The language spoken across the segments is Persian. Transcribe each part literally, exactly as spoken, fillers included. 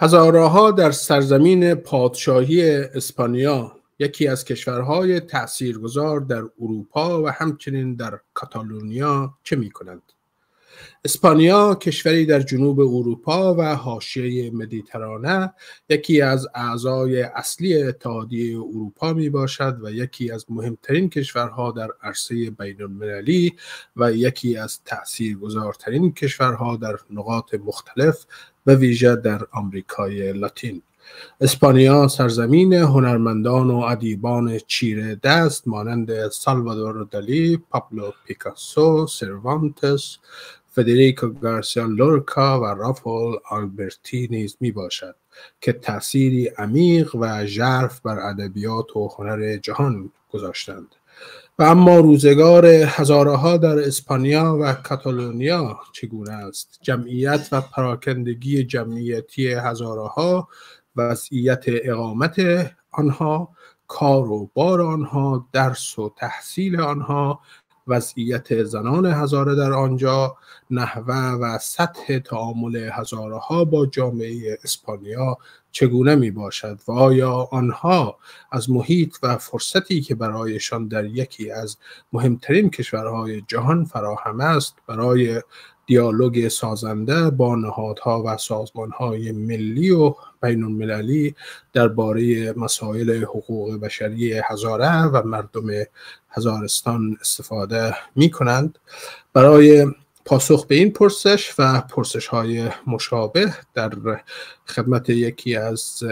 هزاره‌ها در سرزمین پادشاهی اسپانیا، یکی از کشورهای تأثیرگذار در اروپا و همچنین در کاتالونیا چه می‌کنند؟ اسپانیا کشوری در جنوب اروپا و حاشیه مدیترانه، یکی از اعضای اصلی اتحادیه اروپا می باشد و یکی از مهمترین کشورها در عرصه بین المللی و یکی از تأثیرگذارترین کشورها در نقاط مختلف و ویژه در آمریکای لاتین. اسپانیا سرزمین هنرمندان و ادیبان چیره دست مانند سالوادور دالی، پابلو پیکاسو، سروانتس، فدریکو گارسیا لورکا و رافائل آلبرتی نیز می باشد که تأثیری عمیق و ژرف بر ادبیات و هنر جهان گذاشتند. و اما روزگار هزاره‌ها در اسپانیا و کاتالونیا چگونه است؟ جمعیت و پراکندگی جمعیتی هزاره‌ها، وضعیت اقامت آنها، کار و بار آنها، درس و تحصیل آنها، وضعیت زنان هزاره در آنجا، نحوه و سطح تعامل هزاره‌ها با جامعه اسپانیا چگونه می باشد و آیا آنها از محیط و فرصتی که برایشان در یکی از مهمترین کشورهای جهان فراهم است برای دیالوگ سازنده با نهادها و سازمانهای ملی و بین المللی درباره مسائل حقوق بشری هزاره و مردم هزارستان استفاده می کنند؟ برای پاسخ به این پرسش و پرسش‌های مشابه در خدمت یکی از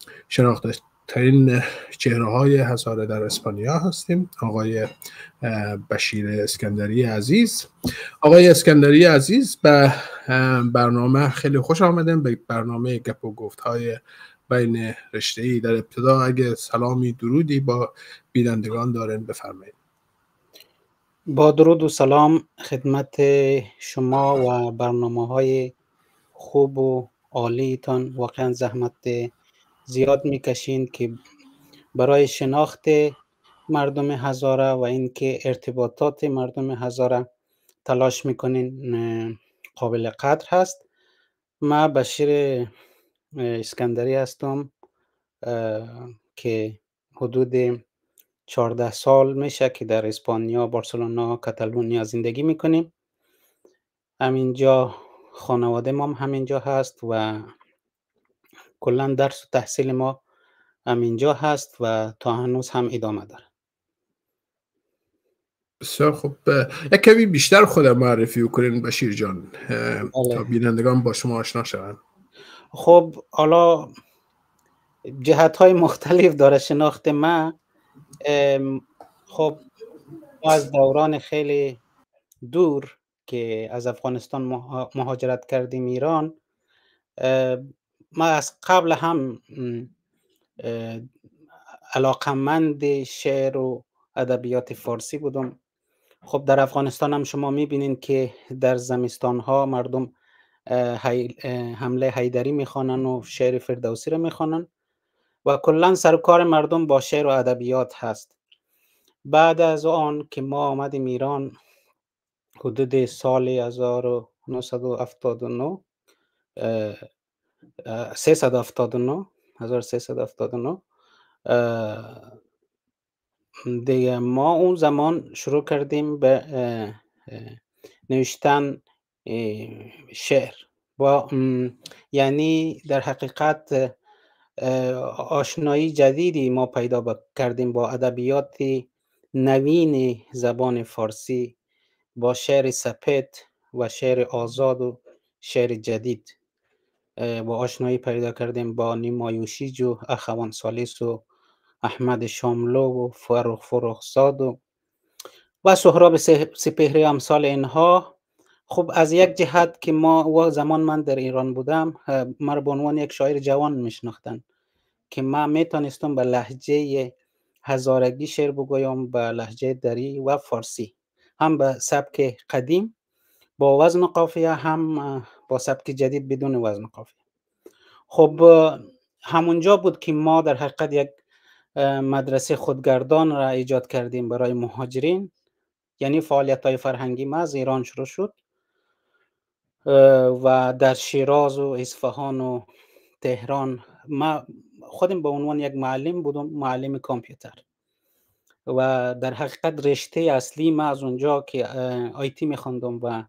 شناخته‌ترین چهره‌های هزاره در اسپانیا هستیم، آقای بشیر اسکندری عزیز. آقای اسکندری عزیز، به برنامه خیلی خوش آمدن، به برنامه گپ و گفت‌های بین رشته‌ای. در ابتدا اگه سلامی درودی با بینندگان دارین بفرمایید. با درود و سلام خدمت شما و برنامه‌های خوب و عالیتان. واقعا زحمت زیاد میکشین که برای شناخت مردم هزاره و اینکه ارتباطات مردم هزاره تلاش میکنین، قابل قدر هست. من بشیر اسکندری هستم که حدود چهارده سال میشه که در اسپانیا، بارسلونا، کاتالونیا زندگی میکنیم. همینجا خانواده ما هم همینجا هست و کلا درس و تحصیل ما همینجا هست و تا هنوز هم ادامه داره. بسیار خوب، یک کمی بیشتر خودم معرفی کنین بشیر جان تا بینندگان با شما آشنا شوند. خب حالا جهت های مختلف داره شناخت من. خب از دوران خیلی دور که از افغانستان مهاجرت کردیم ایران، ما از قبل هم علاقمند شعر و ادبیات فارسی بودم. خب در افغانستان هم شما میبینین که در زمستان ها مردم حمله حیدری میخوانن و شعر فردوسی رو میخوانن و کلا سر کار مردم با شعر و ادبیات هست. بعد از آن که ما آمدیم ایران حدود سال هزار و نهصد و هفتاد و نه سیصد و هفتاد و نه هزار و سیصد و هفتاد و نه دیگه ما اون زمان شروع کردیم به نوشتن شعر و یعنی در حقیقت آشنایی جدیدی ما پیدا کردیم با ادبیات نوین زبان فارسی، با شعر سپید و شعر آزاد و شعر جدید. با آشنایی پیدا کردیم با نیما یوشیج و اخوان سالیس و احمد شاملو و فرخ فرخزاد و و سهراب سپهری امثال اینها. خب از یک جهت که ما و زمان من در ایران بودم، من به عنوان یک شاعر جوان میشناختن که من میتونستم به لهجه هزارگی شعر بگویم، به لهجه دری و فارسی، هم به سبک قدیم با وزن و قافیه، هم با سبک جدید بدون وزن و قافیه. خب همونجا بود که ما در حقیقت یک مدرسه خودگردان را ایجاد کردیم برای مهاجرین، یعنی فعالیت های فرهنگی ما از ایران شروع شد و در شیراز و اصفهان و تهران، ما خودم به عنوان یک معلم بودم، معلم کامپیوتر، و در حقیقت رشته اصلی ما از اونجا که آیتی میخوندم و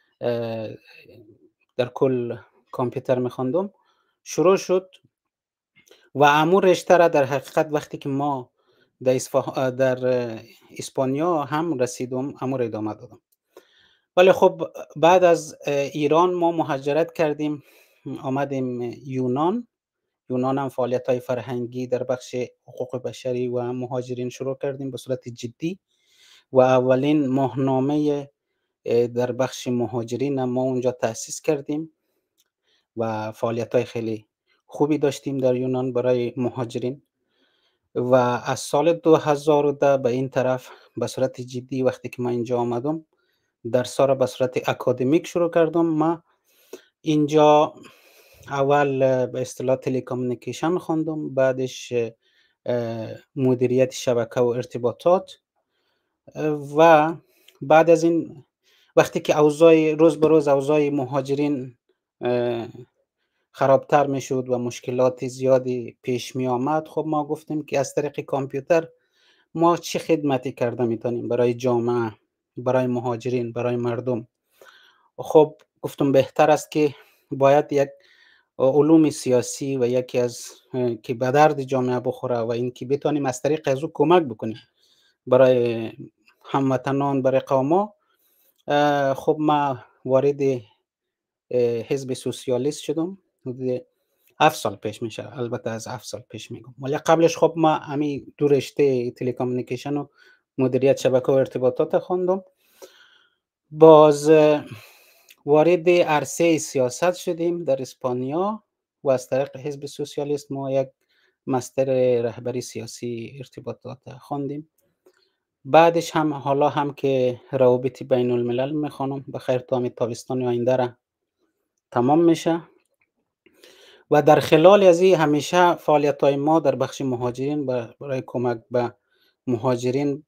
در کل کامپیوتر میخوندم شروع شد و امور رشته را در حقیقت وقتی که ما در, اصفه... در اسپانیا هم رسیدم امور ادامه دادم. ولی خب بعد از ایران ما مهاجرت کردیم، آمدیم یونان. یونان هم فعالیت های فرهنگی در بخش حقوق بشری و مهاجرین شروع کردیم به صورت جدی و اولین ماهنامه در بخش مهاجرین ما اونجا تأسیس کردیم و فعالیت های خیلی خوبی داشتیم در یونان برای مهاجرین. و از سال دو هزار و ده به این طرف به صورت جدی وقتی که من اینجا آمدم درس را به صورت اکادمیک شروع کردم. ما اینجا اول به اصطلاح تلکامونیکیشن خوندم، بعدش مدیریت شبکه و ارتباطات، و بعد از این وقتی که اوضاع روز به روز اوضاع مهاجرین خرابتر می شد و مشکلات زیادی پیش می آمد، خب ما گفتیم که از طریق کامپیوتر ما چه خدمتی کرده میتونیم برای جامعه، برای مهاجرین، برای مردم. خب گفتم بهتر است که باید یک علوم سیاسی و یکی از که به درد جامعه بخوره و این که بتونیم از طریق از او کمک بکنیم برای هموطنان، برای قوما. خب ما وارد حزب سوسیالیست شدم حدود هفت سال پیش میشه، البته از هفت سال پیش میگم، ولی قبلش خب ما همین دو رشته تلکامونیکیشن و مدیریت شبکه و ارتباطات خوندم. باز وارد عرصه سیاست شدیم در اسپانیا و از طریق حزب سوسیالیست ما یک مستر رهبری سیاسی ارتباطات خوندیم. بعدش هم حالا هم که روابط بین الملل میخوانم، بخیر تا تابستان آینده را تمام میشه. و در خلال از این همیشه فعالیت های ما در بخش مهاجرین برای کمک به مهاجرین،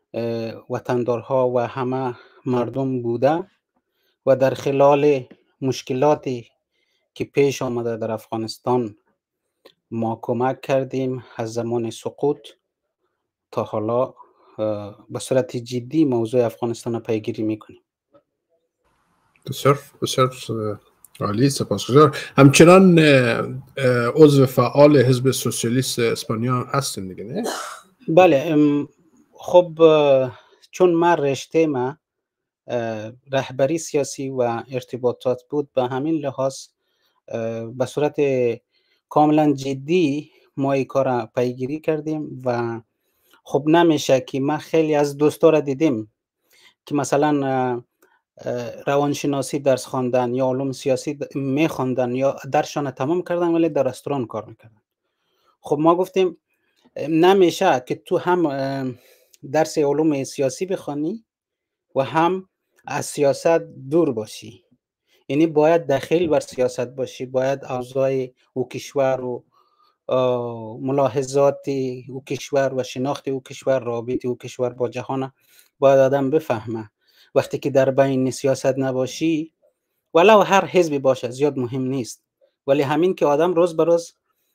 وطندارها و همه مردم بوده و در خلال مشکلاتی که پیش آمده در افغانستان ما کمک کردیم. از زمان سقوط تا حالا به صورت جدی موضوع افغانستان را پیگیری میکنیم. بسیار بسیار عالی، سپاسگزار. همچنان عضو فعال حزب سوسیالیست اسپانیا هستین دیگه نه؟ بله. خب چون من رشته ما رهبری سیاسی و ارتباطات بود، به همین لحاظ به صورت کاملا جدی ما این کار پیگیری کردیم. و خب نمیشه که ما خیلی از دوستا را دیدیم که مثلا روانشناسی درس خواندن یا علوم سیاسی میخواندن یا درسشان تمام کردن ولی در رستوران کار میکردن. خب ما گفتیم نمیشه که تو هم درس علوم سیاسی بخوانی و هم از سیاست دور باشی، یعنی باید داخل بر سیاست باشی، باید اوضاع او کشور و ملاحظات او کشور و شناخت او کشور، رابطه او کشور با جهان باید آدم بفهمه. وقتی که در بین سیاست نباشی، ولو هر حزبی باشه زیاد مهم نیست، ولی همین که آدم روز به روز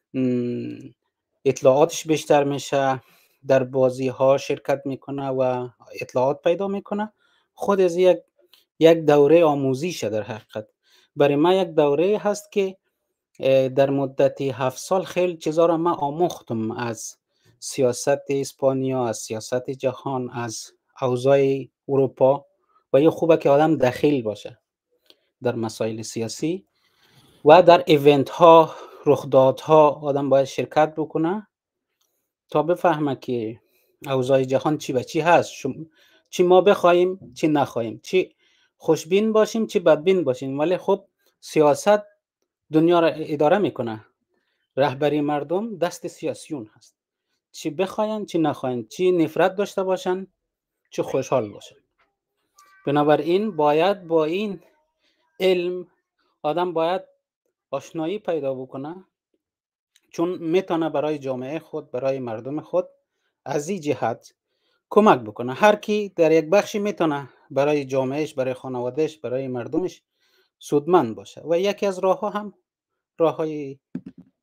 اطلاعاتش بیشتر میشه، در بازی ها شرکت میکنه و اطلاعات پیدا میکنه، خود از یک یک دوره آموزیشه. در حقیقت برای ما یک دوره هست که در مدت هفت سال خیلی چیزا را ما آموختم از سیاست اسپانیا، از سیاست جهان، از اوضاع اروپا. و یه خوبه که آدم داخل باشه در مسائل سیاسی و در ایونت ها، رخدادها آدم باید شرکت بکنه تا بفهمه که اوضاع جهان چی و چی هست، چی ما بخوایم چی نخوایم، چی خوشبین باشیم چی بدبین باشیم. ولی خب سیاست دنیا را اداره میکنه، رهبری مردم دست سیاسیون هست، چی بخواین چی نخواین، چی نفرت داشته باشن چی خوشحال باشن. بنابراین باید با این علم آدم باید آشنایی پیدا بکنه، چون میتونه برای جامعه خود، برای مردم خود از این جهت کمک بکنه. هر کی در یک بخشی میتونه برای جامعهش، برای خانوادهش، برای مردمش سودمند باشه. و یکی از راه ها هم راه های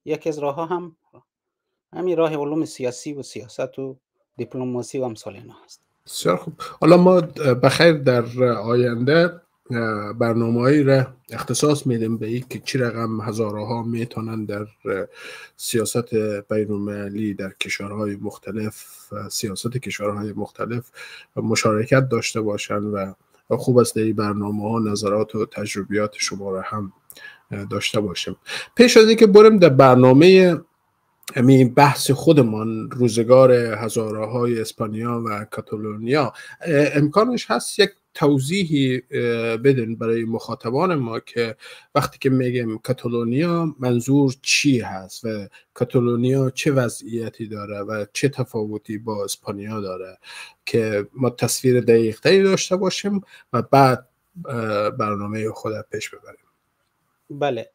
یکی از راه ها هم همین راه علوم سیاسی و سیاست و دیپلماسی و امثال اینا هست. بسیار خوب. حالا ما بخیر در آینده برنامه‌ای را اختصاص میدیم به این که چی رقم هزاره ها میتونن در سیاست بین‌المللی در کشورهای مختلف، سیاست کشورهای مختلف مشارکت داشته باشند و خوب است در این برنامه ها نظرات و تجربیات شما را هم داشته باشیم. پیش از اینکه بریم در برنامه همین بحث خودمان، روزگار هزاره های اسپانیا و کاتالونیا، امکانش هست یک توضیحی بدین برای مخاطبان ما که وقتی که میگیم کاتالونیا منظور چی هست و کاتالونیا چه وضعیتی داره و چه تفاوتی با اسپانیا داره، که ما تصویر دقیق‌تری داشته باشیم و بعد برنامه خود پیش ببریم. بله.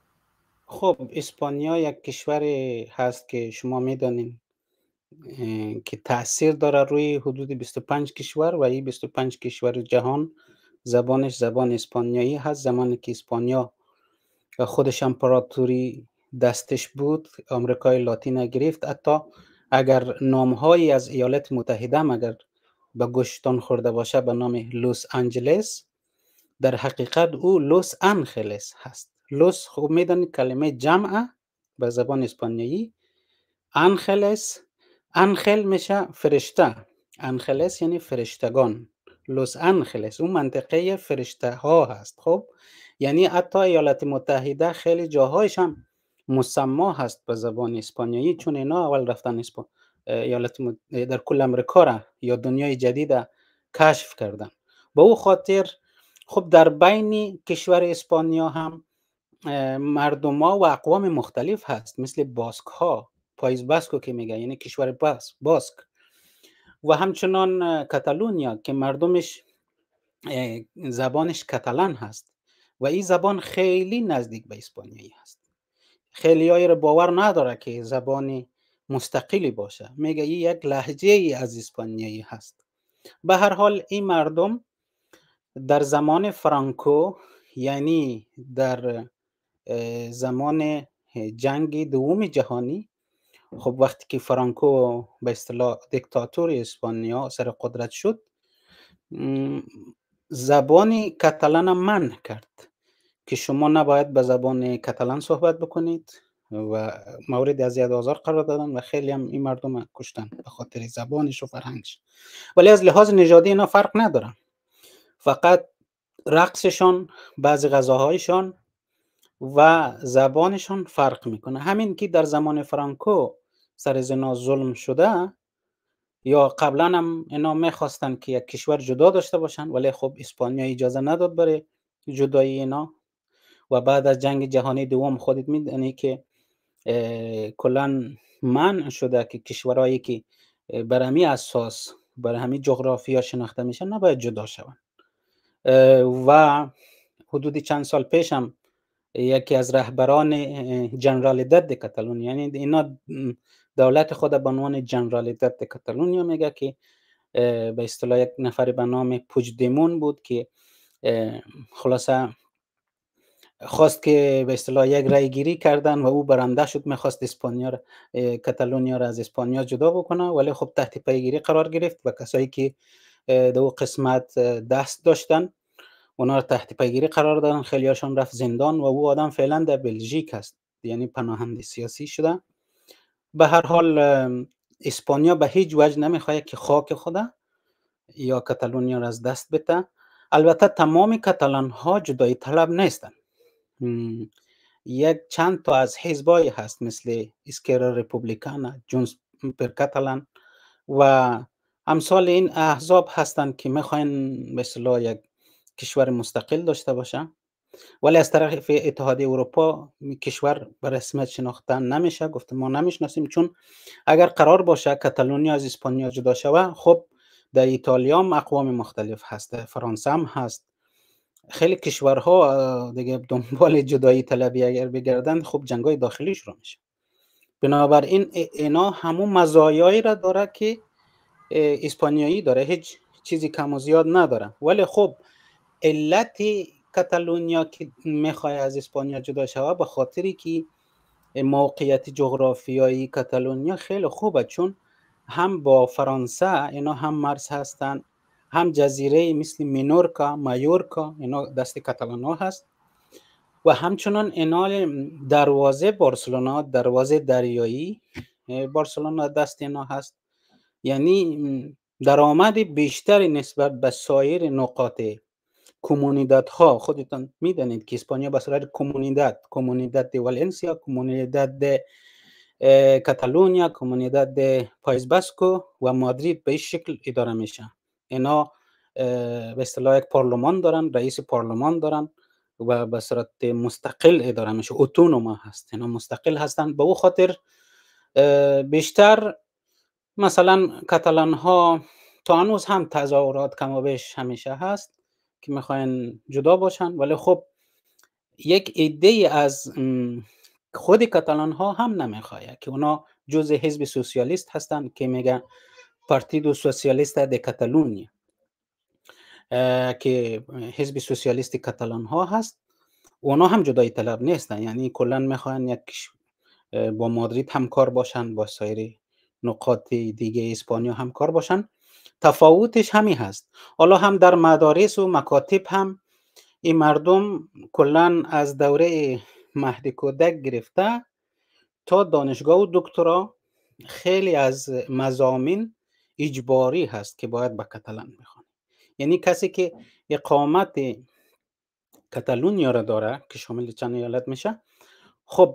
خب اسپانیا یک کشور هست که شما میدانید که تأثیر داره روی حدود بیست و پنج کشور و این بیست و پنج کشور جهان زبانش زبان اسپانیایی هست. زمانی که اسپانیا خودش امپراتوری دستش بود، آمریکای لاتین گرفت. حتی اگر نامهایی از ایالات متحده هم اگر به گوشتان خورده باشه به نام لوس آنجلس، در حقیقت او لوس آنخلس هست. لوس خوب میدانید کلمه جمع به زبان اسپانیایی، آنخلس، آنخل میشه فرشته، آنخلس یعنی فرشتگان. لوس آنخلس اون منطقه فرشته ها هست. خب یعنی حتی ایالات متحده خیلی جاهایش هم مسما هست به زبان اسپانیایی، چون اینا اول رفتن اسپان ایالات مت... در کل امریکا را یا دنیای جدید کشف کردن. به او خاطر خب در بین کشور اسپانیا هم مردم ها و اقوام مختلف هست، مثل باسک ها، پاییز باسکو که میگه یعنی کشور باس باسک، و همچنان کاتالونیا که مردمش زبانش کاتالان هست و این زبان خیلی نزدیک به اسپانیایی هست. خیلی هایی رو باور نداره که زبان مستقلی باشه، میگه این یک لهجه ای از اسپانیایی هست. به هر حال این مردم در زمان فرانکو، یعنی در زمان جنگ دوم جهانی، خب وقتی که فرانکو به اصطلاح دیکتاتور اسپانیا سر قدرت شد، زبان کاتالان منع کرد که شما نباید به زبان کاتالان صحبت بکنید و مورد اذیت و آزار قرار دادن و خیلی هم این مردم کشتن به خاطر زبانش و فرهنگش. ولی از لحاظ نژادی اینا فرق ندارن، فقط رقصشان، بعضی غذاهایشان و زبانشان فرق میکنه. همین که در زمان فرانکو سر زنا ظلم شده، یا قبلا هم اینا میخواستن که یک کشور جدا داشته باشن، ولی خب اسپانیا اجازه نداد برای جدایی اینا. و بعد از جنگ جهانی دوم خودت میدونی که کلا منع شده که کشورهایی که بر همین اساس بر همین جغرافیا شناخته میشن نباید جدا شون. و حدود چند سال پیش هم یکی از رهبران جنرالیداد د کاتالونیا، یعنی اینا دولت خود به عنوان جنرالیداد د کاتالونیا میگه که به اصطلاح یک نفر به نام پوجدیمون بود که خلاصه خواست که به اصطلاح یک رای گیری کردن و او برنده شد، میخواست اسپانیا را کاتالونیا را از اسپانیا جدا بکنه، ولی خب تحت پیگیری قرار گرفت و کسایی که دو قسمت دست داشتن اونا را تحت پیگیری قرار دادن، خیلی هاشون رفت زندان و او آدم فعلا در بلژیک است، یعنی پناهنده سیاسی شده. به هر حال اسپانیا به هیچ وجه نمیخواد که خاک خدا یا کاتالونیا را از دست بده. البته تمام کاتالان ها جدایی طلب نیستن، یک چند تا از حزبای هست مثل اسکرا رپوبلیکانا، جونز پر کاتالان و امثال این احزاب هستند که میخواین به اصطلاح یک کشور مستقل داشته باشه، ولی از طرف اتحادیه اروپا کشور به رسمیت شناخته نمیشه. گفت ما نمیشناسیم، چون اگر قرار باشه کاتالونیا از اسپانیا جدا شوه، خب در ایتالیا هم اقوام مختلف هست، فرانسه هم هست، خیلی کشورها دیگه دنبال جدایی طلبی اگر بگردند خب جنگای داخلی شروع میشه. بنابراین اینا همون مزایایی را داره که اسپانیایی داره، هیچ چیزی کم و زیاد نداره. ولی خب علت کاتالونیا که میخواد از اسپانیا جدا شوه به خاطری که موقعیت جغرافیایی کاتالونیا خیلی خوبه، چون هم با فرانسه اینا هم مرز هستن، هم جزیره مثل مینورکا، مایورکا اینا دست کاتالان ها هست، و همچنان اینا دروازه بارسلونا، دروازه دریایی بارسلونا دست اینا هست. یعنی درآمد بیشتری نسبت به سایر نقاط کومونیداد ها. خودتان میدانید که اسپانیا به صورت کومونیداد، کومونیداد دی والنسیا، کومونیداد دی کاتالونیا، کومونیداد دی پایز باسکو و مادرید به این شکل اداره میشه. اینا به اصطلاح یک پارلمان دارن، رئیس پارلمان دارن و به صورت مستقل اداره میشه، اتونوما هست، اینا مستقل هستن. به او خاطر بیشتر مثلا کاتالان ها تا هنوز هم تظاهرات کم و بیش همیشه هست که میخواین جدا باشن، ولی خب یک ایده از خود کاتالان ها هم نمیخواه که اونا جزء حزب سوسیالیست هستن که میگن پارتیدو سوسیالیستا د کاتالونیا، که حزب سوسیالیست کاتالان ها هست. اونا هم جدایی طلب نیستن، یعنی کلا میخوان یک با مادرید همکار باشن، با سایر نقاط دیگه اسپانیا همکار باشن. تفاوتش همین هست. حالا هم در مدارس و مکاتب هم این مردم کلا از دوره مهد کودک گرفته تا دانشگاه و دکترا خیلی از مضامین اجباری هست که باید به کاتالان بخونه. یعنی کسی که اقامت کاتالونیا را داره که شامل چند ایالت میشه، خب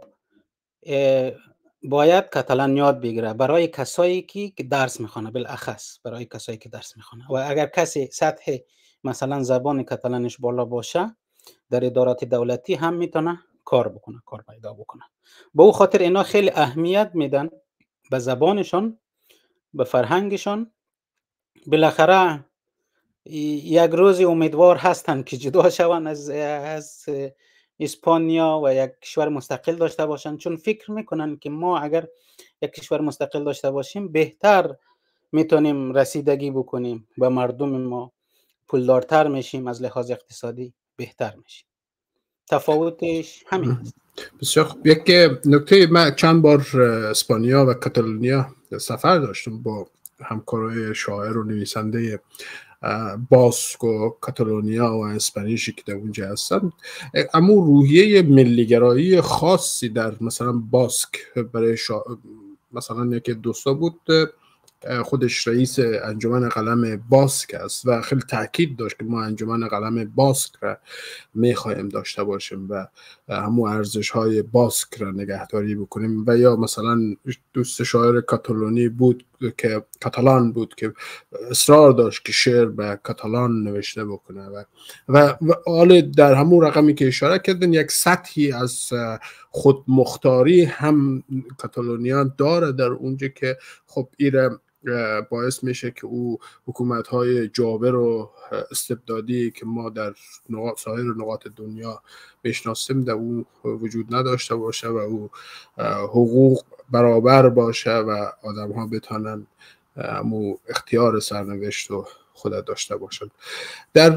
باید کاتالان یاد بگیره برای کسایی که درس میخونه، بالاخص برای کسایی که درس میخونه. و اگر کسی سطح مثلا زبان کاتالانش بالا باشه، در ادارات دولتی هم میتونه کار بکنه، کار پیدا بکنه. به او خاطر اینا خیلی اهمیت میدن به زبانشان، به فرهنگشان. بالاخره یک روزی امیدوار هستن که جدا شون از از اسپانیا و یک کشور مستقل داشته باشن، چون فکر میکنن که ما اگر یک کشور مستقل داشته باشیم بهتر میتونیم رسیدگی بکنیم به مردم ما، پولدارتر میشیم، از لحاظ اقتصادی بهتر میشیم. تفاوتش همین است. بسیار خوب. یک نکته، من چند بار اسپانیا و کاتالونیا سفر داشتم با همکارای شاعر و نویسنده باسک و کاتالونیا و اسپانیشی که در اونجا هستن. اما روحیه ملیگرایی خاصی در مثلا باسک برای شا... مثلا یکی دوستا بود، خودش رئیس انجمن قلم باسک است و خیلی تاکید داشت که ما انجمن قلم باسک را میخوایم داشته باشیم و همون ارزش های باسک را نگهداری بکنیم. و یا مثلا دوست شاعر کاتالونی بود که کاتالان بود که اصرار داشت که شعر به کاتالان نوشته بکنه و و حال در همون رقمی که اشاره کردن یک سطحی از خودمختاری هم کاتالونیا داره در اونجا که خب ایره باعث میشه که او حکومت‌های جابر و استبدادی که ما در نقاط سایر نقاط دنیا بشناسیم در او وجود نداشته باشه و او حقوق برابر باشه و آدم‌ها بتونن مو اختیار سرنوشت رو خود داشته باشن. در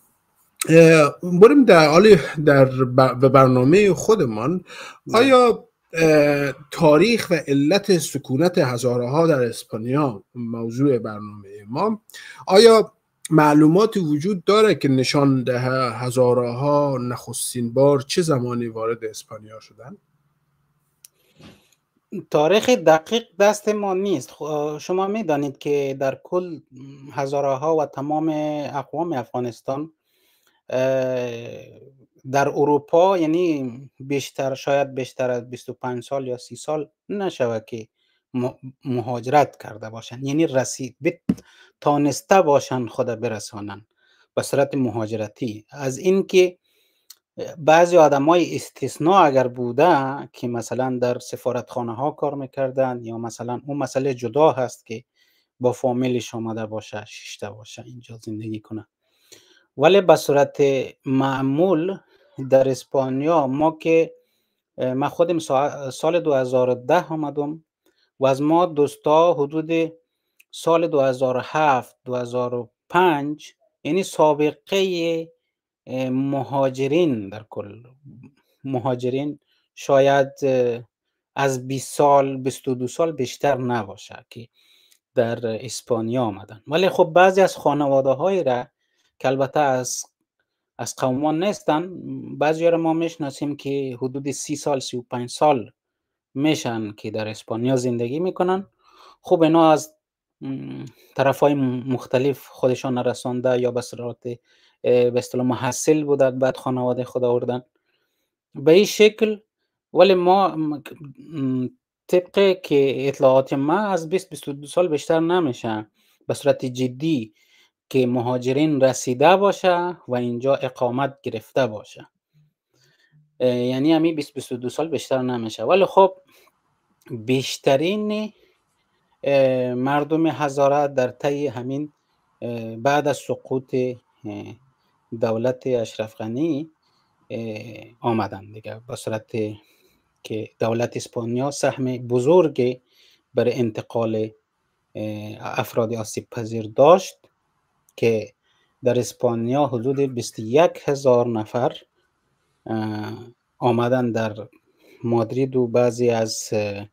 بریم در حال در برنامه خودمان. آیا تاریخ و علت سکونت هزاره ها در اسپانیا موضوع برنامه ما، آیا معلوماتی وجود داره که نشان دهه هزاره ها نخستین بار چه زمانی وارد اسپانیا شدن؟ تاریخ دقیق دست ما نیست. شما میدانید که در کل هزاره ها و تمام اقوام افغانستان در اروپا، یعنی بیشتر شاید بیشتر از بیست و پنج سال یا سی سال نشود که مهاجرت کرده باشن، یعنی رسید تانسته باشن خود برسانن به صورت مهاجرتی. از این که بعضی آدمای استثناء اگر بوده که مثلا در سفارتخانه ها کار میکردن، یا مثلا اون مسئله جدا هست که با فامیلش آمده باشه، ششته باشه اینجا زندگی کنه. ولی به صورت معمول در اسپانیا ما که من خودم سال دو هزار و ده آمدم و از ما دوستا حدود سال دو هزار و هفت دو هزار و پنج، یعنی سابقه مهاجرین در کل مهاجرین شاید از بیست سال بیست و دو سال بیشتر نباشه که در اسپانیا آمدن. ولی خب بعضی از خانواده های را که البته از از قومان نیستن، بعضی را ما میشناسیم که حدود سی سال سی و پنج سال میشن که در اسپانیا زندگی میکنن. خب اینا از طرف های مختلف خودشان رسانده یا به صورت به اصطلاح محصل بودند، بعد خانواده خود آوردن به این شکل. ولی ما طبق که اطلاعات ما از بیست بیست و دو سال بیشتر نمیشه به صورت جدی که مهاجرین رسیده باشه و اینجا اقامت گرفته باشه، یعنی همین بیست بیست و دو سال بیشتر نمیشه. ولی خب بیشترین مردم هزاره در طی همین بعد از سقوط دولت اشرف غنی آمدن دیگه، به صورت که دولت اسپانیا سهم بزرگی برای انتقال افراد آسیب پذیر داشت که در اسپانیا حدود بیست و یک هزار نفر آمدن در مادرید و بعضی از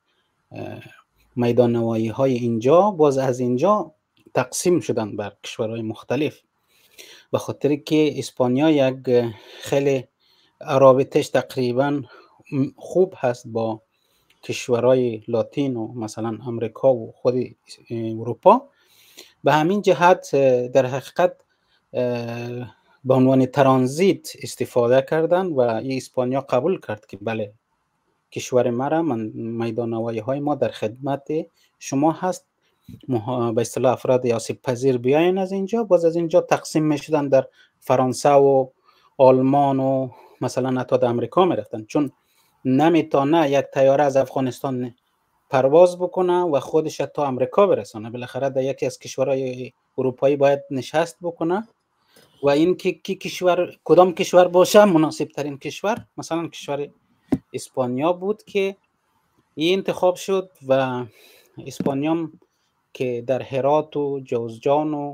میدان نوایی های اینجا باز از اینجا تقسیم شدن بر کشورهای مختلف، به خاطر که اسپانیا یک خیلی رابطش تقریبا خوب هست با کشورهای لاتین و مثلا امریکا و خود اروپا. به همین جهت در حقیقت به عنوان ترانزیت استفاده کردن و این اسپانیا قبول کرد که بله کشور ما را من میدان نوایی های ما در خدمت شما هست، به اصطلاح افراد آسیب پذیر بیاین از اینجا. باز از اینجا تقسیم می شدن در فرانسه و آلمان و مثلا حتی در امریکا می رفتن، چون نمیتونه یک طیاره از افغانستان پرواز بکنه و خودش تا امریکا برسانه، بالاخره در یکی از کشورهای اروپایی باید نشست بکنه و این که کی کشور کدام کشور باشه مناسب ترین کشور مثلا کشور اسپانیا بود که این انتخاب شد. و اسپانیا که در هرات و جوزجان و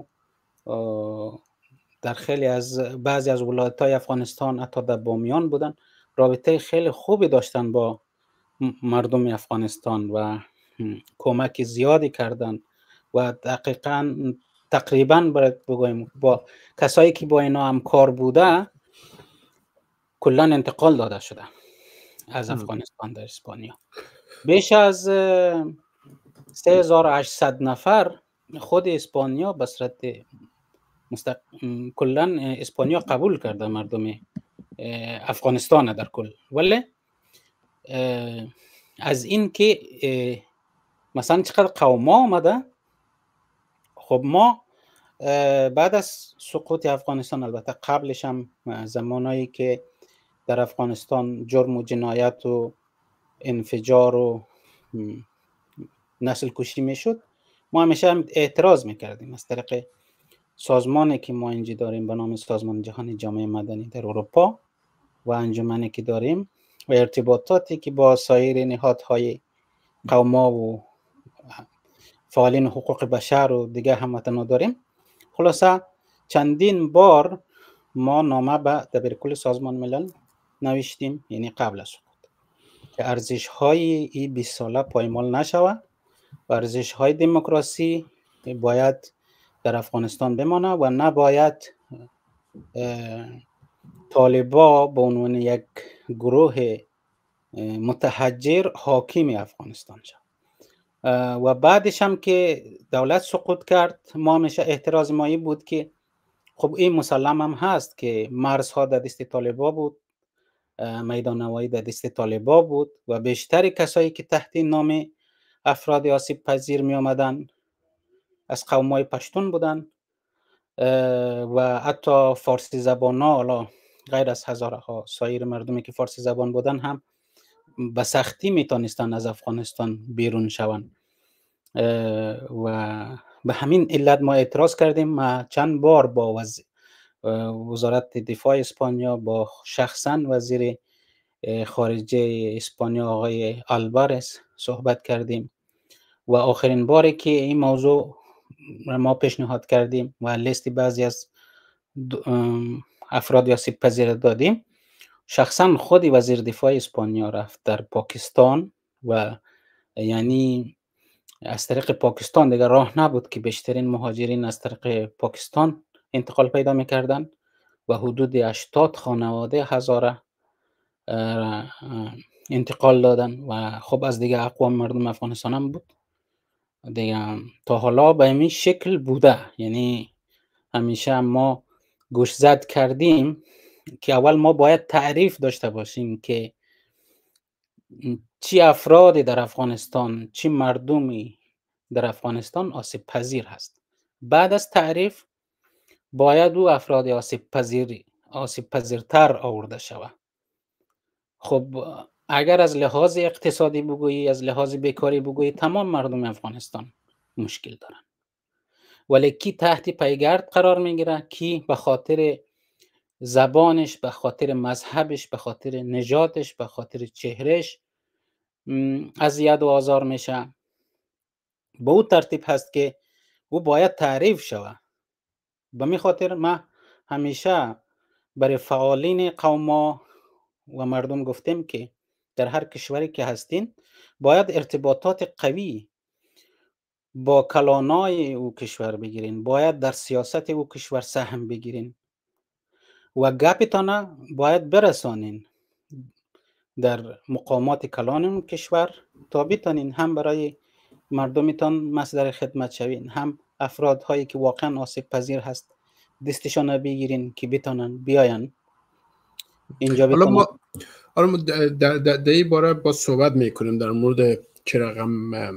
در خیلی از بعضی از ولایت‌های افغانستان حتی در بامیان بودن، رابطه خیلی خوبی داشتن با مردم افغانستان و کمک زیادی کردن و دقیقاً تقریباً باید بگویم با کسایی که با اینا همکار بوده کلاً انتقال داده شده از افغانستان در اسپانیا. بیش از سه هزار و هشتصد نفر خود اسپانیا به صورت مستق... کلاً اسپانیا قبول کرده مردم افغانستان در کل. ولی از این که مثلا چقدر قوم آمده، خب ما بعد از سقوط افغانستان، البته قبلش هم زمانایی که در افغانستان جرم و جنایت و انفجار و نسل کشی میشد، ما همیشه هم اعتراض میکردیم از طریق سازمانی که ما اینجا داریم به نام سازمان جهانی جامعه مدنی در اروپا و انجمنی که داریم و ارتباطاتی که با سایر نهادهای قوما و فعالین حقوق بشر و دیگه هموطنا داریم. خلاصه چندین بار ما نامه به دبیرکل سازمان ملل نوشتیم، یعنی قبل از سقوط، که ارزش های این بیست ساله پایمال نشود و ارزش های دموکراسی باید در افغانستان بمانه و نباید طالبا به عنوان یک گروه متحجر حاکم افغانستان شد. و بعدش هم که دولت سقوط کرد، ما همیشه اعتراض مایی بود که خب این مسلم هم هست که مرزها در دست طالبا بود، میدان نوایی در دست طالبا بود و بیشتر کسایی که تحت نام افراد آسیب پذیر می آمدن از قومای پشتون بودن و حتی فارسی زبان ها، حالا غیر از هزاره ها سایر مردمی که فارسی زبان بودن هم به سختی می تانستن از افغانستان بیرون شوند و به همین علت ما اعتراض کردیم. ما چند بار با وز... وزارت دفاع اسپانیا، با شخصا وزیر خارجه اسپانیا آقای آلوارز صحبت کردیم و آخرین باری که این موضوع ما پیشنهاد کردیم و لیست بعضی از افراد آسیب پذیر دادیم، شخصا خود وزیر دفاع اسپانیا رفت در پاکستان و یعنی از طریق پاکستان دیگر راه نبود که بیشترین مهاجرین از طریق پاکستان انتقال پیدا میکردن و حدود هشتاد خانواده هزاره انتقال دادن و خب از دیگه اقوام مردم افغانستان هم بود دیگه. تا حالا به این شکل بوده، یعنی همیشه ما گوش زد کردیم که اول ما باید تعریف داشته باشیم که چی افرادی در افغانستان، چی مردمی در افغانستان آسیب پذیر هست. بعد از تعریف باید او افراد آسیب پذیر آسیب پذیرتر آورده شود. خب اگر از لحاظ اقتصادی بگویی، از لحاظ بیکاری بگویی، تمام مردم افغانستان مشکل دارن، ولی کی تحت پیگرد قرار میگیره، کی به خاطر زبانش، به خاطر مذهبش، به خاطر نژادش، به خاطر چهرهش اذیت و آزار میشه، به او ترتیب هست که او باید تعریف شود. به می خاطر ما همیشه برای فعالین قوما و مردم گفتیم که در هر کشوری که هستین باید ارتباطات قوی با کلانای او کشور بگیرین، باید در سیاست او کشور سهم بگیرین و گپتان باید برسانین در مقامات کلان اون کشور تا بتانین هم برای مردمتان مصدر خدمت شوین، هم افرادهایی که واقعا آسیب پذیر هست دستشان بگیرین که بتانن بیاین اینجا. حالا ما حالا ما در در این باره با صحبت میکنیم در مورد چه رقم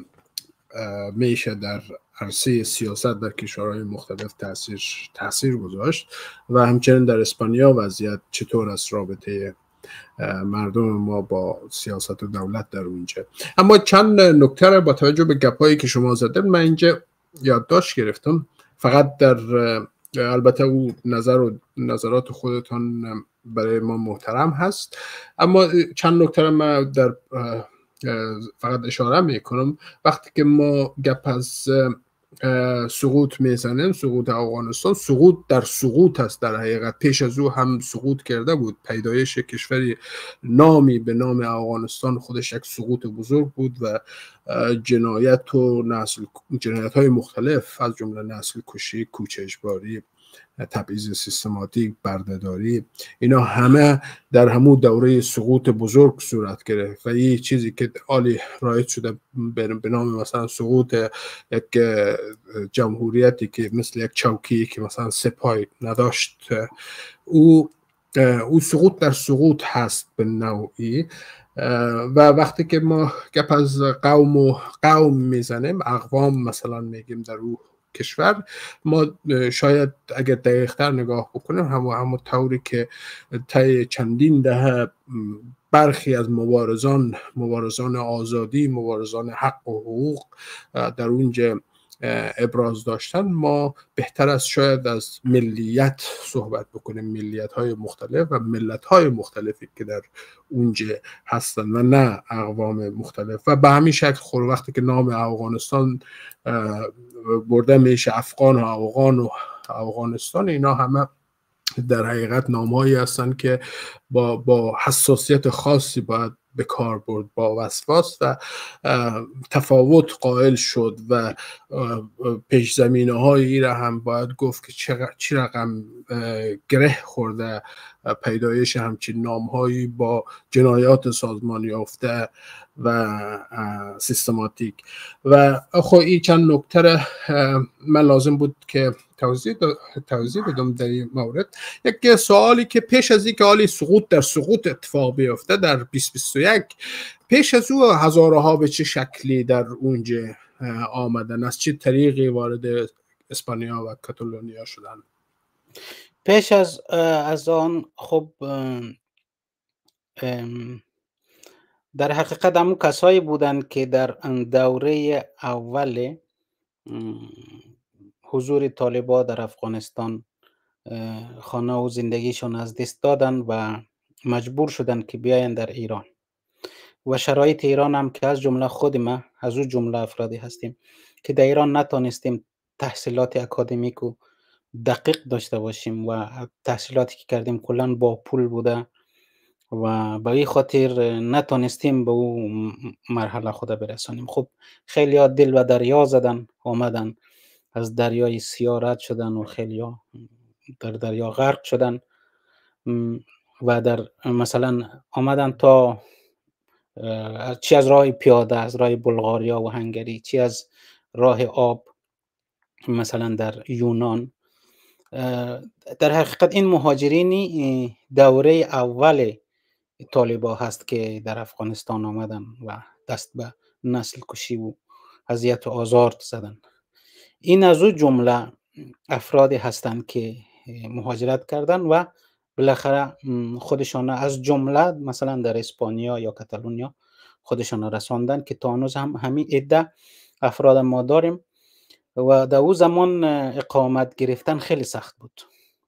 میشه در عرصه سیاست در کشورهای مختلف تاثیر تاثیر گذاشت و همچنین در اسپانیا وضعیت چطور است، رابطه مردم ما با سیاست و دولت در اونجا. اما چند نکته را با توجه به گپایی که شما زدن من اینجا یادداشت گرفتم، فقط در البته او نظر و نظرات خودتان برای ما محترم هست، اما چند نکته را من در فقط اشاره میکنم. وقتی که ما گپ از سقوط میزنیم، سقوط افغانستان، سقوط در سقوط است. در حقیقت پیش از او هم سقوط کرده بود. پیدایش کشوری نامی به نام افغانستان خودش یک سقوط بزرگ بود و جنایت و نسل جنایت های مختلف از جمله نسل کشی، کوچ اجباری، تبعیض سیستماتیک، بردهداری، اینا همه در همون دوره سقوط بزرگ صورت گرفت و یه چیزی که عالی رایج شده به نام مثلا سقوط یک جمهوریتی که مثل یک چوکی که مثلا سپاه نداشت، او او سقوط در سقوط هست به نوعی. و وقتی که ما گپ از قوم و قوم میزنیم، اقوام مثلا میگیم در او کشور، ما شاید اگر دقیق‌تر نگاه بکنیم همون همون طوری که طی چندین دهه برخی از مبارزان مبارزان آزادی، مبارزان حق و حقوق در اونجا ابراز داشتن، ما بهتر است شاید از ملیت صحبت بکنیم، ملیت های مختلف و ملت های مختلفی که در اونجا هستن و نه اقوام مختلف. و به همین شکل خور وقتی که نام افغانستان برده میشه، افغان و افغان و افغانستان، اینا همه در حقیقت نامهایی هستند که با با حساسیت خاصی باید به کار برد، با وسواس و تفاوت قائل شد و پیش زمینه هایی را هم باید گفت که چه رقم گره خورده پیدایش همچین نام هایی با جنایات سازمان یافته و سیستماتیک. و خب این چند نکته من لازم بود که توضیح توضیح بدم در این مورد. یک سوالی که پیش از اینکه حالی سقوط در سقوط اتفاق بیفته در بیست بیست و یک، پیش از او هزارها به چه شکلی در اونجا آمدن، از چه طریقی وارد اسپانیا و کاتالونیا شدن؟ پیش از از آن خب در حقیقت همون کسایی بودند که در دوره اول حضور طالبان در افغانستان خانه و زندگیشون از دست دادن و مجبور شدن که بیاین در ایران و شرایط ایران هم که از جمله خود ما از اون جمله افرادی هستیم که در ایران نتونستیم تحصیلات اکادمیک و دقیق داشته باشیم و تحصیلاتی که کردیم کلان با پول بوده و به این خاطر نتونستیم به اون مرحله خود برسانیم. خب خیلی ها دل و دریا زدن، آمدن از دریای سیاه رد شدن و خیلی ها در دریا غرق شدن و در مثلا آمدن تا چی از راه پیاده، از راه بلغاریا و هنگری، چی از راه آب مثلا در یونان. در حقیقت این مهاجرین دوره اول طالبا هست که در افغانستان آمدن و دست به نسل کشی و اذیت و آزار زدن. این از او جمله افرادی هستند که مهاجرت کردن و بالاخره خودشان از جمله مثلا در اسپانیا یا کاتالونیا خودشان رساندن که تا هنوز هم همین عده افراد ما داریم و در او زمان اقامت گرفتن خیلی سخت بود،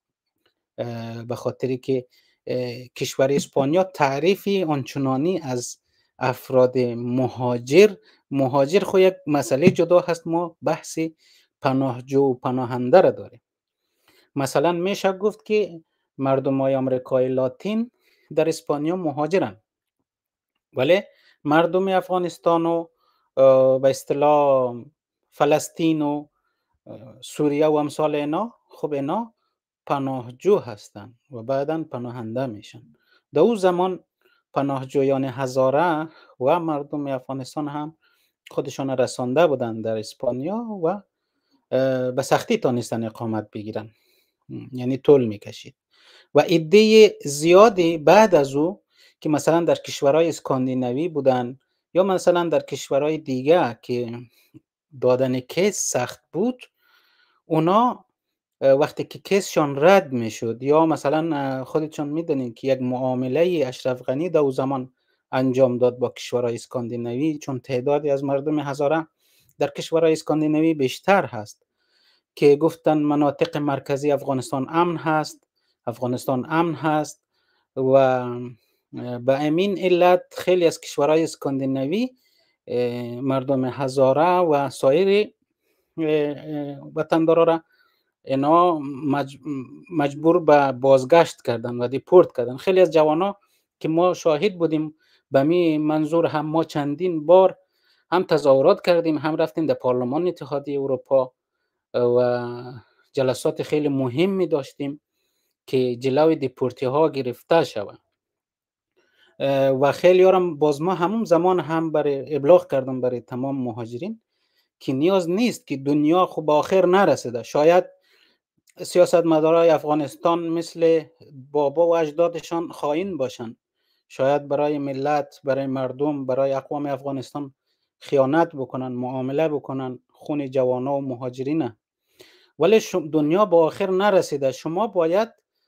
به خاطری که کشور اسپانیا تعریفی آنچنانی از افراد مهاجر مهاجر خو یک مسئله جدا هست. ما بحث پناهجو و پناهنده را داریم. مثلا میشه گفت که مردم های آمریکای لاتین در اسپانیا مهاجرن، ولی مردم افغانستان و به اصطلاح فلسطین و سوریه و امثال اینا، خب اینا پناهجو هستن و بعداً پناهنده میشن. در اون زمان پناهجویان هزاره و مردم افغانستان هم خودشان رسانده بودن در اسپانیا و به سختی تانستن اقامت بگیرن، یعنی طول میکشید. و عده زیادی بعد از او که مثلا در کشورهای اسکاندیناوی بودن یا مثلا در کشورهای دیگه که دادن کیس سخت بود، اونا وقتی که کیسشان رد میشد یا مثلا خودتون میدونید که یک معامله اشرف غنی در اون زمان انجام داد با کشورهای اسکاندیناوی، چون تعدادی از مردم هزاره در کشورهای اسکاندیناوی بیشتر هست که گفتن مناطق مرکزی افغانستان امن هست، افغانستان امن هست و به امین علت خیلی از کشورهای اسکاندیناوی مردم هزاره و سایر وطندارا را اینا مجبور به بازگشت کردن و دیپورت کردن. خیلی از جوانا که ما شاهد بودیم به می منظور هم ما چندین بار هم تظاهرات کردیم، هم رفتیم در پارلمان اتحادیه اروپا و جلسات خیلی مهمی داشتیم که جلوی دیپورتی ها گرفته شود و خیلی هم باز ما همون زمان هم برای ابلاغ کردم برای تمام مهاجرین که نیاز نیست که دنیا خوب آخر نرسیده. شاید سیاستمدارای افغانستان مثل بابا و اجدادشان خائن باشن، شاید برای ملت، برای مردم، برای اقوام افغانستان خیانت بکنن، معامله بکنن، خون جوانا و مهاجرینه، ولی دنیا با آخر نرسیده. شما باید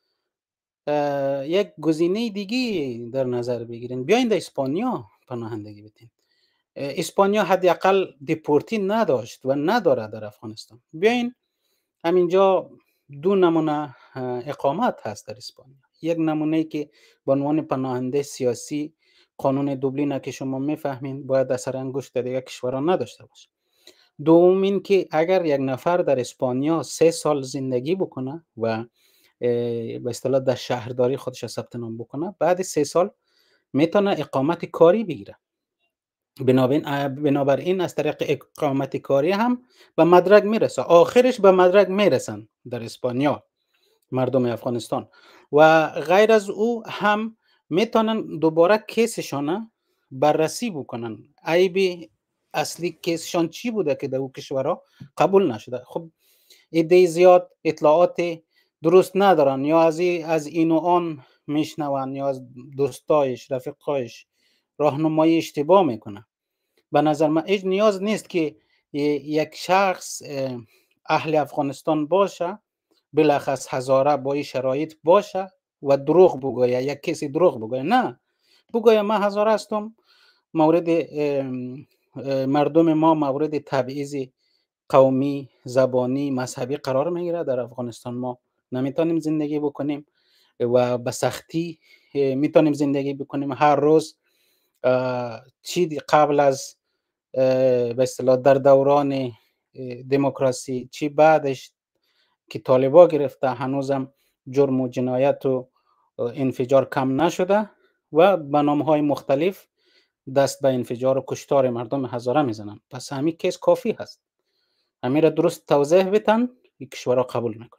یک گزینه دیگه در نظر بگیرین، بیاین در اسپانیا پناهندگی بدین. اسپانیا حداقل دیپورتی نداشت و نداره در افغانستان. بیاین همینجا دو نمونه اقامت هست در اسپانیا. یک نمونه که به عنوان پناهنده سیاسی، قانون دوبلین که شما میفهمین باید اثر انگشت دیگه کشورها نداشته باشه. دوم این که اگر یک نفر در اسپانیا سه سال زندگی بکنه و به اصطلاح در شهرداری خودش ثبت نام بکنه، بعد سه سال میتونه اقامت کاری بگیره. بنابراین بنابراین از طریق اقامت کاری هم به مدرک میرسه، آخرش به مدرک میرسن در اسپانیا مردم افغانستان. و غیر از او هم میتونن دوباره کیسشان بررسی بکنن، عیب اصلی کیسشان چی بوده که در اون کشورها قبول نشده. خب عده زیاد اطلاعات درست ندارن، یا از از این و آن میشنون یا از دوستایش رفیقایش راهنمایی اشتباه میکنه. به نظر من هیچ نیاز نیست که یک شخص اهل افغانستان باشه، بلخص هزاره با این شرایط باشه و دروغ بگویه، یک کسی دروغ بگویه. نه، بگویه من هزاره هستم، مورد مردم ما مورد تبعیض قومی، زبانی، مذهبی قرار میگیره. در افغانستان ما نمیتونیم زندگی بکنیم و به سختی میتونیم زندگی بکنیم. هر روز چی قبل از به اصطلاح در دوران دموکراسی چی بعدش که طالبا گرفته، هنوزم جرم و جنایت و انفجار کم نشده و به نام‌های مختلف دست به انفجار و کشتار مردم هزاره میزنن. پس همین کیس کافی هست. همین را درست توضیح بدن، این کشورها قبول میکنن.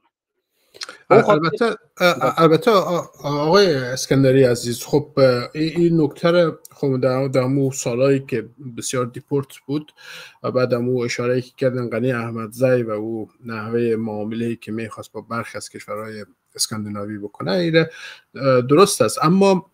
البته البته آقای اسکندری عزیز، خب این نکته خب در دمو سالایی که بسیار دیپورت بود و بعد دمو اشاره که کردن غنی احمدزی و او نحوه معامله‌ای که میخواست با برخی از کشورهای اسکاندیناوی بکنه این درست است، اما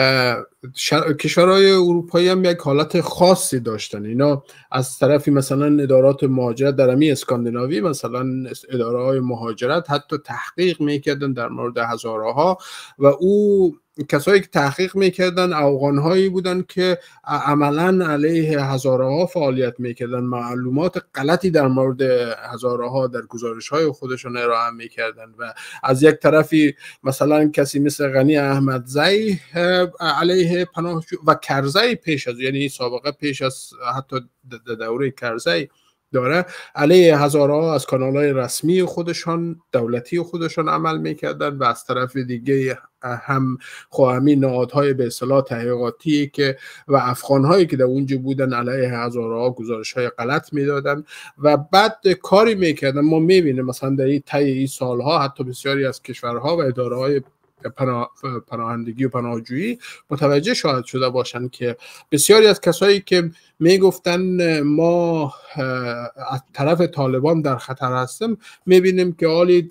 شر... کشورهای اروپایی هم یک حالت خاصی داشتن. اینا از طرفی مثلا ادارات مهاجرت در امی اسکاندیناوی، مثلا اداره های مهاجرت حتی تحقیق میکردن در مورد هزاره ها و او کسایی که تحقیق میکردن افغان هایی بودن که عملا علیه هزاره ها فعالیت میکردن، معلومات غلطی در مورد هزاره ها در گزارش های خودشون ارائه میکردن و از یک طرفی مثلا کسی مثل غنی احمدزی علیه پناهجو و کرزی پیش از، یعنی سابقه پیش از حتی دوره کرزی داره، علیه هزاره ها از کانال های رسمی خودشان دولتی خودشان عمل میکردن و از طرف دیگه هم خواهمی نهادهای به اصطلاح تحقیقاتی که و افغان هایی که در اونجا بودن علیه هزاره ها گزارش های غلط میدادن و بعد کاری میکردن. ما میبینیم مثلا در این طی این سالها حتی بسیاری از کشورها و اداره های پناه، پناهندگی و پناهجویی متوجه شاید شده باشند که بسیاری از کسایی که میگفتن ما از طرف طالبان در خطر هستیم، میبینیم که حالی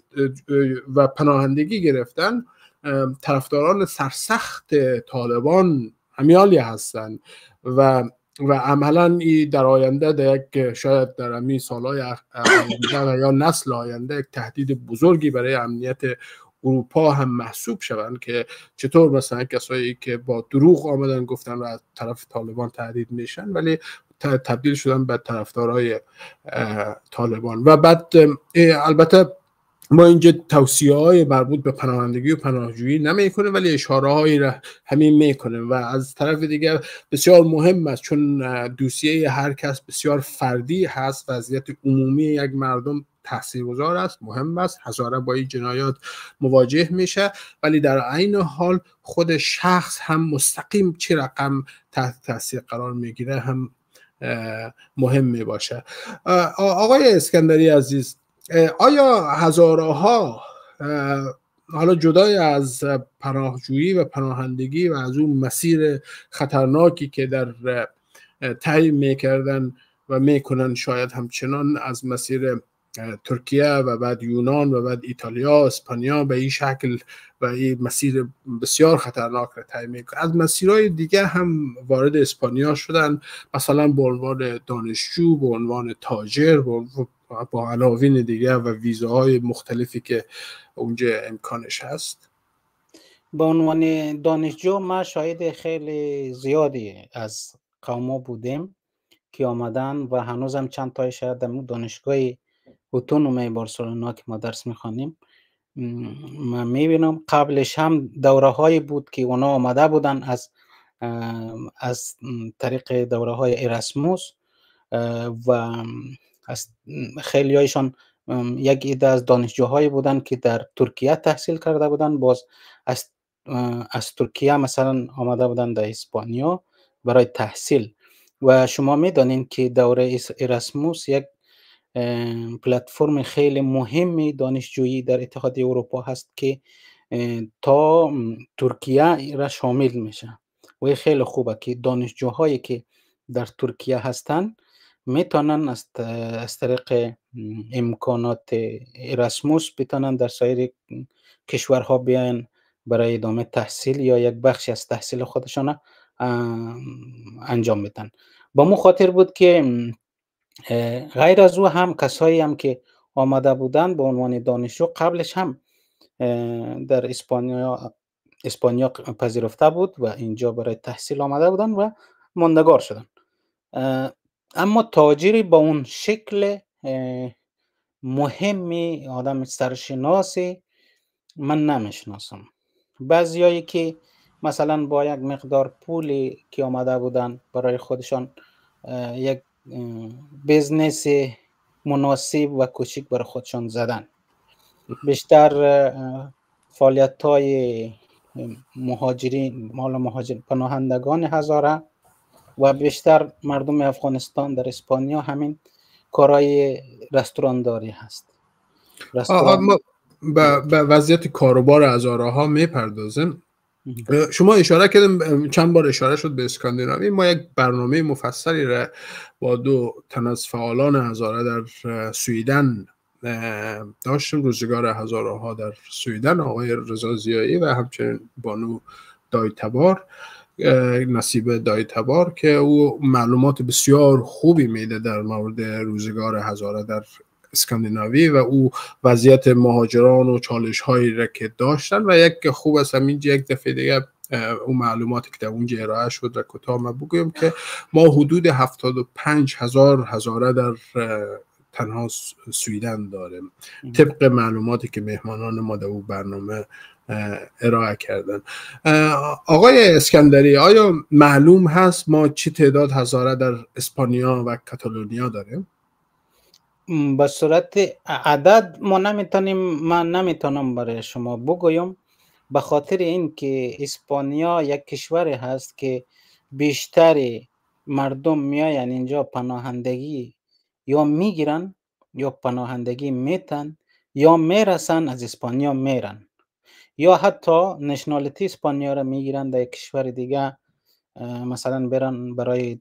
و پناهندگی گرفتن طرفداران سرسخت طالبان همیالی هستند و و عملا ای در آینده در یک شاید در امی سالهای آینده یا نسل آینده یک تهدید بزرگی برای امنیت اروپا هم محسوب شوند که چطور مثلا کسایی که با دروغ آمدن گفتن و از طرف طالبان تهدید میشن ولی تبدیل شدن به طرفدارای طالبان. و بعد البته ما اینجا توصیه های مربوط به پناهندگی و پناهجویی نمی کنیم ولی اشاره هایی را همین می کنیم و از طرف دیگر بسیار مهم است چون دوسیه هر کس بسیار فردی هست، وضعیت عمومی یک مردم تاثیرگذار است، مهم است، هزاره با این جنایات مواجه میشه ولی در عین حال خود شخص هم مستقیم چه رقم تحت تاثیر قرار میگیره هم مهم می باشه. آقای اسکندری عزیز، آیا هزاره ها حالا جدای از پناهجویی و پناهندگی و از اون مسیر خطرناکی که در طی میکردن و میکنن شاید همچنان از مسیر ترکیه و بعد یونان و بعد ایتالیا، اسپانیا به این شکل و این مسیر بسیار خطرناک را طی میکنن، از مسیرهای دیگه هم وارد اسپانیا شدن، مثلا به عنوان دانشجو، به عنوان تاجر، با عناوین دیگه و ویزاهای مختلفی که اونجا امکانش هست؟ به عنوان دانشجو ما شاهد خیلی زیادی از قوما بودیم که آمدن و هنوزم چند تای شاید در دانشگاه اتونومی بارسلونا که ما درس میخوانیم من میبینم قبلش هم دوره هایی بود که اونا آمده بودن از از طریق دوره های اراسموس و از خیلی هایشان یک عده از دانشجوهایی بودن که در ترکیه تحصیل کرده بودن، باز از از ترکیه مثلا آمده بودن در اسپانیا برای تحصیل. و شما میدانید که دوره اراسموس یک پلتفرم خیلی مهمی دانشجویی در اتحادیه اروپا هست که تا ترکیه را شامل میشه و خیلی خوبه که دانشجوهایی که در ترکیه هستن میتونن از از طریق امکانات اراسموس بتونن در سایر کشورها بیاین برای ادامه تحصیل یا یک بخشی از تحصیل خودشان انجام بدن. با مو خاطر بود که غیر از او هم کسایی هم که آمده بودن به عنوان دانشجو قبلش هم در اسپانیا اسپانیا پذیرفته بود و اینجا برای تحصیل آمده بودن و ماندگار شدن. اما تاجری با اون شکل مهمی آدم سرشناسی من نمیشناسم. بعضیایی که مثلا با یک مقدار پولی که آمده بودن برای خودشان یک بیزنس مناسب و کوچیک برای خودشان زدن، بیشتر فعالیت های مهاجرین مال مهاجر پناهندگان هزاره و بیشتر مردم افغانستان در اسپانیا همین کارهای رستورانداری هست. رستوران ما به وضعیت کاروبار هزاره ها میپردازیم. شما اشاره کردیم، چند بار اشاره شد به اسکاندیناوی. ما یک برنامه مفصلی را با دو تن از فعالان هزاره در سویدن داشتیم، روزگار هزاره ها در سویدن، آقای رضا ضیایی و همچنین بانو دایتبار، نصیب دایتبار، که او معلومات بسیار خوبی میده در مورد روزگار هزاره در اسکاندیناوی و او وضعیت مهاجران و چالش هایی را که داشتن. و یک خوب است همینجا یک دفعه دیگه اون معلوماتی که در اونجا ارائه شد و کوتاه ما بگویم که ما حدود هفتاد و پنج هزار هزاره در تنها سویدن داریم طبق معلوماتی که مهمانان ما در اون برنامه ارائه کردن. آقای اسکندری، آیا معلوم هست ما چه تعداد هزاره در اسپانیا و کاتالونیا داریم؟ به صورت عدد ما نمیتونیم، من نمیتونم برای شما بگویم، به خاطر این که اسپانیا یک کشور هست که بیشتر مردم میاین اینجا پناهندگی یا میگیرن یا پناهندگی میتن یا میرسن از اسپانیا میرن یا حتی نشنالیتی اسپانیا را میگیرن در یک کشور دیگه، مثلا برن برای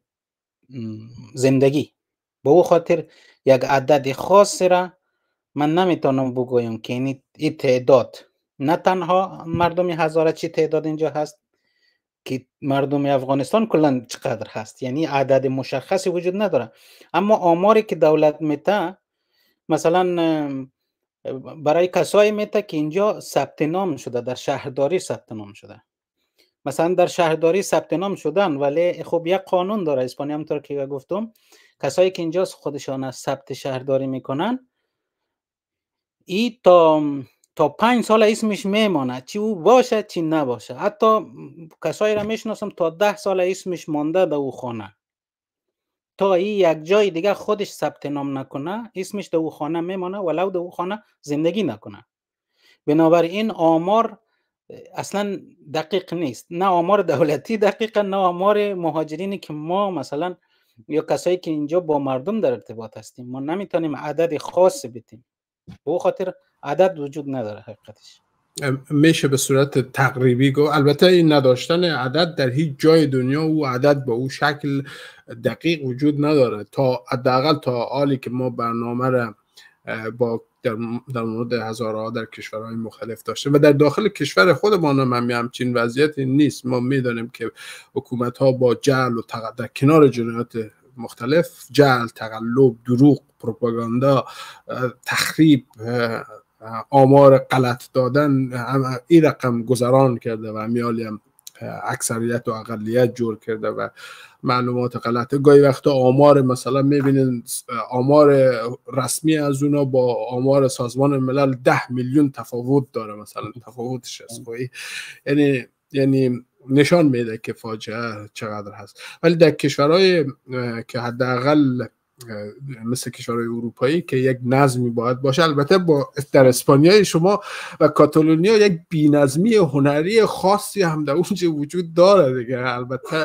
زندگی. به او خاطر یک عدد خاصی را من نمیتونم بگویم که این این تعداد، نه تنها مردم هزاره چی تعداد اینجا هست که مردم افغانستان کلا چقدر هست، یعنی عدد مشخصی وجود نداره. اما آماری که دولت میته مثلا برای کسایی میته که اینجا ثبت نام شده، در شهرداری ثبت نام شده، مثلا در شهرداری ثبت نام شدن، ولی خب یک قانون داره اسپانیا، همونطور که گفتم کسایی که اینجا خودشان از ثبت شهرداری میکنن ای تا تا پنج سال اسمش میمانه، چی او باشه چی نباشه. حتی کسایی را میشناسم تا ده سال اسمش مانده در او خانه، تا ای یک جای دیگه خودش ثبت نام نکنه اسمش در او خانه میمانه ولو در او خانه زندگی نکنه. بنابراین آمار اصلا دقیق نیست، نه آمار دولتی دقیقه، نه آمار مهاجرینی که ما مثلا یا کسایی که اینجا با مردم در ارتباط هستیم. ما نمیتونیم عدد خاص بتیم، به خاطر عدد وجود نداره. حقیقتش میشه به صورت تقریبی گفت. البته این نداشتن عدد در هیچ جای دنیا او عدد به او شکل دقیق وجود نداره، تا حداقل تا حالی که ما برنامه را با در در مورد هزاره ها در کشورهای مختلف داشته و در داخل کشور خودمان هم همچین وضعیتی نیست. ما میدانیم که حکومت ها با جعل و تق... در کنار جنایات مختلف، جعل، تقلب، دروغ، پروپاگاندا، تخریب، آمار غلط دادن، این رقم گذران کرده و همیالی هم اکثریت و اقلیت جور کرده و معلومات غلطه. گاهی وقتا آمار مثلا میبینین آمار رسمی از اونا با آمار سازمان ملل ده میلیون تفاوت داره، مثلا تفاوتش هست. یعنی یعنی نشان میده که فاجعه چقدر هست. ولی در کشورهای که حداقل مثل کشورهای اروپایی که یک نظمی باید باشه، البته با در اسپانیای شما و کاتالونیا یک بی‌نظمی هنری خاصی هم در اونجا وجود داره دیگه، البته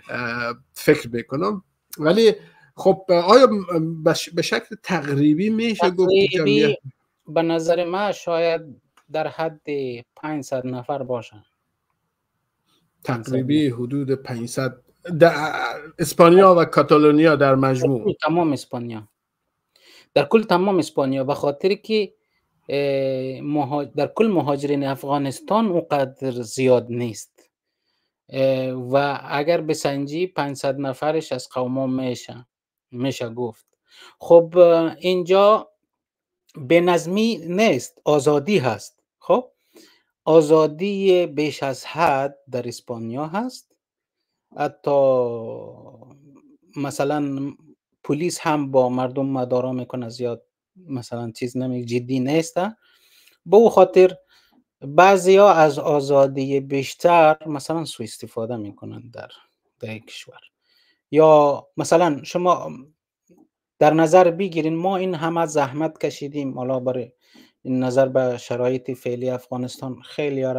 فکر میکنم. ولی خب آیا به شکل تقریبی میشه گفت جمعیت؟ به نظر من شاید در حد پانصد نفر باشن، تقریبی حدود پانصد در اسپانیا و کاتالونیا در مجموع، در تمام اسپانیا، در کل تمام اسپانیا، به خاطر که در کل مهاجرین افغانستان اونقدر زیاد نیست و اگر بسنجی پانصد نفرش از قوم میشه میشه گفت. خب اینجا به نظمی نیست، آزادی هست. خب آزادی بیش از حد در اسپانیا هست، حتی مثلا پلیس هم با مردم مدارا میکنه، زیاد مثلا چیز نمی جدی نیسته. به او خاطر بعضی ها از آزادی بیشتر مثلا سوء استفاده میکنن در در کشور. یا مثلا شما در نظر بگیرین ما این همه زحمت کشیدیم، حالا برای این نظر به شرایط فعلی افغانستان خیلی را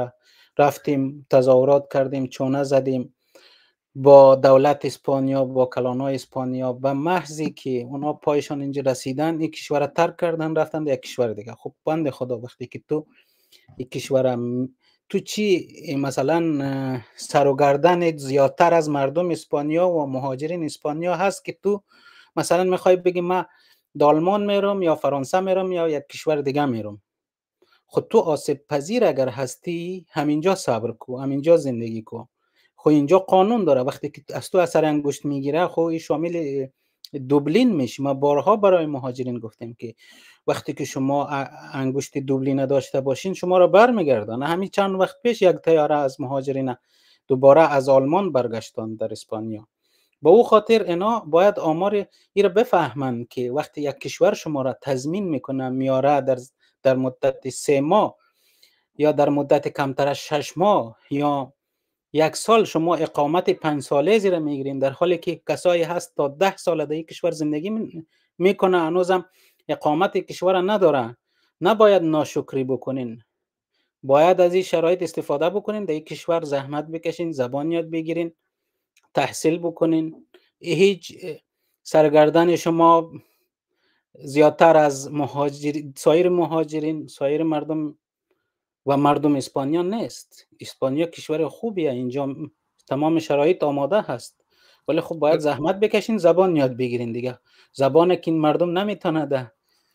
رفتیم تظاهرات کردیم، چونه زدیم با دولت اسپانیا، با کلانای اسپانیا، به محضی که اونا پایشان اینجا رسیدن این کشور ترک کردن رفتن یک کشور دیگه. خب بنده خدا وقتی که تو این کشور تو چی مثلا سر و گردن زیادتر از مردم اسپانیا و مهاجرین اسپانیا هست که تو مثلا میخوای بگی من دالمان میرم یا فرانسه میرم یا یک کشور دیگه میرم. خود تو آسیب پذیر اگر هستی همینجا صبر کو، همینجا زندگی کو. خو اینجا قانون داره، وقتی که از تو اثر انگشت میگیره خو این شامل دوبلین میشه. ما بارها برای مهاجرین گفتیم که وقتی که شما انگشت دوبلین داشته باشین شما را برمیگردانه. همین چند وقت پیش یک طیاره از مهاجرین دوباره از آلمان برگشتن در اسپانیا. با او خاطر اینا باید آمار ای را بفهمن که وقتی یک کشور شما را تضمین میکنه میاره در در مدت سه ماه یا در مدت کمتر از شش ماه یا یک سال شما اقامت پنج ساله زیر میگیرین، در حالی که کسایی هست تا ده سال در یک کشور زندگی میکنه هنوزم اقامت کشور نداره. نباید ناشکری بکنین، باید از این شرایط استفاده بکنین، در یک کشور زحمت بکشین، زبان یاد بگیرین، تحصیل بکنین. هیچ سرگردن شما زیادتر از مهاجر سایر مهاجرین سایر مردم و مردم اسپانیا نیست. اسپانیا کشور خوبیه، اینجا تمام شرایط آماده هست، ولی خب باید زحمت بکشین، زبان یاد بگیرین دیگه. زبان که این مردم نمیتونه ده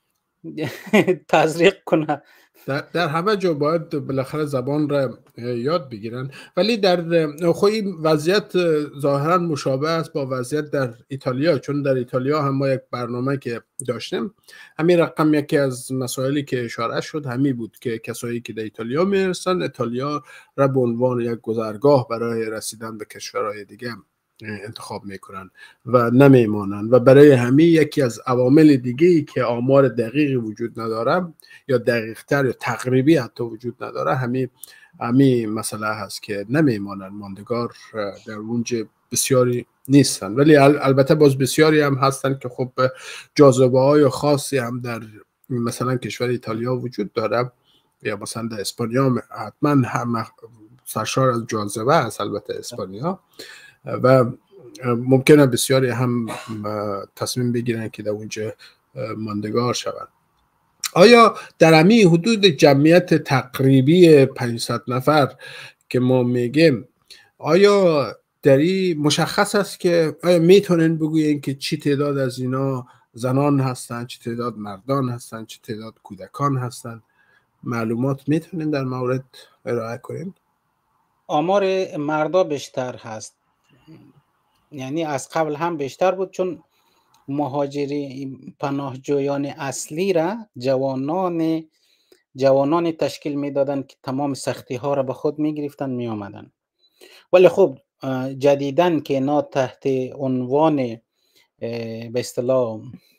تزریق کنه. در, در همه جا باید بالاخره زبان را یاد بگیرن. ولی در خود این وضعیت ظاهرا مشابه است با وضعیت در ایتالیا، چون در ایتالیا هم ما یک برنامه که داشتیم همین رقم یکی از مسائلی که اشاره شد همین بود که کسایی که در ایتالیا میرسن ایتالیا را به عنوان یک گذرگاه برای رسیدن به کشورهای دیگه انتخاب میکنن و نمیمانن و برای همین یکی از عوامل دیگه‌ای که آمار دقیقی وجود نداره یا دقیق‌تر یا تقریبی حتی وجود نداره همین همین مسئله هست که نمیمانن، ماندگار در اونجا بسیاری نیستن. ولی البته باز بسیاری هم هستن که خب جاذبه‌های خاصی هم در مثلا کشور ایتالیا وجود داره یا مثلا در اسپانیا حتما هم سرشار از جاذبه است البته اسپانیا و ممکنه بسیاری هم تصمیم بگیرن که در اونجا ماندگار شوند. آیا در همین حدود جمعیت تقریبی پانصد نفر که ما میگیم آیا در این مشخص است که آیا میتونن بگوین که چی تعداد از اینا زنان هستن، چی تعداد مردان هستن، چی تعداد کودکان هستن؟ معلومات میتونن در مورد ارائه کنین؟ آمار مردا بیشتر هست، یعنی از قبل هم بیشتر بود، چون مهاجری پناهجویان اصلی را جوانان جوانان تشکیل میدادن که تمام سختی ها را به خود می گرفتن می آمدن. ولی خب جدیدن که اینا تحت عنوان به اصطلاح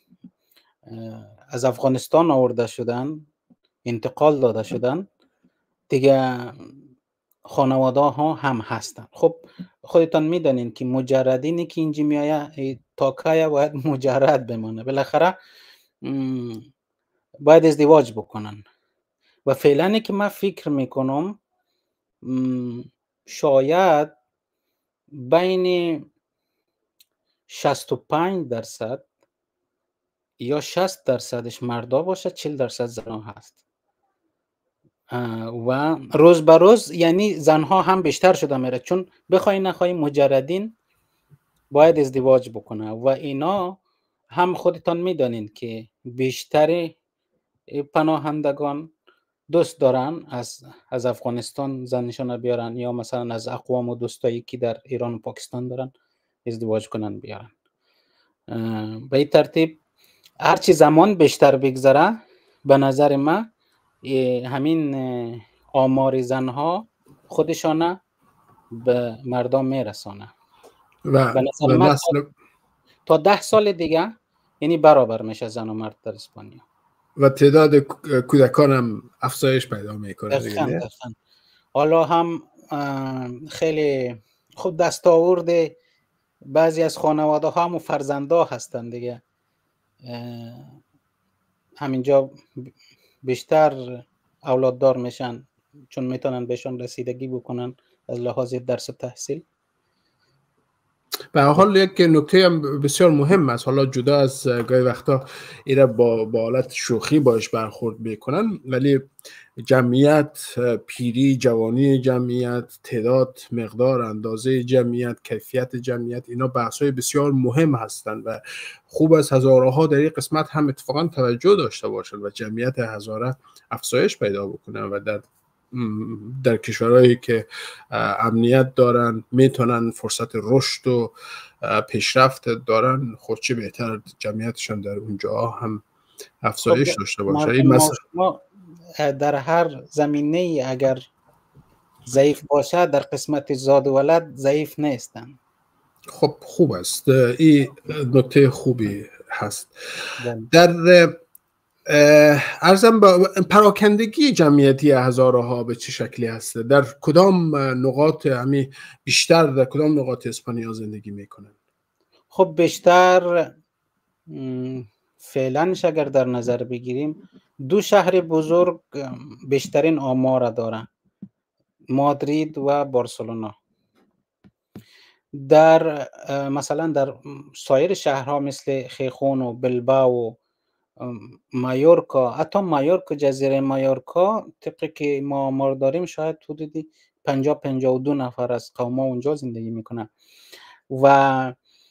از افغانستان آورده شدن، انتقال داده شدن دیگه، خانواده ها هم هستن. خب خودتان میدانین که مجردینی که اینجا میایه تاکایه باید مجرد بمانه، بالاخره باید ازدواج بکنن. و فعلا که من فکر میکنم شاید بین شصت و پنج درصد یا شصت درصدش مردا باشه، چهل درصد زنها هست. و روز به روز یعنی زنها هم بیشتر شده میره، چون بخوای نخوای مجردین باید ازدواج بکنه و اینا هم خودتان میدانین که بیشتر پناهندگان دوست دارن از از افغانستان زنشان بیارن یا مثلا از اقوام و دوستایی که در ایران و پاکستان دارن ازدواج کنن بیارن. به این ترتیب هرچی زمان بیشتر بگذره به نظر من همین آمار زنها خودشانه به مردم میرسانه و به نظر من تا, تا ده سال دیگه یعنی برابر میشه زن و مرد در اسپانیا و تعداد کودکان هم افزایش پیدا میکنه دیگه. حالا هم خیلی خوب دستاورد بعضی از خانواده ها هم فرزنده هستن دیگه، همینجا بیشتر اولاددار میشن چون میتونن بهشون رسیدگی بکنن از لحاظ درس و تحصیل. به هر حال یک نکته هم بسیار مهم است، حالا جدا از گاهی وقتا ایره با با حالت شوخی باش برخورد میکنن، ولی جمعیت، پیری، جوانی جمعیت، تعداد، مقدار، اندازه جمعیت، کیفیت جمعیت، اینا بحث‌های بسیار مهم هستند و خوب است هزاره ها در این قسمت هم اتفاقا توجه داشته باشند و جمعیت هزاره افزایش پیدا بکنه و در در کشورهایی که امنیت دارن میتونن فرصت رشد و پیشرفت دارن، خود چه بهتر جمعیتشان در اونجا هم افزایش خب داشته باشه. این مثلا ما در هر زمینه اگر ضعیف باشه در قسمت زاد و ولد ضعیف نیستن. خب خوب است، این نکته خوبی هست. در ارزم با پراکندگی جمعیتی هزاره ها به چه شکلی هست؟ در کدام نقاط همی بیشتر در کدام نقاط اسپانیا زندگی میکنن؟ خب بیشتر فعلا اگر در نظر بگیریم دو شهر بزرگ بیشترین آمار دارن، مادرید و بارسلونا. در مثلا در سایر شهرها مثل خیخون و بلبائو و مایورکا، حتی مایورکا، جزیره مایورکا طبقی که ما آمار داریم شاید حدودی پنجاه پنجاه و دو نفر از قوم اونجا زندگی میکنن و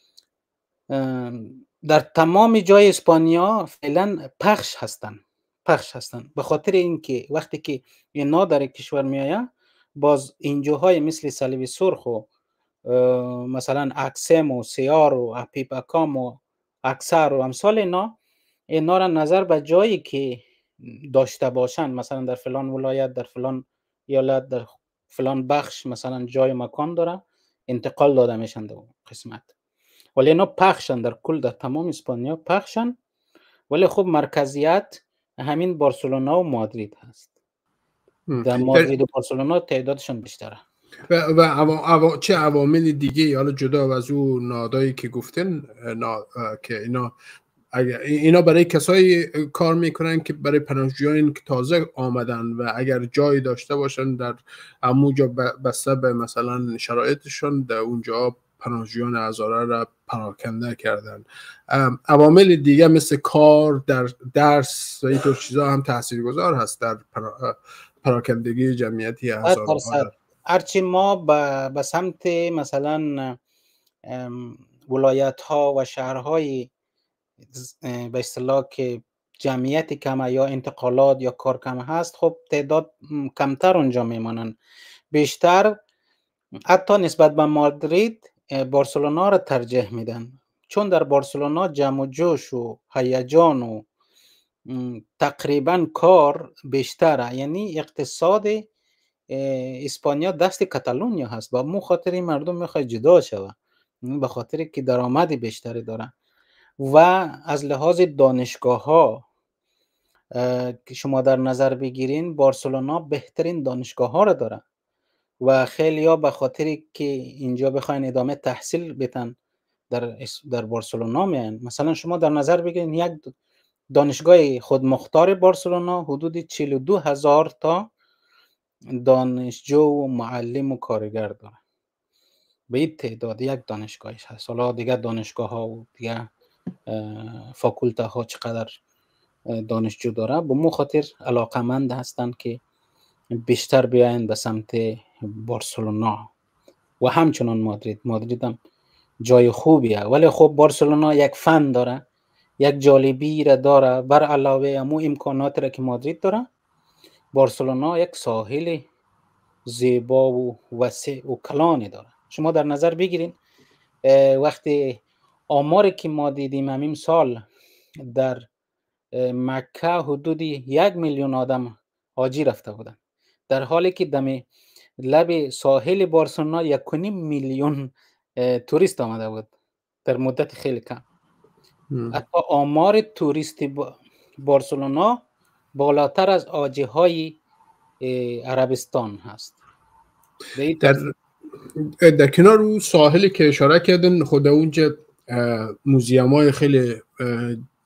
در تمام جای اسپانیا فعلا پخش هستن پخش هستن به خاطر اینکه وقتی که اینا در کشور میآید باز اینجاهای مثل صلیب سرخ و مثلا اکسم و سیار و اپیپکام و اکسر و امثال اینا اینا را نظر به جایی که داشته باشن، مثلا در فلان ولایت، در فلان ایالت، در فلان بخش مثلا جای مکان داره، انتقال داده میشن در قسمت. ولی اینا پخشن در کل در تمام اسپانیا پخشن، ولی خب مرکزیت همین بارسلونا و مادرید هست. در مادرید و بارسلونا تعدادشون بیشتره. و, و عوا... عوا... چه عوامل دیگه حالا جدا از اون نادایی که گفتن نا... که اینا اگر اینا برای کسایی کار میکنن که برای پناهجویان که تازه آمدن و اگر جایی داشته باشن در همونجا بسته به مثلا شرایطشون در اونجا پناهجویان هزاره را پراکنده کردن. عوامل دیگه مثل کار، در درس و اینطور چیزا هم تاثیرگذار هست در پرا... پراکندگی جمعیتی هزاره ها. هرچی ما به سمت مثلا ولایت ها و شهرهای به اصطلاح که جمعیت کمه یا انتقالات یا کار کم هست، خب تعداد کمتر اونجا میمانن. بیشتر حتی نسبت به مادرید بارسلونا را ترجیح میدن، چون در بارسلونا جمع و جوش و هیجان و تقریبا کار بیشتره. یعنی اقتصاد اسپانیا دست کاتالونیا هست و مو خاطر مردم میخواد جدا شوه، به خاطر که درآمد بیشتری دارن. و از لحاظ دانشگاه ها که شما در نظر بگیرین بارسلونا بهترین دانشگاه ها را داره و خیلی ها به خاطر که اینجا بخواین ادامه تحصیل بتن در در بارسلونا میان. مثلا شما در نظر بگیرین یک دانشگاه خودمختار بارسلونا حدود چهل و دو هزار تا دانشجو و معلم و کارگر داره. به این تعداد یک دانشگاهش هست. حالا دیگه دانشگاه ها و دیگه فاکولته ها چقدر دانشجو داره، به مو خاطر علاقمند هستن که بیشتر بیاین به سمت بارسلونا و همچنان مادرید. مادرید هم جای خوبیه، ولی خب بارسلونا یک فن داره، یک جالبی را داره. بر علاوه امو امکانات را که مادرید داره، بارسلونا یک ساحل زیبا و وسیع و کلانی داره. شما در نظر بگیرین وقتی آماری که ما دیدیم همین سال در مکه حدودی یک میلیون آدم حاجی رفته بودن، در حالی که دم لب ساحل بارسلونا یک و نیم میلیون توریست آمده بود در مدت خیلی کم. حتی آمار توریست بارسلونا بالاتر از حاجی های عربستان هست. در در کنار اون ساحلی که اشاره کردن، خود اونجا موزیوم های خیلی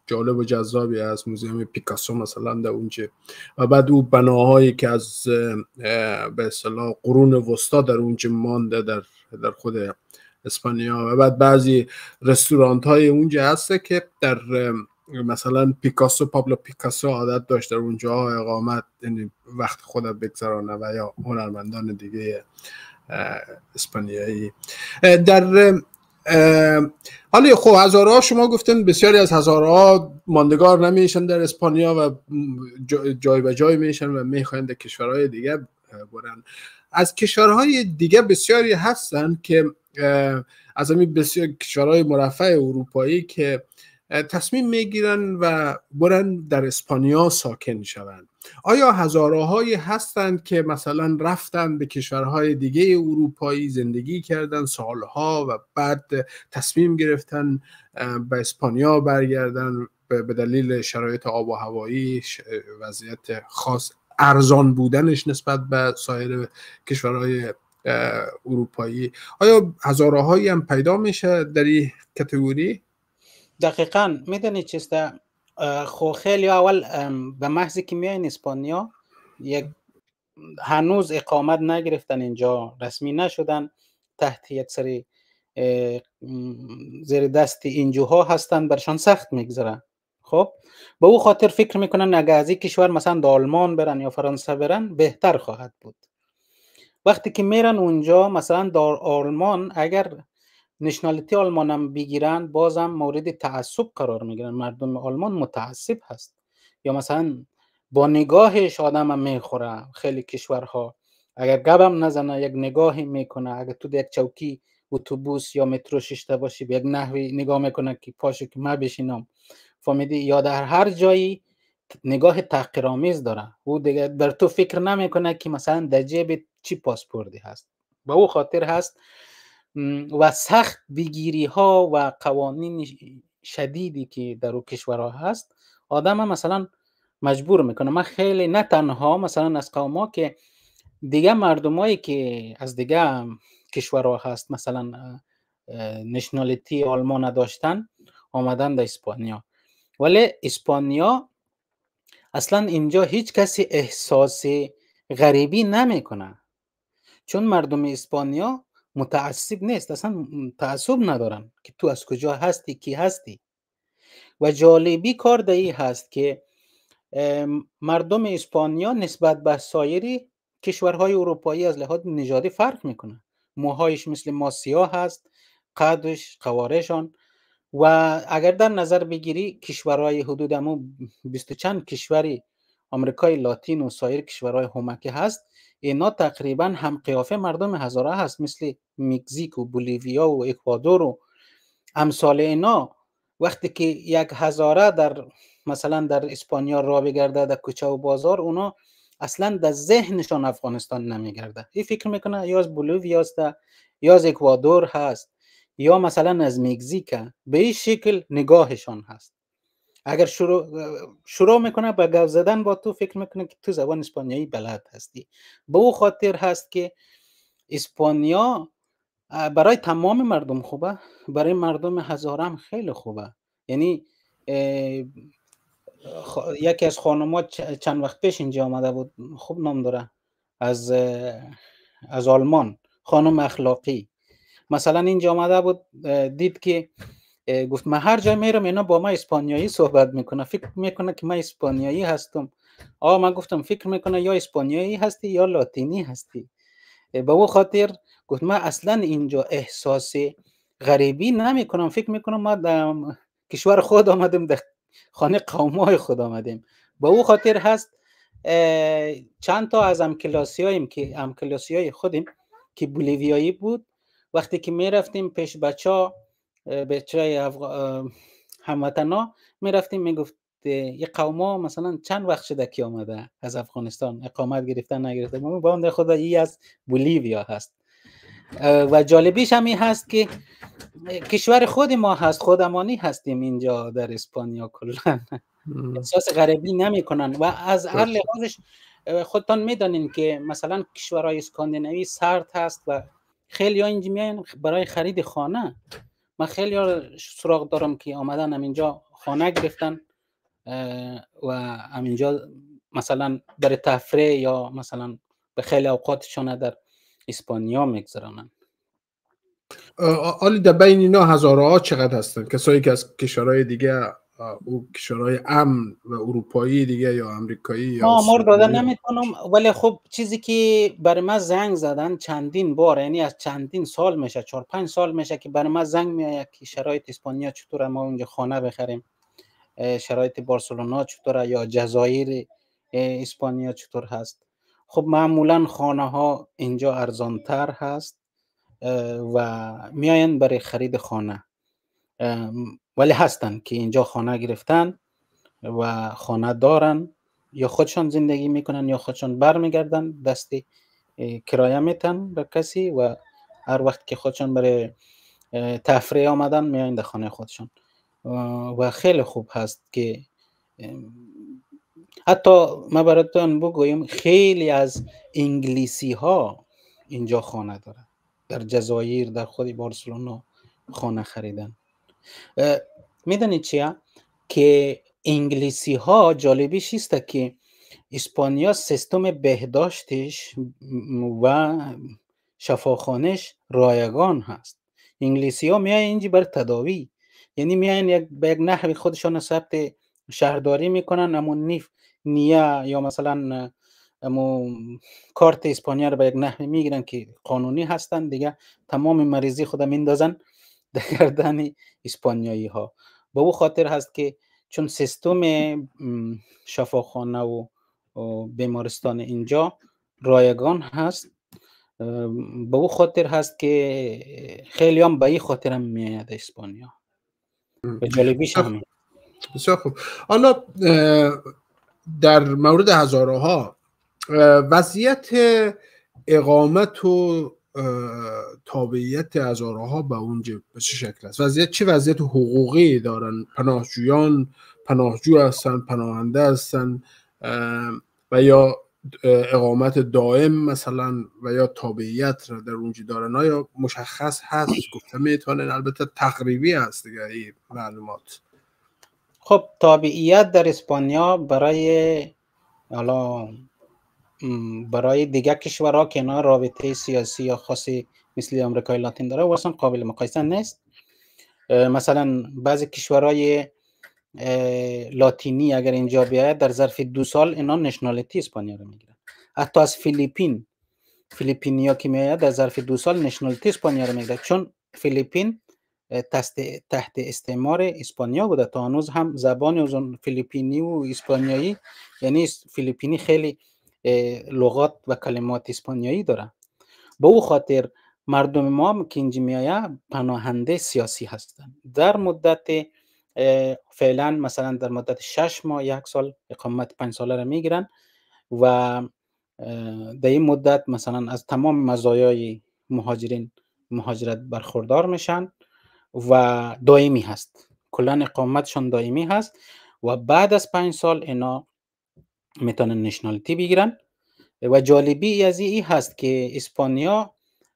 جالب و جذابی از موزیوم پیکاسو مثلا در اونجا، و بعد اون بناهایی که از به اصطلاح قرون وسطا در اونجا مانده در در خود اسپانیا، و بعد بعضی رستورانت های اونجا هسته که در مثلا پیکاسو پابلو پیکاسو عادت داشت در اونجا اقامت، یعنی وقت خود بگذرانه، و یا هنرمندان دیگه اسپانیایی. در حالا خب هزارها شما گفتن بسیاری از هزارها ماندگار نمیشن در اسپانیا و جای به جای میشن و میخواین در کشورهای دیگه برن. از کشورهای دیگه بسیاری هستن که از همین بسیار کشورهای مرفه اروپایی که تصمیم میگیرن و برن در اسپانیا ساکن شوند. آیا هزارهایی هستند که مثلا رفتن به کشورهای دیگه اروپایی زندگی کردن سالها و بعد تصمیم گرفتن به اسپانیا برگردن به دلیل شرایط آب و هوایی، وضعیت خاص، ارزان بودنش نسبت به سایر کشورهای اروپایی؟ آیا هزارهایی هم پیدا میشه در این کاتگوری؟ دقیقاً. میدونی چیست؟ خو خیلی اول به محضی که میاین اسپانیا یک هنوز اقامت نگرفتن، اینجا رسمی نشدن، تحت یک سری زیر دست اینجوها هستن، برشان سخت میگذره. خب به او خاطر فکر میکنن اگه از این کشور مثلا در آلمان برن یا فرانسه برن بهتر خواهد بود. وقتی که میرن اونجا مثلا در آلمان اگر نشنالیتی آلمان هم بگیرن بازم مورد تعصب قرار میگیرن. مردم آلمان متعصب هست، یا مثلا با نگاهش آدم هم میخوره. خیلی کشورها اگر گبم نزنه یک نگاهی میکنه، اگر تو یک چوکی اتوبوس یا مترو ششته باشی به یک نحوی نگاه میکنه که پاشو که ما بشینم، فهمیدی؟ یا در هر جایی نگاه تحقیرآمیز داره. او دیگه بر تو فکر نمیکنه که مثلا در جیب چی پاسپورتی هست. به او خاطر هست و سخت بگیری ها و قوانین شدیدی که در او کشورها هست آدم هم مثلا مجبور میکنه. من خیلی نه تنها مثلا از قوم ها که دیگه مردمایی که از دیگه کشورها هست مثلا نشنالیتی آلمان داشتن آمدن در اسپانیا، ولی اسپانیا اصلا اینجا هیچ کسی احساس غریبی نمیکنه، چون مردم اسپانیا متعصب نیست، اصلا تعصب ندارن که تو از کجا هستی کی هستی. و جالبی کار دایی هست که مردم اسپانیا نسبت به سایر کشورهای اروپایی از لحاظ نژادی فرق میکنه. موهایش مثل ما سیاه هست، قدش، قوارشان. و اگر در نظر بگیری کشورهای حدود همو بیست چند کشوری آمریکای لاتین و سایر کشورهای همکی هست، اینا تقریبا هم قیافه مردم هزاره هست، مثل مکزیک و بولیویا و اکوادور و امثال اینا. وقتی که یک هزاره در مثلا در اسپانیا را بگرده در کوچه و بازار، اونا اصلا در ذهنشان افغانستان نمیگرده. این فکر میکنه یا از بولیویا است یا از اکوادور هست یا مثلا از مکزیک. به این شکل نگاهشان هست. اگر شروع شروع میکنه به گپ زدن با تو فکر میکنه که تو زبان اسپانیایی بلد هستی. به او خاطر هست که اسپانیا برای تمام مردم خوبه، برای مردم هزاره هم خیلی خوبه. یعنی خ... یکی از خانم‌ها چند وقت پیش اینجا آمده بود، خوب نام داره، از از آلمان، خانم اخلاقی. مثلا اینجا آمده بود، دید که گفت من هر جای میرم اینا با ما اسپانیایی صحبت میکنه، فکر میکنه که من اسپانیایی هستم. آه من گفتم فکر میکنه یا اسپانیایی هستی یا لاتینی هستی. به او خاطر گفت من اصلا اینجا احساس غریبی نمیکنم، فکر میکنم ما در کشور خود آمدیم، در خانه قومای خود آمدیم. به او خاطر هست چند تا از همکلاسیاییم که همکلاسیای خودیم که بولیویایی بود، وقتی که میرفتیم پیش بچه بچه افغ... هموطنا میرفتیم میگفت یه قوما مثلا چند وقت شده که آمده از افغانستان اقامت گرفتن نگرفته، ما باند خدا ای از بولیویا هست. و جالبیش هم این هست که کشور خود ما هست، خودمانی هستیم اینجا در اسپانیا، کلا احساس غریبی نمی کنن. و از هر لحاظش خودتان میدانین که مثلا کشورهای اسکاندیناوی سرد هست و خیلی ها اینجا میان برای خرید خانه. من خیلی ها سراغ دارم که آمدن هم اینجا خانه گرفتن و همینجا مثلا برای تفریح یا مثلا به خیلی اوقاتشون در اسپانیا میگذرانن. آلی در بین اینا هزاره ها چقدر هستن؟ کسایی که از کشورهای دیگه، او کشورهای امن و اروپایی دیگه یا امریکایی یا آمار دادن نمیتونم، ولی خب چیزی که برای من زنگ زدن چندین بار، یعنی از چندین سال میشه، چهار پنج سال میشه که برای من زنگ میاد که شرایط اسپانیا چطوره، ما اونجا خانه بخریم، شرایط بارسلونا چطوره یا جزایر اسپانیا چطور هست. خب معمولا خانه ها اینجا ارزان تر هست و میاین برای خرید خانه، ولی هستن که اینجا خانه گرفتن و خانه دارن، یا خودشان زندگی میکنن یا خودشان برمیگردن دست کرایه میتن به کسی و هر وقت که خودشان برای تفریح آمدن میاین در خانه خودشان. و خیلی خوب هست که حتی ما براتون بگویم خیلی از انگلیسی ها اینجا خانه داره، در جزایر، در خود بارسلونا خانه خریدن. میدونید چیه که انگلیسی ها جالبیش است که اسپانیا سیستم بهداشتش و شفاخانش رایگان هست. انگلیسی ها میاین اینجا بر تداوی، یعنی میاین یک به یک نحوی خودشان ثبت شهرداری میکنن، اما نیف نیا یا مثلا امو کارت اسپانیا رو به یک نحوی میگیرن که قانونی هستن دیگه، تمام مریضی خود میندازن در گردن اسپانیایی ها. به او خاطر هست که چون سیستم شفاخانه و بیمارستان اینجا رایگان هست، به او خاطر هست که خیلی هم به این خاطر هم میاد اسپانیا. به جالبیش همین. بسیار خوب. حالا در مورد هزاره ها وضعیت اقامت و تابعیت هزاره ها به اونجا به چه شکل است؟ وضعیت چه وضعیت حقوقی دارن؟ پناهجویان پناهجو هستن، پناهنده هستن و یا اقامت دائم مثلا و یا تابعیت را در اونجا دارن؟ آیا مشخص هست؟ گفته میتونن؟ البته تقریبی هست دیگه این معلومات. خب تابعیت در اسپانیا برای حالا برای دیگه کشورها که اینا رابطه سیاسی یا خاصی مثل آمریکای لاتین داره واسه قابل مقایسه نیست. مثلا بعضی کشورهای لاتینی اگر اینجا بیاید در ظرف دو سال اینا نشنالیتی اسپانیا رو میگیرن. حتی از فیلیپین فیلیپینیا که میاد در ظرف دو سال نشنالیتی اسپانیا رو میگیره، چون فیلیپین تحت استعمار اسپانیا بوده. تا هنوز هم زبان فیلیپینی و اسپانیایی، یعنی فیلیپینی خیلی لغات و کلمات اسپانیایی داره. به او خاطر مردم ما که اینجا میآید پناهنده سیاسی هستند. در مدت فعلا مثلا در مدت شش ماه یک سال اقامت پنج ساله را میگیرن و در این مدت مثلا از تمام مزایای مهاجرین مهاجرت برخوردار میشن و دائمی هست، کلا اقامتشون دائمی هست و بعد از پنج سال اینا میتونن نشنالیتی بگیرن. و جالبی از این هست که اسپانیا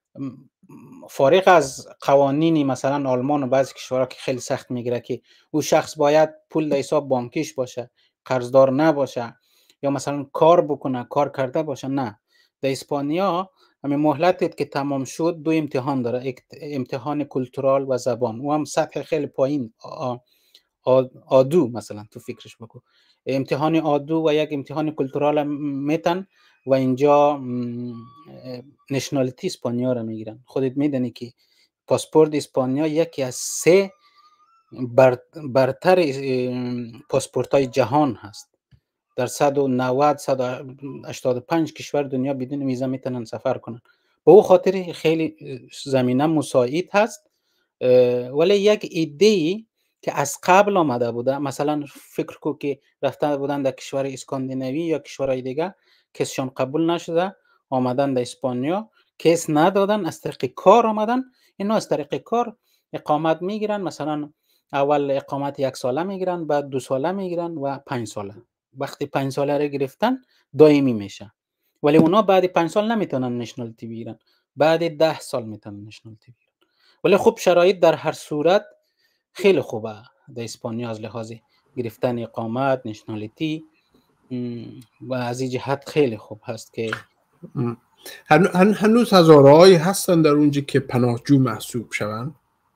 فارغ از قوانینی مثلا آلمان و بعضی کشورها که خیلی سخت میگیره که او شخص باید پول در حساب بانکیش باشه، قرضدار نباشه یا مثلا کار بکنه، کار کرده باشه، نه. در اسپانیا همین مهلت که تمام شد دو امتحان داره، امتحان کلتورال و زبان، و هم سطح خیلی پایین آدو مثلا تو فکرش بکن، امتحان آدو و یک امتحان کلتورال میتن و اینجا نشنالیتی اسپانیا رو میگیرن. خودت میدونی که پاسپورت اسپانیا یکی از سه بر برتر پاسپورت های جهان هست. در صد و نود صد و هشتاد و پنج کشور دنیا بدون ویزا میتونن سفر کنن. به او خاطر خیلی زمینه مساعد هست. ولی یک ایده که از قبل آمده بوده، مثلا فکر کو که رفته بودن در کشور اسکاندیناوی یا کشورهای دیگه کسشان قبول نشده، آمدن در اسپانیا کس ندادن، از طریق کار آمدن، اینا از طریق کار اقامت میگیرن. مثلا اول اقامت یک ساله میگیرن، بعد دو ساله میگیرن و پنج ساله. وقتی پنج ساله رو گرفتن دائمی میشه. ولی اونا بعد پنج سال نمیتونن نشنالیتی بگیرن، بعد ده سال میتونن نشنالیتی بگیرن. ولی خب شرایط در هر صورت خیلی خوبه. در اسپانیا از لحاظ گرفتن اقامت، نشنالیتی و از این جهت خیلی خوب هست که هن هنوز هزارهایی هستن در اونجا که پناهجو محسوب شوند.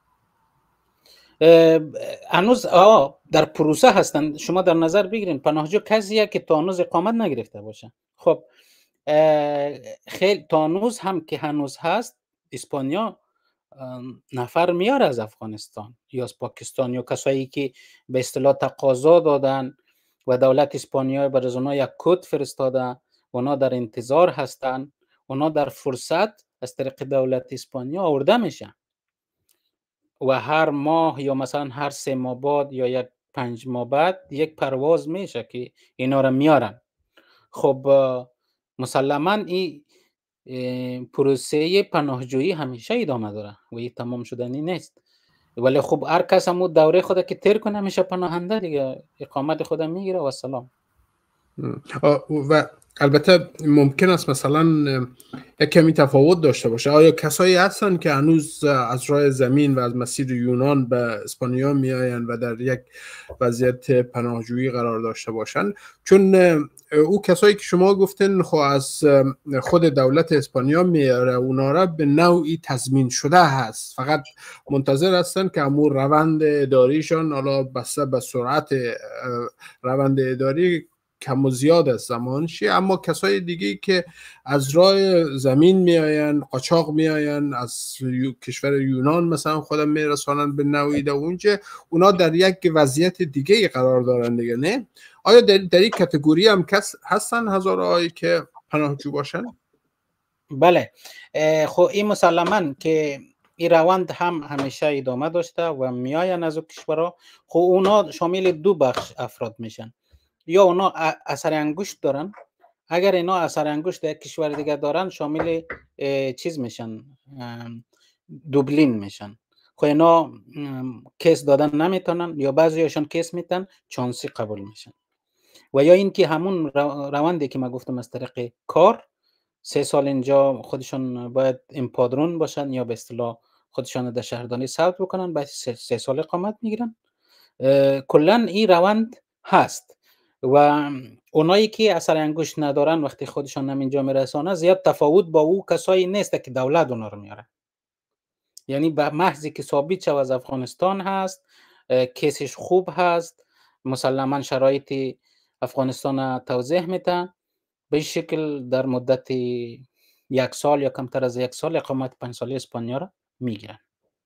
هنوز آه در پروسه هستن. شما در نظر بگیرین پناهجو کسیه که تا هنوز اقامت نگرفته باشه. خب خیلی تا هنوز هم که هنوز هست اسپانیا نفر میاره از افغانستان یا از پاکستان یا کسایی که به اصطلاح تقاضا دادن و دولت اسپانیا بر از اونا یک کد فرستاده، اونا در انتظار هستن، اونا در فرصت از طریق دولت اسپانیا آورده میشن و هر ماه یا مثلا هر سه ماه بعد یا یک پنج ماه بعد یک پرواز میشه که اینا رو میارن. خب مسلما این پروسه پناهجویی همیشه ادامه داره و این تمام شدنی نیست، ولی خب هر کس هم دوره خود که تیر کنه میشه پناهنده دیگه، اقامت خود میگیره و سلام. و البته ممکن است مثلا یک کمی تفاوت داشته باشه. آیا کسایی هستن که هنوز از راه زمین و از مسیر یونان به اسپانیا میآیند و در یک وضعیت پناهجویی قرار داشته باشند؟ چون او کسایی که شما گفتن خب از خود دولت اسپانیا میاره، اونا را به نوعی تضمین شده هست، فقط منتظر هستن که امور روند اداریشان حالا بسته به سرعت روند اداری کم و زیاد از زمان شه. اما کسای دیگه که از راه زمین میآین، قاچاق میآین، از کشور یونان مثلا خودم میرسانن به نوعی در اونجا، اونا در یک وضعیت دیگه قرار دارن دیگه، نه؟ آیا در, در این کاتگوری هم کس هستن هزارهایی که پناهجو باشن؟ بله، خب این مسلما که این روند هم همیشه ادامه داشته و میآین از اون کشورها. خب اونا شامل دو بخش افراد میشن، یا اونا اثر انگشت دارن، اگر اینا اثر انگشت در کشور دیگه دارن شامل چیز میشن، دوبلین میشن. خب اینا کیس دادن نمیتونن یا بعضیشون کیس میتن چانسی قبول میشن. و یا اینکه همون روندی که ما گفتم از طریق کار سه سال اینجا خودشون باید امپادرون باشن یا به اصطلاح خودشون در شهرداری ثبت بکنن، بعد سه سال اقامت میگیرن. کلا این روند هست و اونایی که اثر انگشت ندارن وقتی خودشون هم اینجا میرسانه زیاد تفاوت با او کسایی نیست که دولت اونا رو میاره. یعنی به محضی که ثابت شو از افغانستان هست، کیسش خوب هست، مسلما شرایط افغانستان توضیح میده، به شکل در مدت یک سال یا کمتر از یک سال اقامت پنج ساله اسپانیا را میگیرن.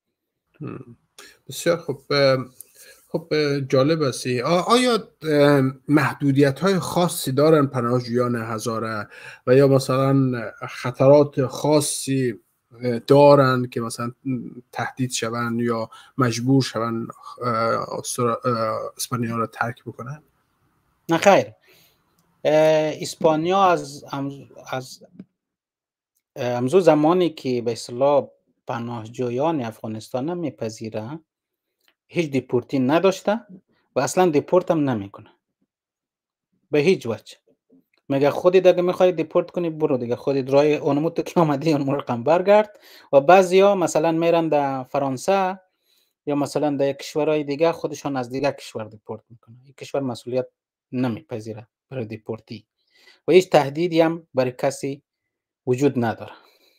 بسیار خوب. خب جالب است. آیا محدودیت های خاصی دارن پناهجویان هزاره و یا مثلا خطرات خاصی دارن که مثلا تهدید شوند یا مجبور شوند اسپانیا را ترک بکنن؟ نه خیر، اسپانیا از از امزو زمانی که به اصطلاح پناهجویان افغانستان میپذیره هیچ دیپورتی نداشته و اصلا دیپورت هم نمیکنه به هیچ وجه. مگه خودت اگه میخوای دیپورت کنی برو دیگه، خودت رای اونمو تو که آمدی اون رقم برگرد. و بعضیا مثلا میرن در فرانسه یا مثلا در کشورهای دیگه خودشان از دیگه کشور دیپورت میکنه. این کشور مسئولیت نمیپذیره برای دیپورتی و هیچ تهدیدی هم برای کسی وجود نداره.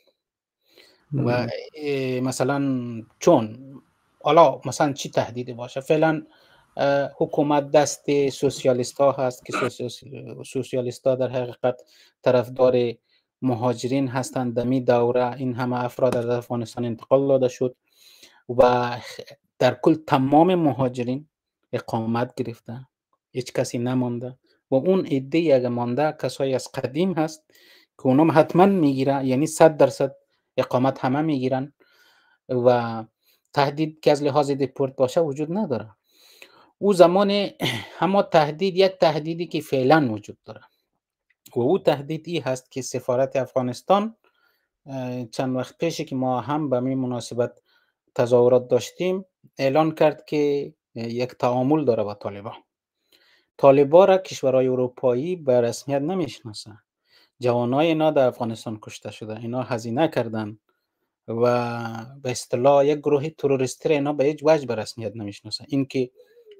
و مثلا چون حالا مثلا چی تهدیدی باشه، فعلا حکومت دست سوسیالیست ها هست که سوسیالیست ها در حقیقت طرفدار مهاجرین هستند. دمی دوره این همه افراد از افغانستان انتقال داده شد و در کل تمام مهاجرین اقامت گرفتن، هیچ کسی نمانده و اون عده اگه مانده کسایی از قدیم هست که اونم حتما میگیرن، یعنی صد درصد اقامت همه میگیرن و تهدید که از لحاظ دیپورت باشه وجود نداره. او زمان همه تهدید یک تهدیدی که فعلا وجود داره و او تهدید ای هست که سفارت افغانستان چند وقت پیشی که ما هم به می مناسبت تظاهرات داشتیم اعلان کرد که یک تعامل داره با طالبان. طالبان را کشورهای اروپایی به رسمیت نمیشناسن. جوانای اینا در افغانستان کشته شده، اینا هزینه کردن و به اصطلاح یک گروه تروریستی را اینا به هیچ وجه به رسمیت نمیشناسن. این که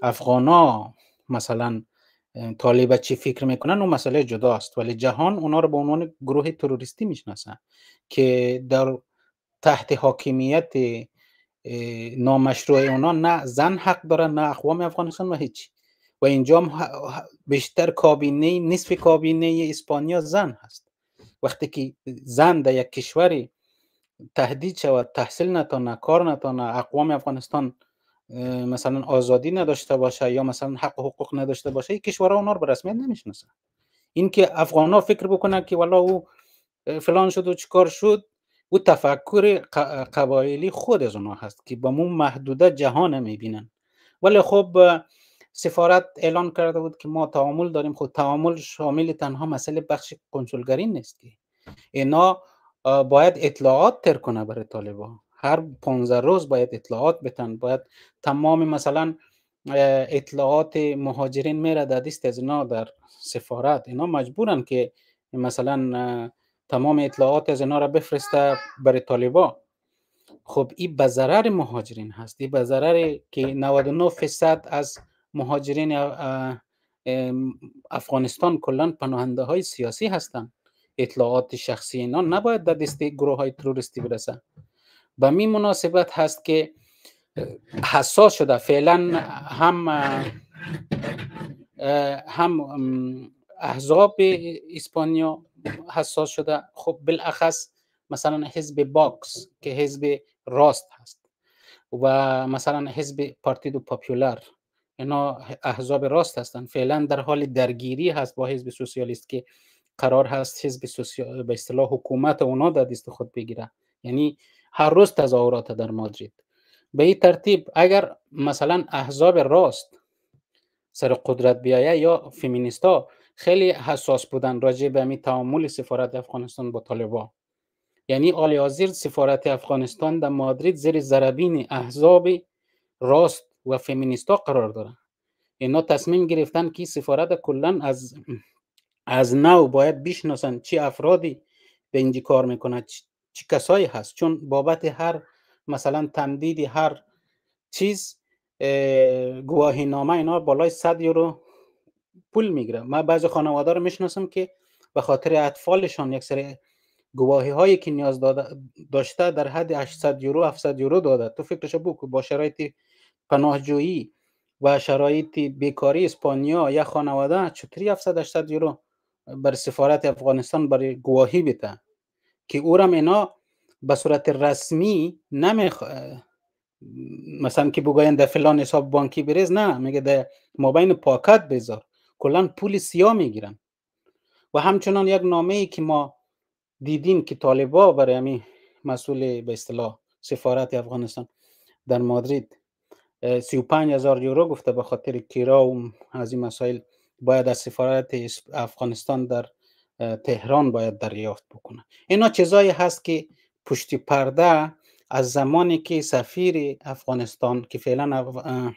افغانا مثلا طالب چی فکر میکنن اون مسئله جداست، ولی جهان اونا رو به عنوان گروه تروریستی میشناسن که در تحت حاکمیت نامشروع اونا نه زن حق دارن نه اقوام افغانستان و هیچ. و اینجا بیشتر کابینه، نصف کابینه اسپانیا زن هست. وقتی که زن در یک کشوری تهدید شود، تحصیل نتونه، کار نتونه، اقوام افغانستان مثلا آزادی نداشته باشه یا مثلا حق و حقوق نداشته باشه، این کشورها اونا رو به رسمیت نمیشناسن. این که افغانا فکر بکنن که والا او فلان شد و چیکار شد، او تفکر قبایلی خود از اونها هست که با مون محدوده جهان میبینن. ولی خب سفارت اعلان کرده بود که ما تعامل داریم. خود تعامل شامل تنها مسئله بخش کنسولگری نیست که اینا باید اطلاعات تر کنه برای طالبان. هر پانزده روز باید اطلاعات بتن، باید تمام مثلا اطلاعات مهاجرین میره در دست از اینا در سفارت. اینا مجبورن که مثلا تمام اطلاعات از اینا را بفرسته برای طالبان. خب این به ضرر مهاجرین هست، این به ضرر که نود و نه درصد از مهاجرین افغانستان کلا پناهنده های سیاسی هستند. اطلاعات شخصی اینا نباید در دست گروه های تروریستی برسه. به می مناسبت هست که حساس شده فعلا هم هم احزاب اسپانیا حساس شده. خب بالاخص مثلا حزب باکس که حزب راست هست و مثلا حزب پارتیدو پاپولار، اینا احزاب راست هستند. فعلا در حال درگیری هست با حزب سوسیالیست که قرار هست حزب سوسیال به اصطلاح حکومت اونا در دست خود بگیره. یعنی هر روز تظاهرات در مادرید. به این ترتیب اگر مثلا احزاب راست سر قدرت بیایه یا فمینیستا خیلی حساس بودن راجع به می تعامل سفارت افغانستان با طالبان. یعنی عالی حاضر سفارت افغانستان در مادرید زیر ضربین احزاب راست و فمینیستا قرار داره. اینا تصمیم گرفتن که سفارت کلا از از نو باید بشناسن چه افرادی به اینجا کار میکنه، چه کسایی هست، چون بابت هر مثلا تمدید هر چیز گواهی نامه اینا بالای صد یورو پول میگیره. من بعضی خانواده رو میشناسم که به خاطر اطفالشان یک سری گواهی هایی که نیاز داشته در حد هشتصد یورو هفتصد یورو داده. تو فکرشو بکن با شرایط پناهجویی و شرایط بیکاری اسپانیا یا خانواده چطوری هفتصد هشتصد یورو بر سفارت افغانستان برای گواهی بده که او را اینا به صورت رسمی نمیخ مثلا که بگوین در فلان حساب بانکی بریز، نه، میگه در مابین پاکت بذار. کلا پول سیاه میگیرن. و همچنان یک نامه ای که ما دیدیم که طالبا برای همین مسئول به اصطلاح سفارت افغانستان در مادرید سی و پنج هزار یورو گفته به خاطر کرایه و از این مسائل باید از سفارت افغانستان در تهران باید دریافت بکنه. اینا چیزایی هست که پشت پرده از زمانی که سفیر افغانستان که فعلا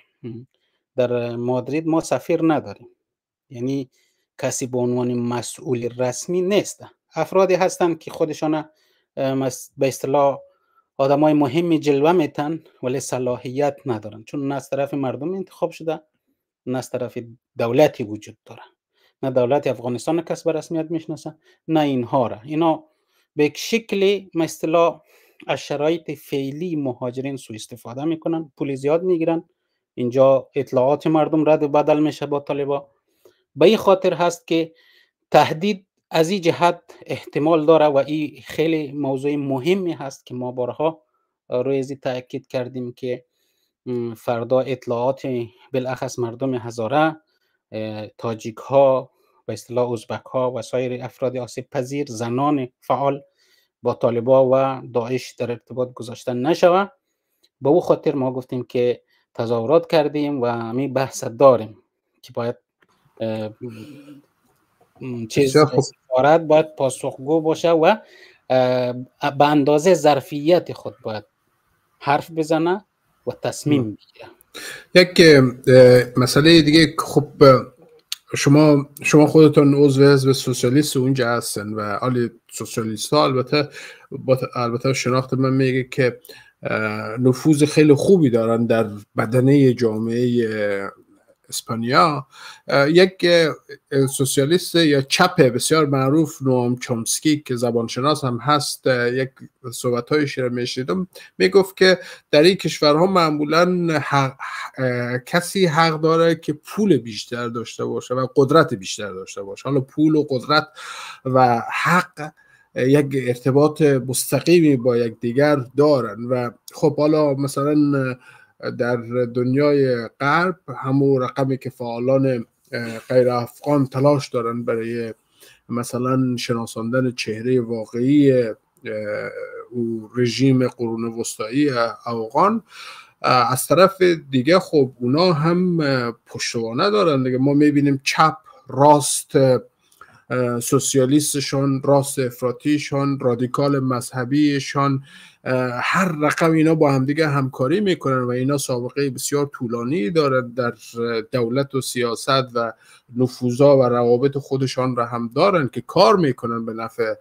در مادرید ما سفیر نداریم، یعنی کسی به عنوان مسئول رسمی نیست. افرادی هستند که خودشان به اصطلاح آدمای مهمی جلوه میتن ولی صلاحیت ندارن، چون نه از طرف مردم انتخاب شده نه از طرف دولتی وجود داره. نه دولت افغانستان کس به رسمیت میشناسه نه اینها را. اینا به یک شکلی به اصطلاح از شرایط فعلی مهاجرین سوء استفاده میکنن، پول زیاد میگیرن. اینجا اطلاعات مردم رد و بدل میشه با طالبا. به این خاطر هست که تهدید از این جهت احتمال داره و این خیلی موضوع مهمی هست که ما بارها روی این تاکید کردیم که فردا اطلاعات بالاخص مردم هزاره، تاجیک ها، به اصطلاح ازبک ها و سایر افراد آسیب پذیر، زنان فعال با طالبا و داعش در ارتباط گذاشتن نشوه. به او خاطر ما گفتیم که تظاهرات کردیم و همین بحث داریم که باید چیز سفارت باید پاسخگو باشه و به اندازه ظرفیت خود باید حرف بزنه و تصمیم بگیره. یک مسئله دیگه، خب شما شما خودتون عضو حزب سوسیالیست اونجا هستن و حالی سوسیالیست ها البته البته شناخت من میگه که نفوذ خیلی خوبی دارن در بدنه جامعه اسپانیا یک سوسیالیست یا چپ بسیار معروف نوام چومسکی که زبانشناس هم هست، یک صحبت‌هایش رو میشنیدم، میگفت که در این کشورها معمولا حق، کسی حق داره که پول بیشتر داشته باشه و قدرت بیشتر داشته باشه. حالا پول و قدرت و حق یک ارتباط مستقیمی با یک دیگر دارن و خب حالا مثلا در دنیای غرب همون رقمی که فعالان غیر افغان تلاش دارن برای مثلا شناساندن چهره واقعی او رژیم قرون وسطایی افغان، از طرف دیگه خب اونا هم پشتوانه دارن دیگه. ما میبینیم چپ، راست، سوسیالیستشون، راست افراطیشون، رادیکال مذهبیشون، هر رقم اینا با هم دیگه همکاری میکنن و اینا سابقه بسیار طولانی دارن در دولت و سیاست و نفوذا و روابط خودشان را هم دارن که کار میکنن به نفع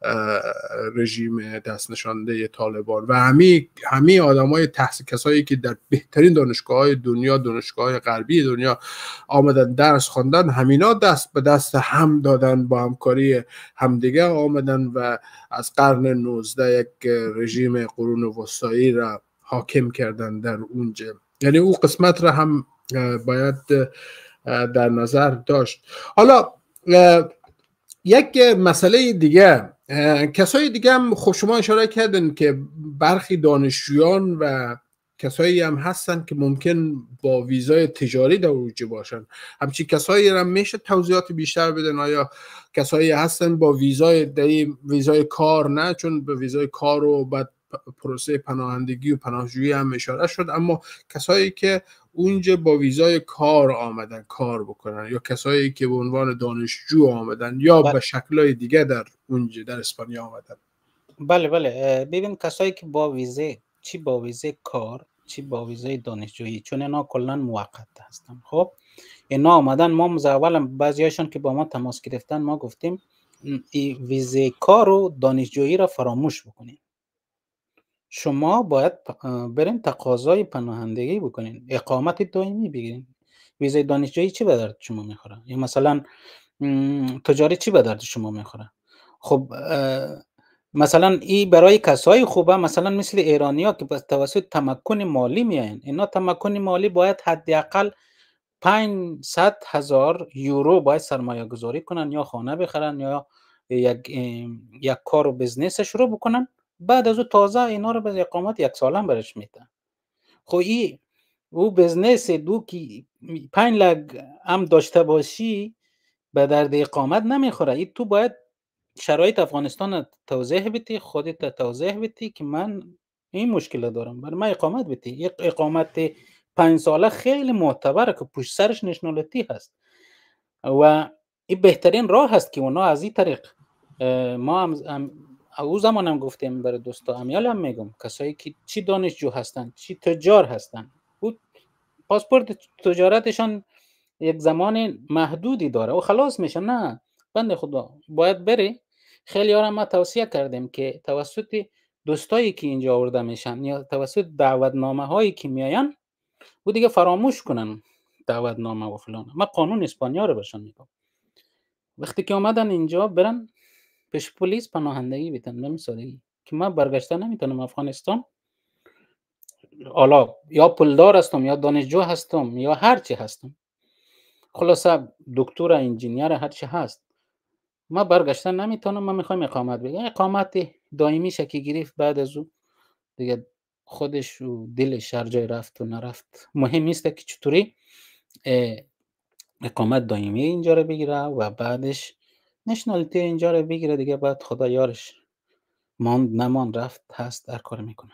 رژیم دست نشانده طالبان. و همه همه آدمای تحصیل، کسایی که در بهترین دانشگاه‌های دنیا، دانشگاه‌های غربی دنیا آمدن درس خواندن، همینا دست به دست هم دادن، با همکاری همدیگه آمدن و از قرن نوزده یک رژیم قرون وسطایی را حاکم کردن در اونجا. یعنی او قسمت را هم باید در نظر داشت. حالا یک مسئله دیگه، کسای دیگه هم خب شما اشاره کردن که برخی دانشجویان و کسایی هم هستن که ممکن با ویزای تجاری در اونجا باشن. همچین کسایی هم میشه توضیحات بیشتر بدن؟ آیا کسایی هستن با ویزای در ویزای کار نه، چون به ویزای کار و بعد پروسه پناهندگی و پناهجویی هم اشاره شد، اما کسایی که اونجا با ویزای کار آمدن کار بکنن، یا کسایی که به عنوان دانشجو آمدن یا به شکل‌های دیگه در اونجا در اسپانیا آمدن؟ بله بله، ببین کسایی که با ویزه، چی با ویزه کار چی با ویزه دانشجویی، چون اینا کلا موقت هستن. خب اینا آمدن، ما از اول بعضیاشون که با ما تماس گرفتن ما گفتیم این ویزه کار و دانشجویی را فراموش بکنین، شما باید برین تقاضای پناهندگی بکنین، اقامت دائمی بگیرین. ویزای دانشجویی چی به درد شما میخوره؟ یا مثلا تجاری چی به درد شما میخوره؟ خب مثلا این برای کسای خوبه، مثلا مثل ایرانی‌ها که توسط تمکن مالی میاین، اینا تمکن مالی باید حداقل پانصد هزار یورو باید سرمایه گذاری کنن، یا خانه بخرن یا یک یک کار و بزنس شروع بکنن، بعد از او تازه اینا رو به اقامت یک ساله برش میدن. خب این او بزنس دو که پنج لگ هم داشته باشی به درد اقامت نمیخوره. این تو باید شرایط افغانستان توضیح بدی، خودت توضیح بدی که من این مشکل دارم، برای من اقامت بدی. یک اقامت پنج ساله خیلی معتبره که پشت سرش نشنالیتی هست و این بهترین راه هست که اونا از این طریق. ما هم او زمان هم گفتیم برای دوستا، امیال هم میگم کسایی که چی دانشجو هستن چی تجار هستن، او پاسپورت تجارتشان یک زمان محدودی داره و خلاص میشه. نه بنده خدا باید بری. خیلی ها ما توصیه کردیم که توسط دوستایی که اینجا آورده میشن یا توسط دعوتنامه هایی که میاین و دیگه فراموش کنن دعوتنامه و فلان. ما قانون اسپانیا رو برشان میگم، وقتی که اومدن اینجا برن پیش پلیس پناهندگی بدن. به مثالی که من برگشته نمیتونم افغانستان، حالا یا پولدار هستم یا دانشجو هستم یا هر چی هستم، خلاصه دکتر انجینیر هر چی هست، ما برگشته نمیتونم. من میخوایم اقامت بگیرم، اقامت دائمی شکی گرفت، بعد از اون دیگه خودش و دلش هر جای رفت و نرفت. مهم نیست که چطوری اقامت دائمی اینجا رو بگیره و بعدش نشنالیتی اینجا رو بگیره دیگه، بعد خدا یارش، ماند نماند رفت هست در کار میکنه.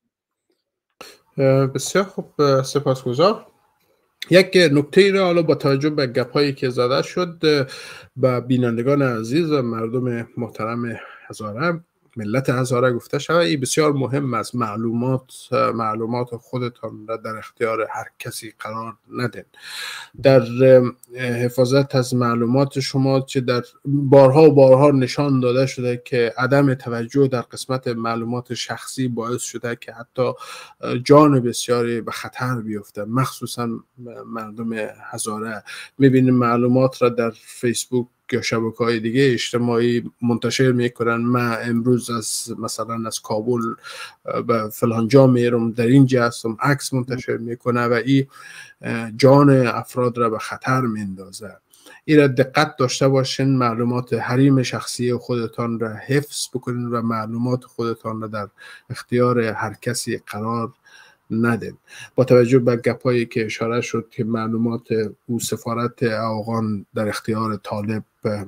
بسیار خوب، سپاسگزار. یک نکته ای را حالا با توجه به گپایی که زده شد به بینندگان عزیز و مردم محترم هزاره ملت هزاره گفته شود. این بسیار مهم است. معلومات معلومات خودتان را در اختیار هر کسی قرار ندین. در حفاظت از معلومات شما چه در بارها و بارها نشان داده شده که عدم توجه در قسمت معلومات شخصی باعث شده که حتی جان بسیاری به خطر بیفته. مخصوصا مردم هزاره میبینیم معلومات را در فیسبوک یا شبکه‌های دیگه اجتماعی منتشر میکنن. من امروز از مثلا از کابل به فلان جا میرم، در اینجا هستم، عکس منتشر میکنه و این جان افراد را به خطر میندازه. این را دقت داشته باشین، معلومات حریم شخصی خودتان را حفظ بکنین و معلومات خودتان را در اختیار هر کسی قرار ندید. با توجه به گپایی که اشاره شد که معلومات او سفارت افغان در اختیار طالب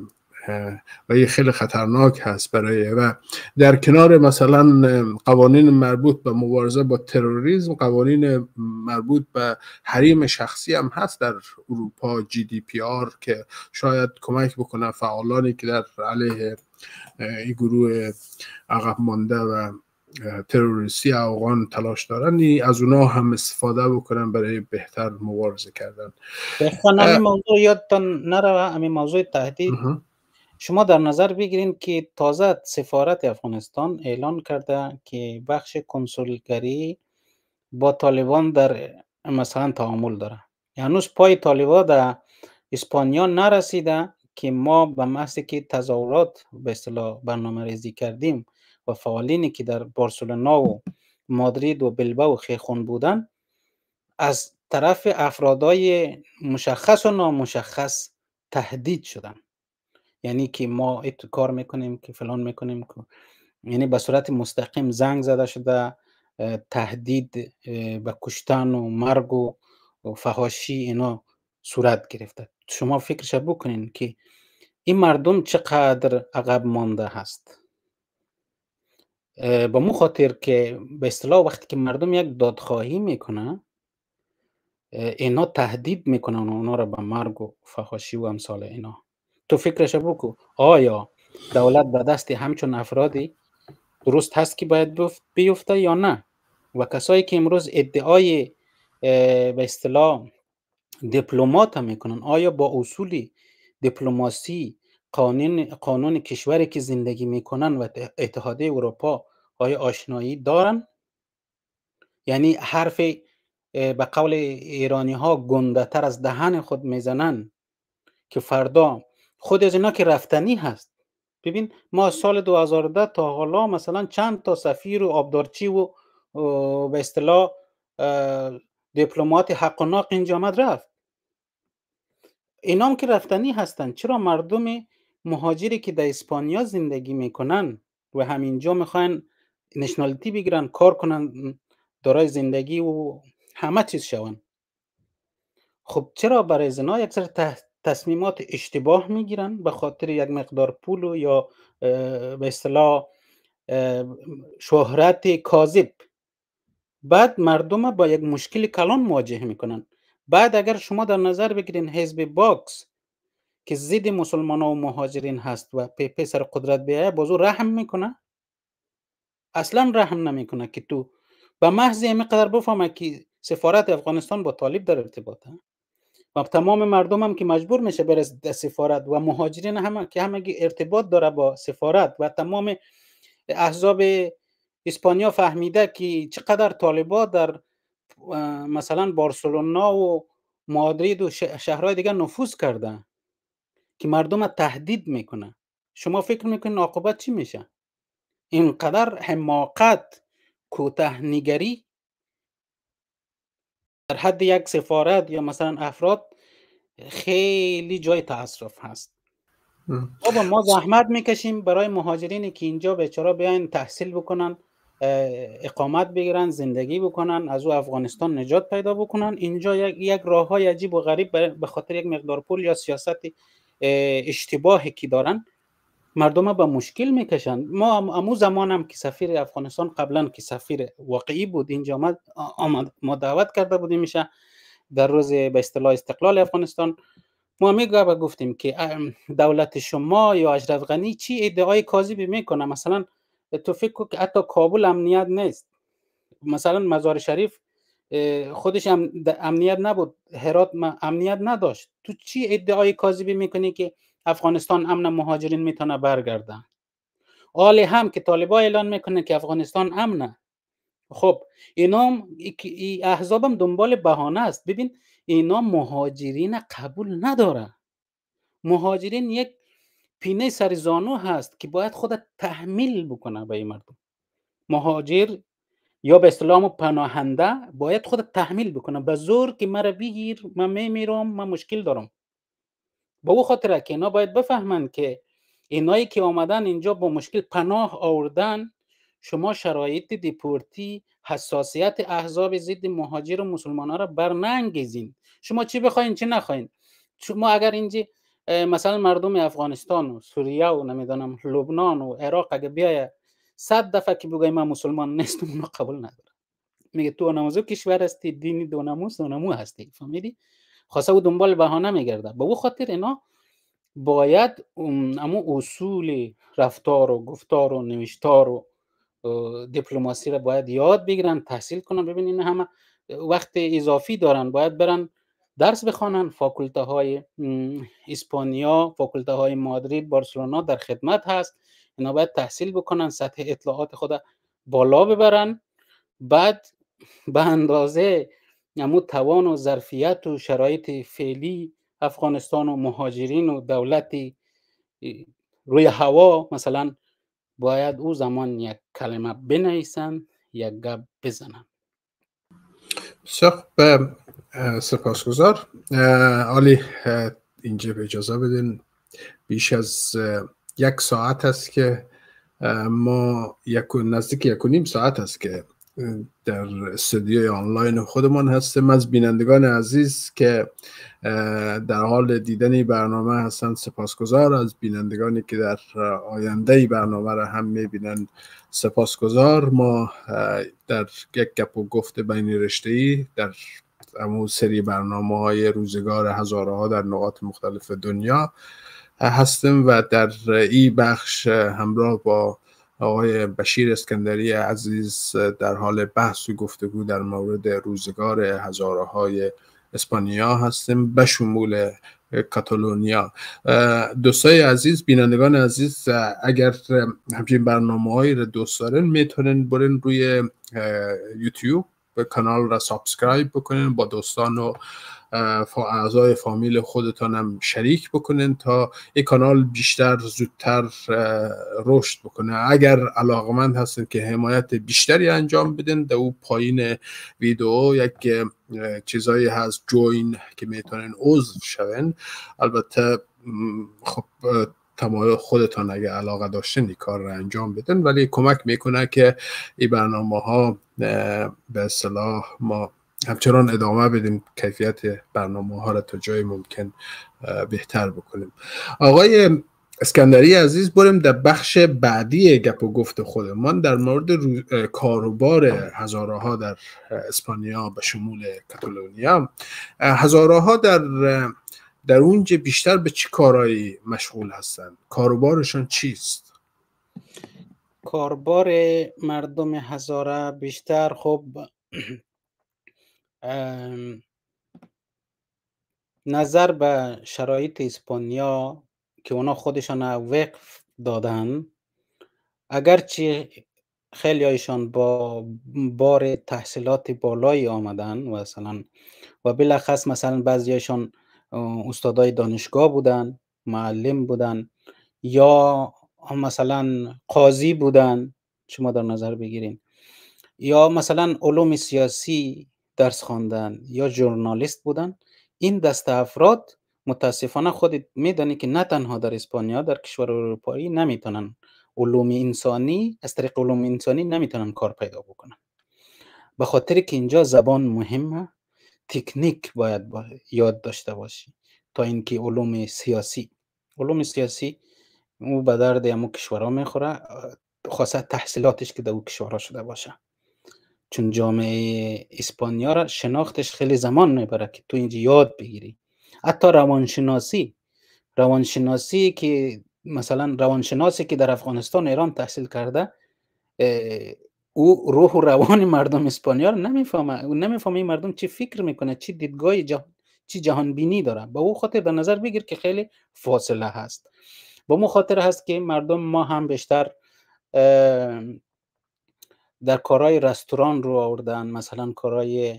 و این خیلی خطرناک هست برای، و در کنار مثلا قوانین مربوط به مبارزه با تروریسم، قوانین مربوط به حریم شخصی هم هست در اروپا، جی دی پی آر، که شاید کمک بکنه فعالانی که در علیه این گروه عقب مانده و تروریستی افغان تلاش دارن، از اونا هم استفاده بکنن برای بهتر مبارزه کردن. بخوان همین موضوع یادتان نره، همین موضوع تهدید شما در نظر بگیرین که تازه سفارت افغانستان اعلان کرده که بخش کنسولگری با طالبان در مثلا تعامل داره. هنوز پای طالبان در اسپانیا نرسیده که ما به محض که تظاهرات به اصطلاح برنامه ریزی کردیم و فعالینی که در بارسلونا و مادرید و بلبائو و خیخون بودن از طرف افرادای مشخص و نامشخص تهدید شدن. یعنی که ما ایت کار میکنیم که فلان میکنیم که، یعنی به صورت مستقیم زنگ زده شده، تهدید به کشتن و مرگ و فحاشی اینا صورت گرفته. شما فکرش بکنین که این مردم چقدر عقب مانده هست. به مو خاطر که به اصطلاح وقتی که مردم یک دادخواهی میکنه اینا تهدید میکنن اونا را به مرگ و فحاشی و امثال اینا. تو فکرش بکن آیا دولت به دست همچون افرادی درست هست که باید بیفته یا نه؟ و کسایی که امروز ادعای به اصطلاح دیپلمات هم میکنن، آیا با اصول دیپلماسی قانون قانون کشوری که زندگی میکنن و اتحادیه اروپا آیا آشنایی دارن؟ یعنی حرف به قول ایرانی ها گنده تر از دهن خود میزنن که فردا خود از اینا که رفتنی هست. ببین ما سال دو هزار و ده تا حالا مثلا چند تا سفیر و آبدارچی و به اصطلاح دیپلمات حق و ناق اینجا آمد رفت. اینا هم که رفتنی هستن، چرا مردم مهاجری که در اسپانیا زندگی میکنن و همینجا میخوان نشنالیتی بگیرن، کار کنن، دارای زندگی و همه چیز شون، خب چرا برای زنا یک سر تصمیمات اشتباه میگیرن به خاطر یک مقدار پول و یا به اصطلاح شهرت کاذب؟ بعد مردم با یک مشکل کلان مواجه میکنن. بعد اگر شما در نظر بگیرین حزب باکس که ضد مسلمانان و مهاجرین هست و پی پی سر قدرت بیایه، بازو رحم میکنه؟ اصلا رحم نمیکنه که تو به محض اینقدر بفهمه که سفارت افغانستان با طالب در ارتباطه و تمام مردم هم که مجبور میشه بره در سفارت و مهاجرین هم که همگی ارتباط داره با سفارت و تمام احزاب اسپانیا فهمیده که چقدر طالبا در مثلا بارسلونا و مادرید و شهرهای دیگه نفوذ کرده که مردم تهدید میکنه. شما فکر میکنین عاقبت چی میشه؟ اینقدر حماقت، کوتاه‌نگری در حد یک سفارت یا مثلا افراد خیلی جای تأسف هست. بابا ما زحمت میکشیم برای مهاجرینی که اینجا بیچاره بیاین تحصیل بکنن، اقامت بگیرن، زندگی بکنن، از او افغانستان نجات پیدا بکنن. اینجا یک, یک راه های عجیب و غریب به خاطر یک مقدار پول یا سیاست اشتباهی که دارن مردم به مشکل میکشن. ما امو زمانم که سفیر افغانستان قبلا که سفیر واقعی بود اینجا آمد, آمد ما دعوت کرده بودیم میشه در روز به اصطلاح استقلال افغانستان، ما میگه و گفتیم که دولت شما یا اشرف غنی چی ادعای کاذبی میکنه، مثلا تو فکر کن که حتی کابل امنیت نیست، مثلا مزار شریف خودش هم امنیت نبود، هرات امنیت نداشت. تو چی ادعای کاذبی میکنی که افغانستان امن مهاجرین میتونه برگردن؟ حالی هم که طالبان اعلان میکنه که افغانستان امنه. خب اینا ای احزابم دنبال بهانه است. ببین اینا مهاجرین قبول نداره. مهاجرین یک پینه سر زانو هست که باید خود تحمیل بکنه به این مردم. مهاجر یا به اصطلاح پناهنده باید خود تحمیل بکنه، به زور که مرا بگیر من میمیرم من مشکل دارم. با او خاطره که اینا باید بفهمن که اینایی که آمدن اینجا با مشکل پناه آوردن، شما شرایط دیپورتی حساسیت احزاب ضد مهاجر و مسلمان ها را برنانگیزین. شما چی بخواین چی نخواین. شما اگر اینجا مثلا مردم افغانستان و سوریه و نمیدونم لبنان و عراق اگه بیای صد دفعه که بگوی من مسلمان نیستم اونو قبول نداره. میگه تو نمازو کشور هستی، دینی دو نموز دو نمو هستی. فهمیدی؟ خواسته و دنبال بهانه میگرده. به او خاطر اینا باید اما اصول رفتار و گفتار و نوشتار و دیپلماسی را باید یاد بگیرن، تحصیل کنن. ببینین همه وقت اضافی دارن، باید برن درس بخوانن. فاکولته های اسپانیا، فاکولته های مادرید، بارسلونا در خدمت هست. اینا باید تحصیل بکنن، سطح اطلاعات خود بالا ببرن. بعد به اندازه امو توان و ظرفیت و شرایط فعلی افغانستان و مهاجرین و دولتی روی هوا مثلا باید او زمان یک کلمه بنویسن، یک گپ بزنن. بسیار سپاسگزار. عالی، اینجا به اجازه بدین بیش از یک ساعت است که ما یک نزدیک یک و نیم ساعت است که در استودیوی آنلاین خودمان هستیم. از بینندگان عزیز که در حال دیدن برنامه هستند سپاسگزار. از بینندگانی که در آینده برنامه را هم میبینند سپاسگزار. ما در یک گپ و گفت بین رشته‌ای در همون سری برنامه های روزگار هزارها در نقاط مختلف دنیا هستیم و در این بخش همراه با آقای بشیر اسکندری عزیز در حال بحث و گفتگو در مورد روزگار هزارهای اسپانیا هستیم به شمول کاتالونیا. دوستای عزیز، بینندگان عزیز، اگر همچین برنامه‌هایی رو دوست دارن میتونن برن روی یوتیوب به کانال را سابسکرایب بکنن، با دوستان و اعضای فامیل خودتان هم شریک بکنن تا این کانال بیشتر زودتر رشد بکنه. اگر علاقمند هستن که حمایت بیشتری انجام بدن، در او پایین ویدیو یک چیزایی هست جوین که میتونن عضو شون. البته خب تمایل خودتان اگه علاقه داشتن این کار را انجام بدن، ولی کمک میکنه که این برنامه ها به اصطلاح ما همچنان ادامه بدیم، کیفیت برنامه ها را تا جای ممکن بهتر بکنیم. آقای اسکندری عزیز، بریم در بخش بعدی گپ و گفت خودمان در مورد کاروبار هزارها در اسپانیا به شمول کاتالونیا. هزارها در در اونجا بیشتر به چه کارهایی مشغول هستند؟ کاروبارشان چیست؟ کاروبار مردم هزاره بیشتر خب نظر به شرایط اسپانیا که اونا خودشان وقف دادن، اگرچه خیلی هایشان با بار تحصیلات بالایی آمدن مثلا و بالاخص مثلا بعضیشان استادای دانشگاه بودن، معلم بودن یا مثلا قاضی بودن، شما در نظر بگیرین، یا مثلا علوم سیاسی درس خواندن یا ژورنالیست بودن. این دسته افراد متاسفانه خودت میدانی که نه تنها در اسپانیا، در کشور اروپایی نمیتونن علوم انسانی از طریق علوم انسانی نمیتونن کار پیدا بکنن، به خاطر که اینجا زبان مهمه، تکنیک باید, باید یاد داشته باشی تا اینکه علوم سیاسی علوم سیاسی او به درد همون کشورها میخوره، خاصه تحصیلاتش که در اون کشورها شده باشه، چون جامعه اسپانیا را شناختش خیلی زمان میبره که تو اینجا یاد بگیری. حتی روانشناسی روانشناسی که مثلا روانشناسی که در افغانستان ایران تحصیل کرده او روح و روان مردم اسپانیا رو نمیفهمه. او نمیفهمه این مردم چی فکر میکنه، چی دیدگاه جهان، چی جهان بینی داره. با او خاطر در نظر بگیر که خیلی فاصله هست. با مو خاطر هست که مردم ما هم بیشتر در کارهای رستوران رو آوردن، مثلا کارهای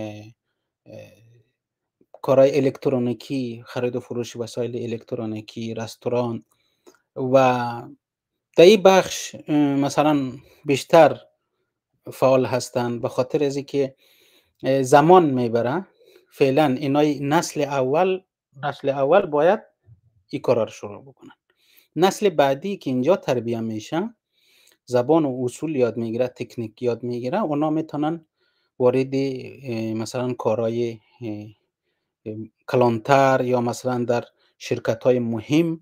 کارهای الکترونیکی، خرید و فروش وسایل الکترونیکی، رستوران، و در این بخش مثلا بیشتر فعال هستند به خاطر از اینکه زمان میبره. فعلا اینای نسل اول نسل اول باید این کارا رو شروع بکنن. نسل بعدی که اینجا تربیت میشه، زبان و اصول یاد میگیره، تکنیک یاد میگیره، اونا میتونن وارد مثلا کارهای کلانتر یا مثلا در شرکت های مهم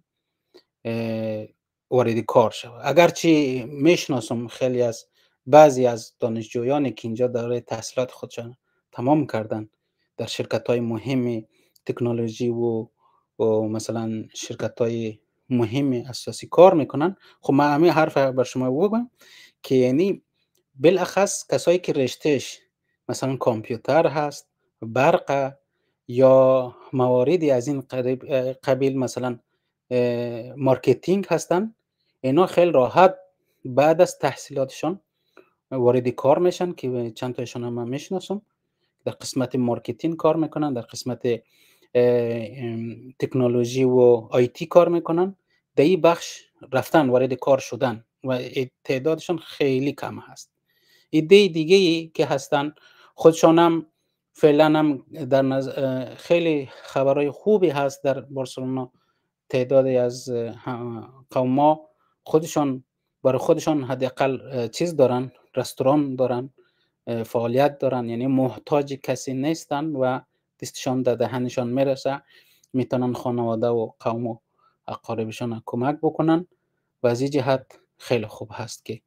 وارد کار شود. اگرچه میشناسم خیلی از بعضی از دانشجویانی که اینجا داره تحصیلات خودشان تمام کردن در شرکت های مهم تکنولوژی و, و مثلا شرکت های مهم اساسی کار میکنن. خب من همین حرف بر شما بگم که یعنی بالاخص کسایی که رشتهش مثلا کامپیوتر هست، برق یا مواردی از این قبیل مثلا مارکتینگ هستن، اینا خیلی راحت بعد از تحصیلاتشان وارد کار میشن که چند تایشون هم میشناسم در قسمت مارکتینگ کار میکنن، در قسمت تکنولوژی و آیتی کار میکنن. در این بخش رفتن وارد کار شدن و تعدادشان خیلی کم هست. ایده دیگه ای که هستن خودشان هم فعلا هم در نز... خیلی خبرهای خوبی هست در بارسلونا. تعدادی از قوما خودشان برای خودشان حداقل چیز دارن، رستوران دارن، فعالیت دارن، یعنی محتاج کسی نیستن و دستشان در دهنشان میرسه، میتونن خانواده و قوم و اقاربشان کمک بکنن و از این جهت خیلی خوب هست که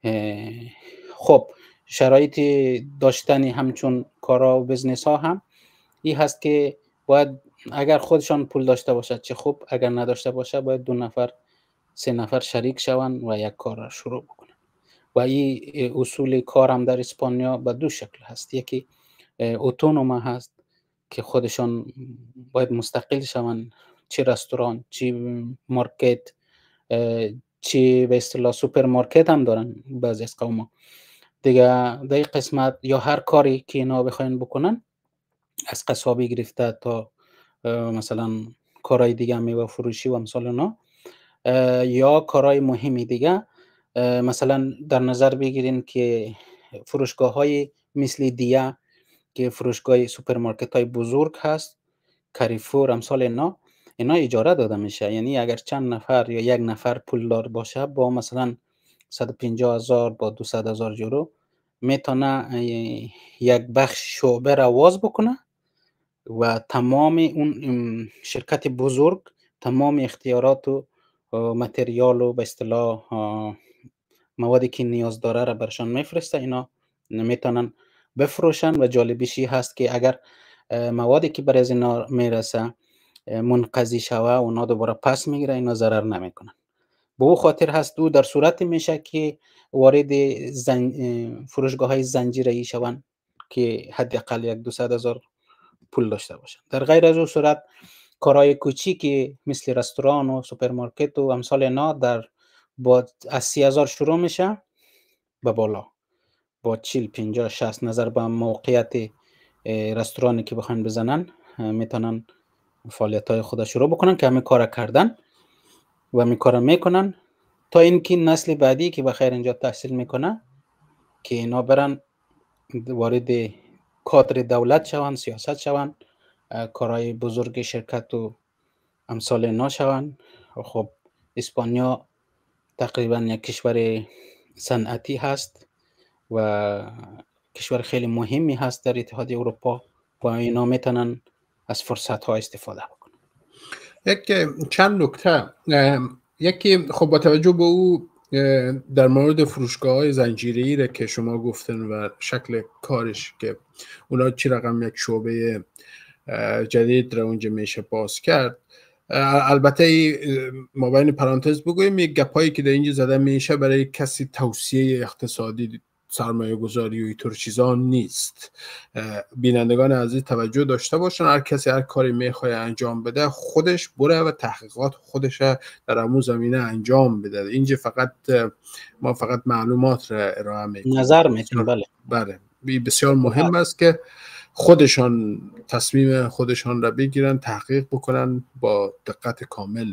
خب شرایط داشتنی همچون کارا و بزنس ها هم این هست که باید اگر خودشان پول داشته باشد چه خوب، اگر نداشته باشه باید دو نفر سه نفر شریک شوند و یک کار را شروع بکنن. و این اصول کار هم در اسپانیا به دو شکل هست. یکی اتونوم هست که خودشان باید مستقل شوند، چه رستوران، چه مارکت، چه به اصطلاح سوپرمارکت هم دارن بعضی از قوما دیگه. در این قسمت یا هر کاری که اینا بخواین بکنن، از قصابی گرفته تا مثلا کارهای دیگه میوه فروشی و امثال اونا، یا کارهای مهمی دیگه، مثلا در نظر بگیرین که فروشگاه های مثل دیا که فروشگاه سوپرمارکت های بزرگ هست، کاریفور امثال اینا، اینا اجاره داده میشه. یعنی اگر چند نفر یا یک نفر پولدار باشه با مثلا صد و پنجاه هزار با دویست هزار یورو میتونه یک بخش شعبه را واز بکنه و تمام اون شرکت بزرگ تمام اختیارات و متریال و به اصطلاح موادی که نیاز داره را برشان میفرسته. اینا میتونن بفروشن و جالبیشی هست که اگر موادی که بر از اینا میرسه منقضی شوه اونا دوباره پس میگیره، اینا ضرر نمیکنن. به او خاطر هست او در صورت میشه که وارد زن... فروشگاه های زنجیره‌ای شوند که حداقل یک دویست هزار پول داشته باشن. در غیر از اون صورت کارهای کوچیکی مثل رستوران و سوپرمارکت و امثال اینا در با از سی هزار شروع میشه به بالا، با چهل پنجاه شصت نظر به موقعیت رستورانی که بخوان بزنن میتونن فعالیت های خود شروع بکنن که همه کار کردن و همه کار میکنن تا اینکه نسل بعدی که بخیر اینجا تحصیل میکنه که اینا برن وارد کادر دولت شوند، سیاست شوند، کارهای بزرگ شرکت و امثال اینا شوند. خب اسپانیا تقریبا یک کشور صنعتی هست و کشور خیلی مهمی هست در اتحادیه اروپا و اینا میتونن از فرصت ها استفاده بکنن. یک چند نکته. یکی خب با توجه به او در مورد فروشگاه های زنجیره‌ای را که شما گفتن و شکل کارش که اونا چی رقم یک شعبه جدید را اونجا میشه باز کرد، البته ما بین پرانتز بگویم یک گپایی که در اینجا زده میشه برای کسی توصیه اقتصادی سرمایه گذاری و اینطور چیزا نیست. بینندگان عزیز توجه داشته باشن، هر کسی هر کاری میخواد انجام بده خودش بره و تحقیقات خودش در امو زمینه انجام بده. اینجا فقط ما فقط معلومات را ارائه میکنیم، نظر میتونیم. بله بله بسیار مهم است که خودشان تصمیم خودشان را بگیرن، تحقیق بکنن، با دقت کامل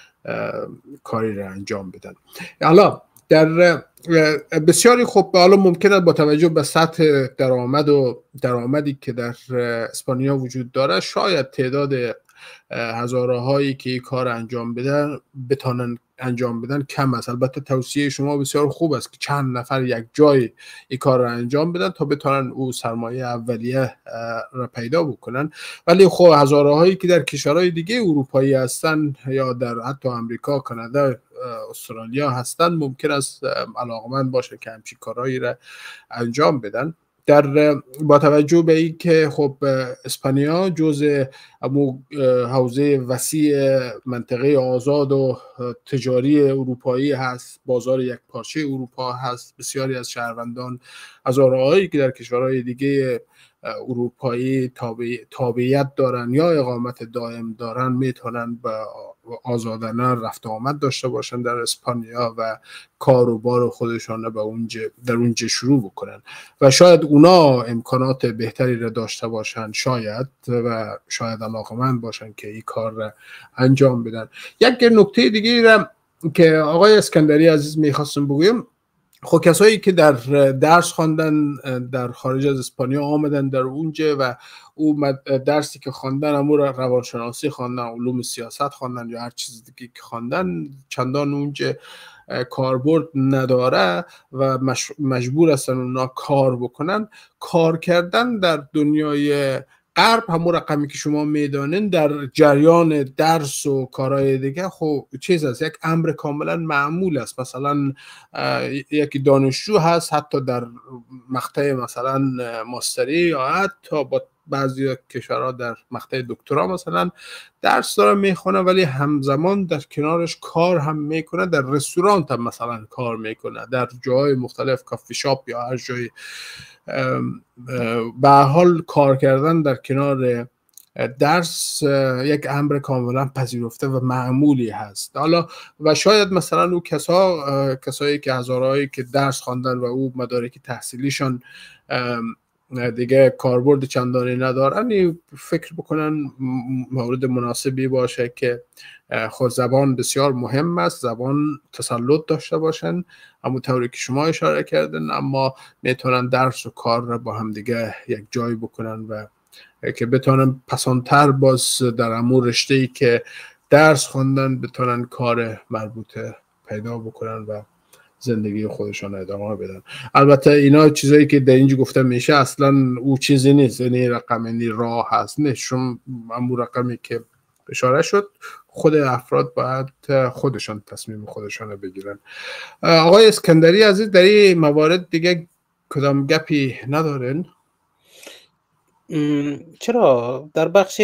کاری را انجام بدن. حالا در بسیاری خوب حالا ممکنه با توجه به سطح درآمد و درآمدی که در اسپانیا وجود داره شاید تعداد هزاره هایی که این کار انجام بدن بتونن انجام بدن کم است. البته توصیه شما بسیار خوب است که چند نفر یک جای این کار را انجام بدن تا بتونن او سرمایه اولیه را پیدا بکنن. ولی خب هزاره هایی که در کشورهای دیگه اروپایی هستن یا در حتی امریکا، کانادا، استرالیا هستن ممکن است علاقمند باشه که همچین کارهایی را انجام بدن. در با توجه به این که خب اسپانیا جزء حوزه وسیع منطقه آزاد و تجاری اروپایی هست، بازار یک پارچه اروپا هست، بسیاری از شهروندان هزارهایی که در کشورهای دیگه اروپایی تابعیت دارن یا اقامت دائم دارن میتونن به آزادانه رفت آمد داشته باشن در اسپانیا و کار و بار خودشان به اونجا در اونجا شروع بکنن و شاید اونا امکانات بهتری را داشته باشن، شاید و شاید علاقمند باشن که این کار را انجام بدن. یک نکته دیگه را که آقای اسکندری عزیز میخواستم بگویم، خب کسایی که در درس خواندن در خارج از اسپانیا آمدن در اونجا و او درسی که خواندن امو روانشناسی خواندن، علوم سیاست خواندن یا هر چیز دیگه که خواندن چندان اونجا کاربرد نداره و مجبور هستن اونا کار بکنن. کار کردن در دنیای غرب همون رقمی که شما میدانین در جریان درس و کارهای دیگه خب چیز است، یک امر کاملا معمول است. مثلا یکی دانشجو هست حتی در مقطع مثلا ماستری یا حتی با بعضی کشورها در مقطع دکترا مثلا درس داره میخونه ولی همزمان در کنارش کار هم میکنه، در رستوران هم مثلا کار میکنه، در جای مختلف کافی شاپ یا هر جای. به حال کار کردن در کنار درس یک امر کاملا پذیرفته و معمولی هست. حالا و شاید مثلا او کسا کسایی که هزارهایی که درس خواندن و او مدارک تحصیلیشان دیگه کاربرد چندانی ندارن فکر بکنن مورد مناسبی باشه که خود زبان بسیار مهم است، زبان تسلط داشته باشن اما طوری که شما اشاره کردن، اما میتونن درس و کار را با هم دیگه یک جای بکنن و که بتونن پسانتر باز در امور رشته‌ای که درس خوندن بتونن کار مربوطه پیدا بکنن و زندگی خودشان ادامه بدن. البته اینا چیزایی که در اینجا گفته میشه اصلا او چیزی نیست، یعنی رقم یعنی راه هست نه، چون امور رقمی که اشاره شد خود افراد باید خودشان تصمیم خودشان بگیرن. آقای اسکندری عزیز در این موارد دیگه کدام گپی ندارن؟ چرا در بخش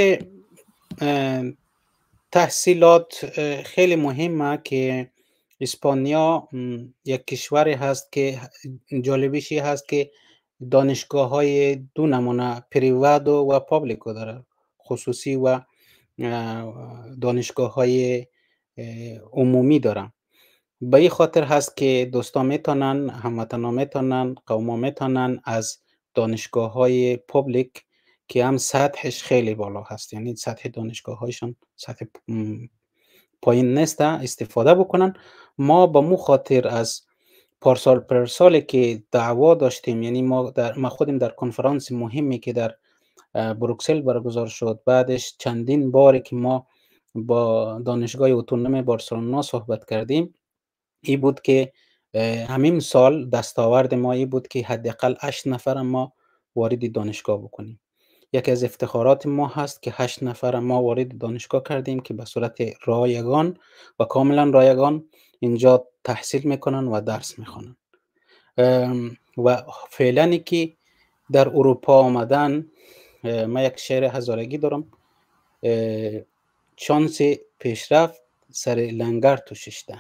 تحصیلات خیلی مهمه که اسپانیا یک کشوری هست که جالبیشی هست که دانشگاه های دو نمونه پریواد و پابلیکو داره، خصوصی و دانشگاه های عمومی دارن. به این خاطر هست که دوستا میتونن، هموطنا میتونن، قوما میتونن از دانشگاه های پابلیک که هم سطحش خیلی بالا هست، یعنی سطح دانشگاه هایشان سطح پایین نیست، استفاده بکنن. ما با مو خاطر از پارسال پرسالی که دعوا داشتیم، یعنی ما در ما خودیم در کنفرانس مهمی که در بروکسل برگزار شد، بعدش چندین باری که ما با دانشگاه اتونوم بارسلونا صحبت کردیم، این بود که همین سال دستاورد ما این بود که حداقل هشت نفر ما وارد دانشگاه بکنیم. یکی از افتخارات ما هست که هشت نفر ما وارد دانشگاه کردیم که به صورت رایگان و کاملا رایگان اینجا تحصیل میکنن و درس میخونن. و فعلا که در اروپا آمدن، ما یک شعر هزارگی دارم، شانس پیشرفت سر لنگر تو ششته.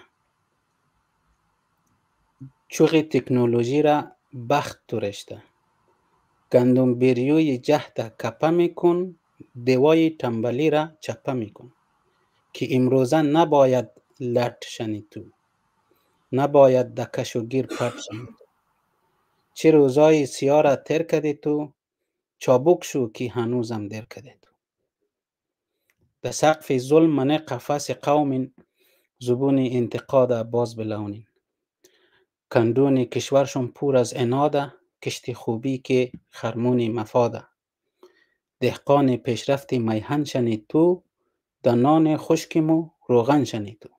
چوغ تکنولوژی را بخت تو رشته. گندم بریوی جهت کپه میکن، دوای تنبلی را چپه میکن. که امروزه نباید لرد شنی تو، نباید دکش و گیر پرد شنی تو. چه روزای سیاه را تر کدی تو، چابک شو که هنوزم در کدی تو. در سقف ظلم منه قفس قوم، زبون انتقاد باز بلونین. کندون کشورشون پور از اناده، کشتی خوبی که خرمون مفاده. دهقان پیشرفت میهن شنید تو، دنان خشکمو روغن شنید تو.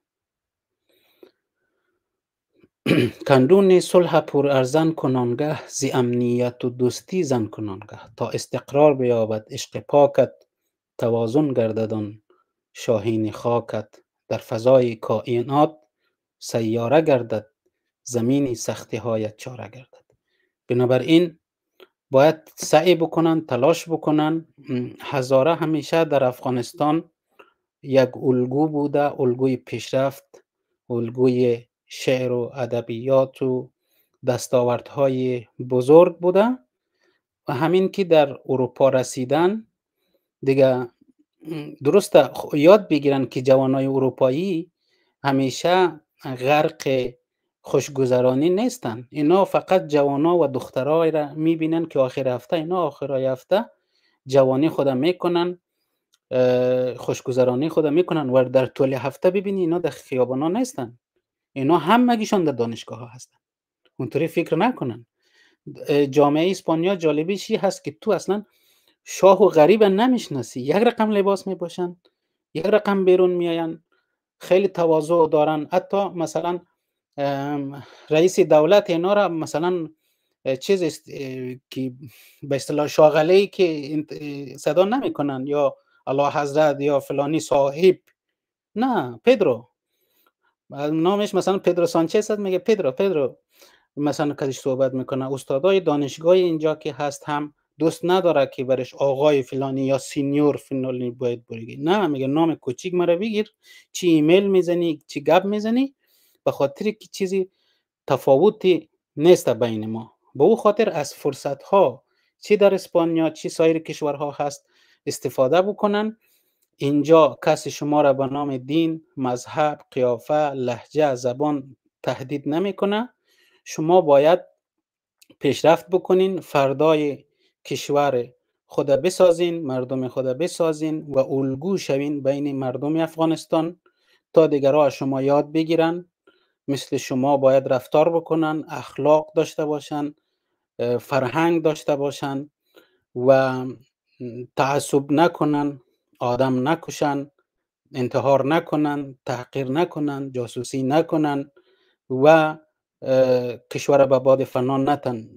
کندون صلح پر ارزن کنانگه، زی امنیت و دوستی زن کنانگه. تا استقرار بیابد عشق پاکت، توازن گرددان شاهین خاکت. در فضای کائنات سیاره گردد، زمینی سختی هایت چاره گردد. بنابراین باید سعی بکنن، تلاش بکنن. هزاره همیشه در افغانستان یک الگو بوده، الگوی پیشرفت، الگوی شعر و ادبیات و دستاوردهای بزرگ بوده و همین که در اروپا رسیدن دیگه درسته یاد بگیرن که جوانای اروپایی همیشه غرق خوشگذرانی نیستن. اینا فقط جوانا و دخترای را میبینن که آخر هفته اینا آخرای هفته جوانی خود میکنن، خوشگذرانی خود میکنن و در طول هفته ببینی اینا در خیابانا نیستن. اینا همگیشان در دانشگاه ها هستن. اونطوری فکر نکنن. جامعه اسپانیا جالبیش این هست که تو اصلا شاه و غریب نمیشناسی. یک رقم لباس میپوشن، یک رقم بیرون میاین، خیلی تواضع دارن. حتی مثلا رئیس دولت اینا را مثلا چیز است که به اصطلاح شاغله‌ای که صدا نمیکنن یا الله حضرت یا فلانی صاحب، نه پدرو نامش مثلا پدرو سانچز هست، میگه پدرو پدرو مثلا کدیش صحبت میکنه. استادای دانشگاه اینجا که هست هم دوست نداره که برش آقای فلانی یا سینیور فلانی باید بگی، نه میگه نام کوچیک مرا بگیر، چی ایمیل میزنی چی گپ میزنی، به خاطر که چیزی تفاوتی نیست بین ما. به او خاطر از فرصت ها چی در اسپانیا چی سایر کشورها هست استفاده بکنن. اینجا کسی شما را به نام دین، مذهب، قیافه، لهجه، زبان تهدید نمیکنه. شما باید پیشرفت بکنین، فردای کشور خود بسازین، مردم خود بسازین و الگو شوین بین مردم افغانستان تا دیگرها شما یاد بگیرن. مثل شما باید رفتار بکنن، اخلاق داشته باشن، فرهنگ داشته باشن و تعصب نکنن، آدم نکشن، انتحار نکنن، تحقیر نکنن، جاسوسی نکنن و کشور به باد فنا نتن.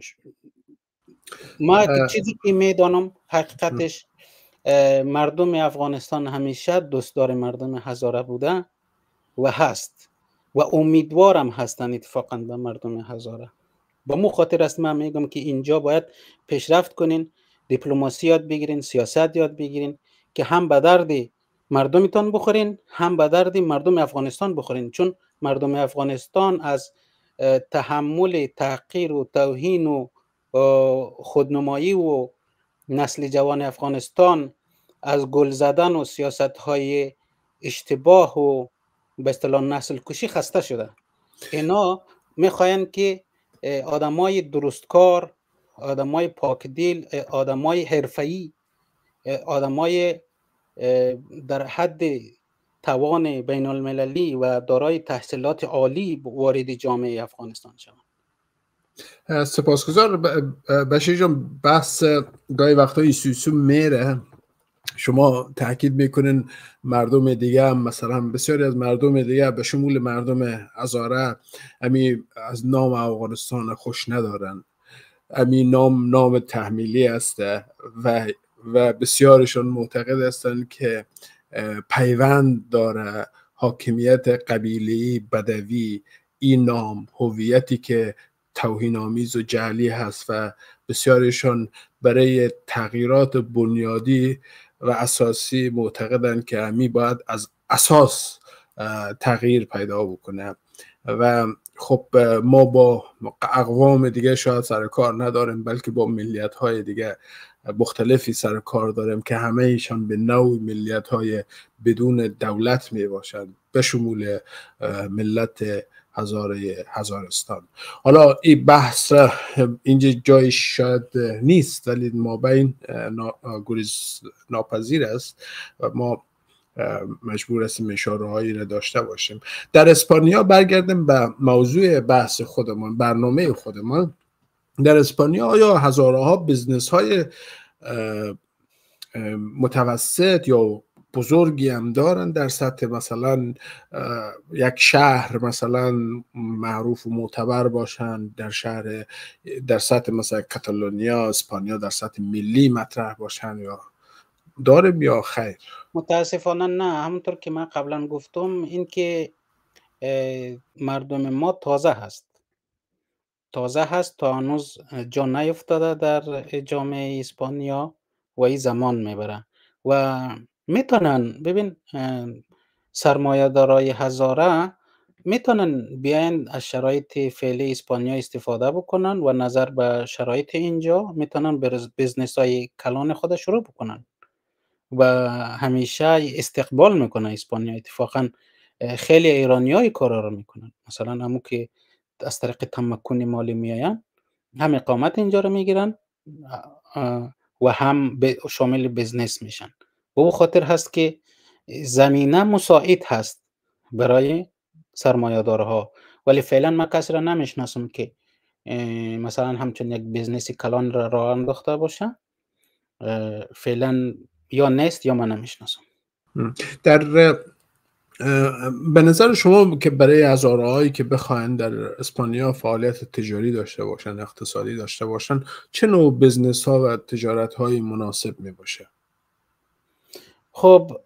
ما چیزی که میدانم حقیقتش مردم افغانستان همیشه دوستدار مردم هزاره بوده و هست و امیدوارم هستن اتفاقا به مردم هزاره. با مو خاطر است من میگم که اینجا باید پیشرفت کنین، دیپلماسی یاد بگیرین، سیاست یاد بگیرین که هم به درد مردمتان بخورین هم به درد مردم افغانستان بخورین. چون مردم افغانستان از تحمل تحقیر و توهین و خودنمایی و نسل جوان افغانستان از گل زدن و سیاست های اشتباه و به اصطلاح نسل کشی خسته شده. اینا میخواین که آدمای درستکار، آدمای پاکدل، آدمای حرفه‌ای، آدمای در حد توان بین المللی و دارای تحصیلات عالی وارد جامعه افغانستان شوند. سپاسگزار بشیر جان. بحث گاهی وقتا ایسوسو میره، شما تاکید میکنین مردم دیگه هم، مثلا بسیاری از مردم دیگه به شمول مردم هزاره امی از نام افغانستان خوش ندارن، امی نام نام تحمیلی است و و بسیارشون معتقد هستند که پیوند داره حاکمیت قبیله‌ای بدوی این نام، هویتی که توهین‌آمیز و جعلی هست و بسیارشون برای تغییرات بنیادی و اساسی معتقدند که همی باید از اساس تغییر پیدا بکنه و خب ما با اقوام دیگه شاید سر کار نداریم، بلکه با ملیت های دیگه مختلفی سر کار داریم که همه ایشان به نوع ملیت های بدون دولت می باشند، به شمول ملت هزاره هزارستان. حالا این بحث اینجا جای شاید نیست، ولی ما بین گریز ناپذیر است و ما مجبور هستیم اشاره هایی را داشته باشیم. در اسپانیا برگردیم به موضوع بحث خودمان، برنامه خودمان. در اسپانیا آیا هزاره ها بزنس های متوسط یا بزرگی هم دارن در سطح مثلا یک شهر مثلا معروف و معتبر باشن، در شهر در سطح مثلا کاتالونیا اسپانیا در سطح ملی مطرح باشن، یا داریم یا خیر؟ متاسفانه نه. همونطور که من قبلا گفتم این که مردم ما تازه هست تازه هست تا هنوز جا نیفتاده در جامعه اسپانیا و این زمان میبره و میتونن ببین سرمایه دارای هزاره میتونن بیاین از شرایط فعلی اسپانیا استفاده بکنن و نظر به شرایط اینجا میتونن بزنس های کلان خود شروع بکنن و همیشه استقبال میکنه اسپانیا. اتفاقا خیلی ایرانی های کارا رو میکنن، مثلا همون که از طریق تمکن مالی میاین هم اقامت اینجا رو میگیرن و هم شامل بزنس میشن. به اون خاطر هست که زمینه مساعد هست برای سرمایه دارها، ولی فعلا من کسی را نمیشناسم که مثلا همچون یک بزنس کلان را راه انداخته باشه. فعلا یا نیست یا من نمیشناسم. در به نظر شما که برای هزاره هایی که بخواین در اسپانیا فعالیت تجاری داشته باشن، اقتصادی داشته باشن، چه نوع بزنس ها و تجارت های مناسب می باشه؟ خب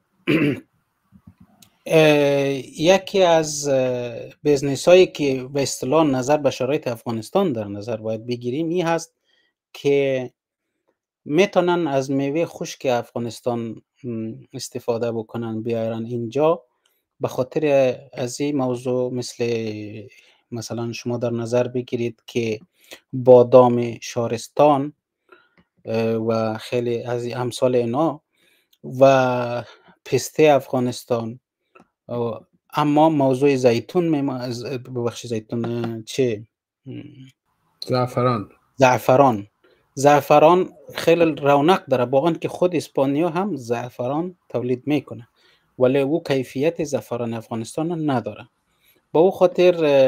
یکی از بزنس هایی که به اصطلاح نظر به شرایط افغانستان در نظر باید بگیریم این هست که میتونن از میوه خشک افغانستان استفاده بکنن بیارن اینجا. به خاطر از این موضوع مثل مثلا شما در نظر بگیرید که بادام شارستان و خیلی از امثال اینا و پسته افغانستان، اما موضوع زیتون ببخشید زیتون چه زعفران زعفران زعفران خیلی رونق داره، با آن که خود اسپانیا هم زعفران تولید میکنه ولی او کیفیت زعفران افغانستان نداره. با او خاطر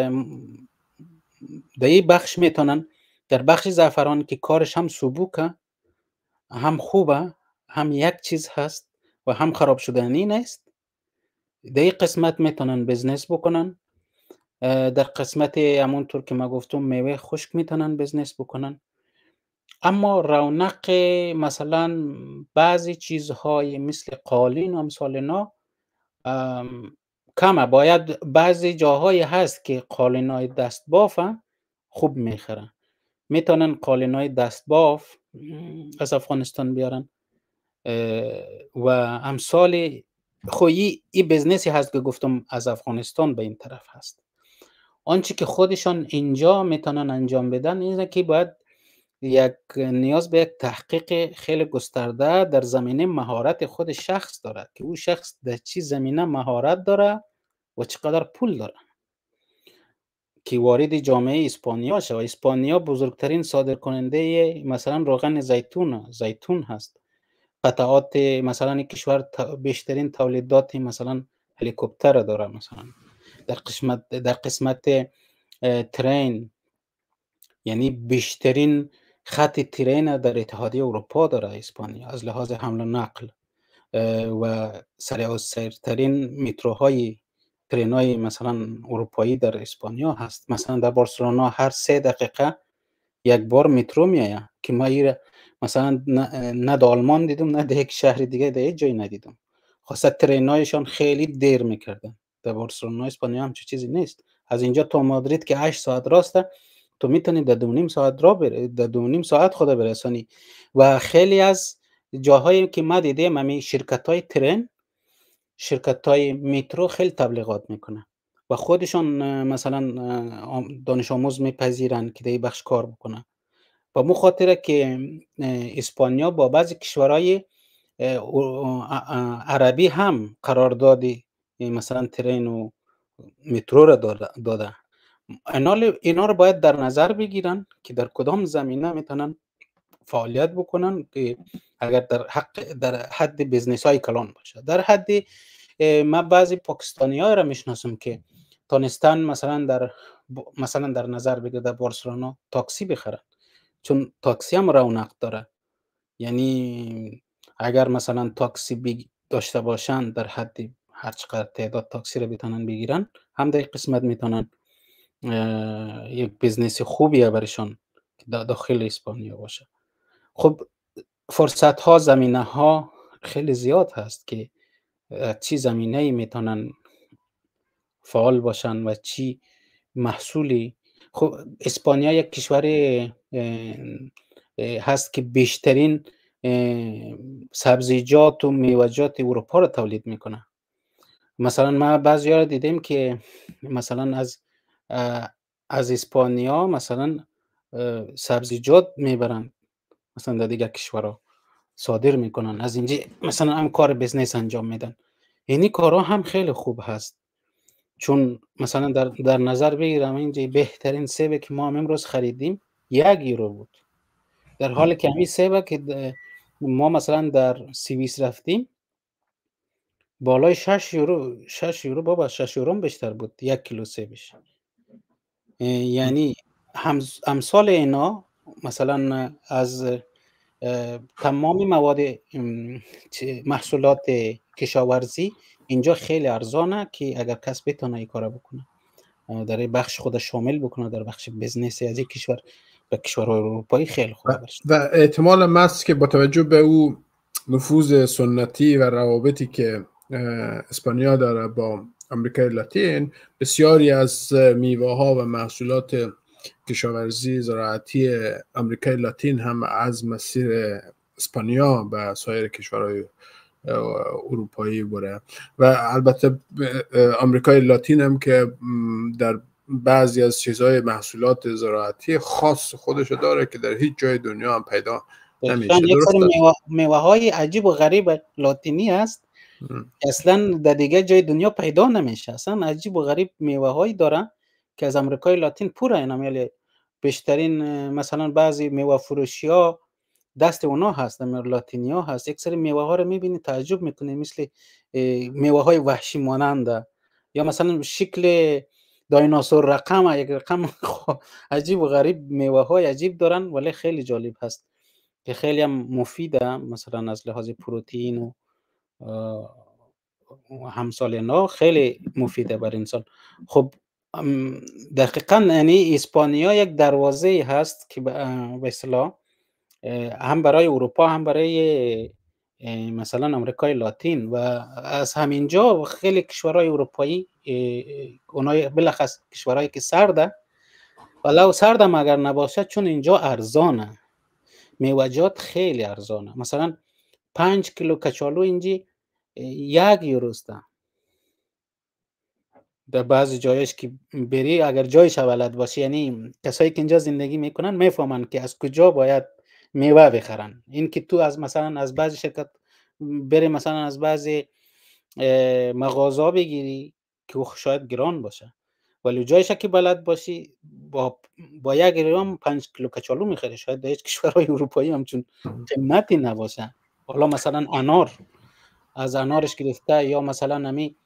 در این بخش میتونن در بخش زعفران که کارش هم سبوکه، هم خوبه، هم یک چیز هست و هم خراب شدنی نیست، در این قسمت میتونن بزنس بکنن. در قسمت همونطور که ما گفتم میوه خشک میتونن بزنس بکنن. اما رونق مثلا بعضی چیزهای مثل قالین و امثال اینا کمه. باید بعضی جاهای هست که قالینای دست باف خوب میخرن، میتونن قالینای دست باف از افغانستان بیارن و امثال خویی این بزنسی هست که گفتم از افغانستان به این طرف هست. آنچه که خودشان اینجا میتونن انجام بدن اینه که باید یک نیاز به یک تحقیق خیلی گسترده در زمینه مهارت خود شخص داره که او شخص در چی زمینه مهارت داره و چقدر پول داره که وارد جامعه اسپانیا شود. اسپانیا بزرگترین صادر کننده مثلا روغن زیتون زیتون هست. قطعات مثلا کشور بیشترین تولیدات مثلا هلیکوپتر داره. مثلا در قسمت در قسمت ترین، یعنی بیشترین خط ترین در اتحادیه اروپا داره اسپانیا از لحاظ حمل و نقل و سریع سیرترین متروهای ترینای مثلا اروپایی در اسپانیا هست. مثلا در بارسلونا هر سه دقیقه یک بار مترو میآید که ما ایره مثلا نه در آلمان دیدم نه در یک شهر دیگه در یک جای ندیدم. خاصه ترینایشان خیلی دیر میکردن. در بارسلونا اسپانیا هم چه چیزی نیست. از اینجا تا مادرید که هشت ساعت راسته تو میتونی در دو نیم ساعت را بره، در دو نیم ساعت خود برسانی و خیلی از جاهایی که ما دیدیم همین شرکت های ترن، شرکت های مترو خیلی تبلیغات میکنن و خودشان مثلا دانش آموز میپذیرن که در بخش کار بکنن. و مو خاطره که اسپانیا با بعضی کشورهای عربی هم قراردادی مثلا ترین و مترو را داده. اینا رو باید در نظر بگیرن که در کدام زمینه میتونن فعالیت بکنن که اگر در حق در حد بیزنس های کلان باشه. در حد ما بعضی پاکستانی ها را میشناسم که تانستان مثلا در مثلا در نظر بگیر در بارسلونا تاکسی بخرن، چون تاکسی هم رونق داره. یعنی اگر مثلا تاکسی بی داشته باشن در حد هر چقدر تعداد تاکسی رو بتونن بگیرن، هم در قسمت میتونن یک بیزنس خوبیه برشان که داخل اسپانیا باشه. خب فرصت ها، زمینه ها خیلی زیاد هست که چی زمینه ای میتونن فعال باشن و چی محصولی. خب اسپانیا یک کشور هست که بیشترین سبزیجات و میوه‌جات اروپا رو تولید میکنه. مثلا ما بعضی‌ها رو دیدیم که مثلا از از اسپانیا مثلا سبزیجات میبرن مثلا در دیگر کشورها صادر میکنن، از اینجا مثلا هم کار بیزنس انجام میدن. اینی کارها هم خیلی خوب هست، چون مثلا در, در نظر بگیرم اینجا بهترین سیب که ما امروز خریدیم یک یورو بود، در حالی که همین سیب که ما مثلا در سوئیس رفتیم بالای شش یورو شش یورو بابا شش یورو بیشتر بود یک کیلو سیبش. یعنی امثال اینا مثلا از تمام مواد محصولات کشاورزی اینجا خیلی ارزانه که اگر کس بتونه این کارا بکنه، در بخش خود شامل بکنه در بخش بیزنس از یک کشور به کشورهای اروپایی خیلی خوبه. و احتمال هم هست که با توجه به او نفوذ سنتی و روابطی که اسپانیا داره با آمریکای لاتین، بسیاری از میوه ها و محصولات کشاورزی زراعتی آمریکای لاتین هم از مسیر اسپانیا به سایر کشورهای اروپایی بره. و البته آمریکای لاتین هم که در بعضی از چیزهای محصولات زراعتی خاص خودش داره که در هیچ جای دنیا هم پیدا نمیشه. یک سری میوه های عجیب و غریب لاتینی هست اصلا در دیگه جای دنیا پیدا نمیشه. اصلا عجیب و غریب میوه هایی داره که از آمریکای لاتین پوره اینا. بیشترین مثلا بعضی میوه فروشی ها دست اونا هست، در لاتینی ها هست. یک سری میوه ها رو میبینی تعجب میکنی، مثل میوه های وحشی ماننده یا مثلا شکل دایناسور رقم، یک رقم عجیب و غریب میوه های عجیب دارن ولی خیلی جالب هست که خیلی هم مفیده، مثلا از لحاظ پروتئین و همسال اینا خیلی مفیده بر انسان. خب دقیقاً یعنی اسپانیا یک دروازه هست که به اصطلاح هم برای اروپا هم برای مثلا آمریکای لاتین و از همینجا خیلی کشورهای اروپایی، اونای بالاخص کشورهایی که سرده، ولو سردم اگر نباشه چون اینجا ارزانه، میوه‌جات خیلی ارزانه. مثلا پنج کیلو کچالو اینجا یک یوروست. در بعضی جایش که بری اگر جایش بلد باشی، یعنی کسایی که اینجا زندگی میکنن میفهمن که از کجا باید میوه بخرن. این که تو از مثلا از بعضی شرکت بری مثلا از بعضی مغازه بگیری که شاید گران باشه، ولی جایش که بلد باشی با با یک گرم پنج کیلو کچالو میخری. شاید در هیچ کشورهای اروپایی همچون قیمتی نباشه. حالا مثلا انار، از انارش گرفته یا مثلا همی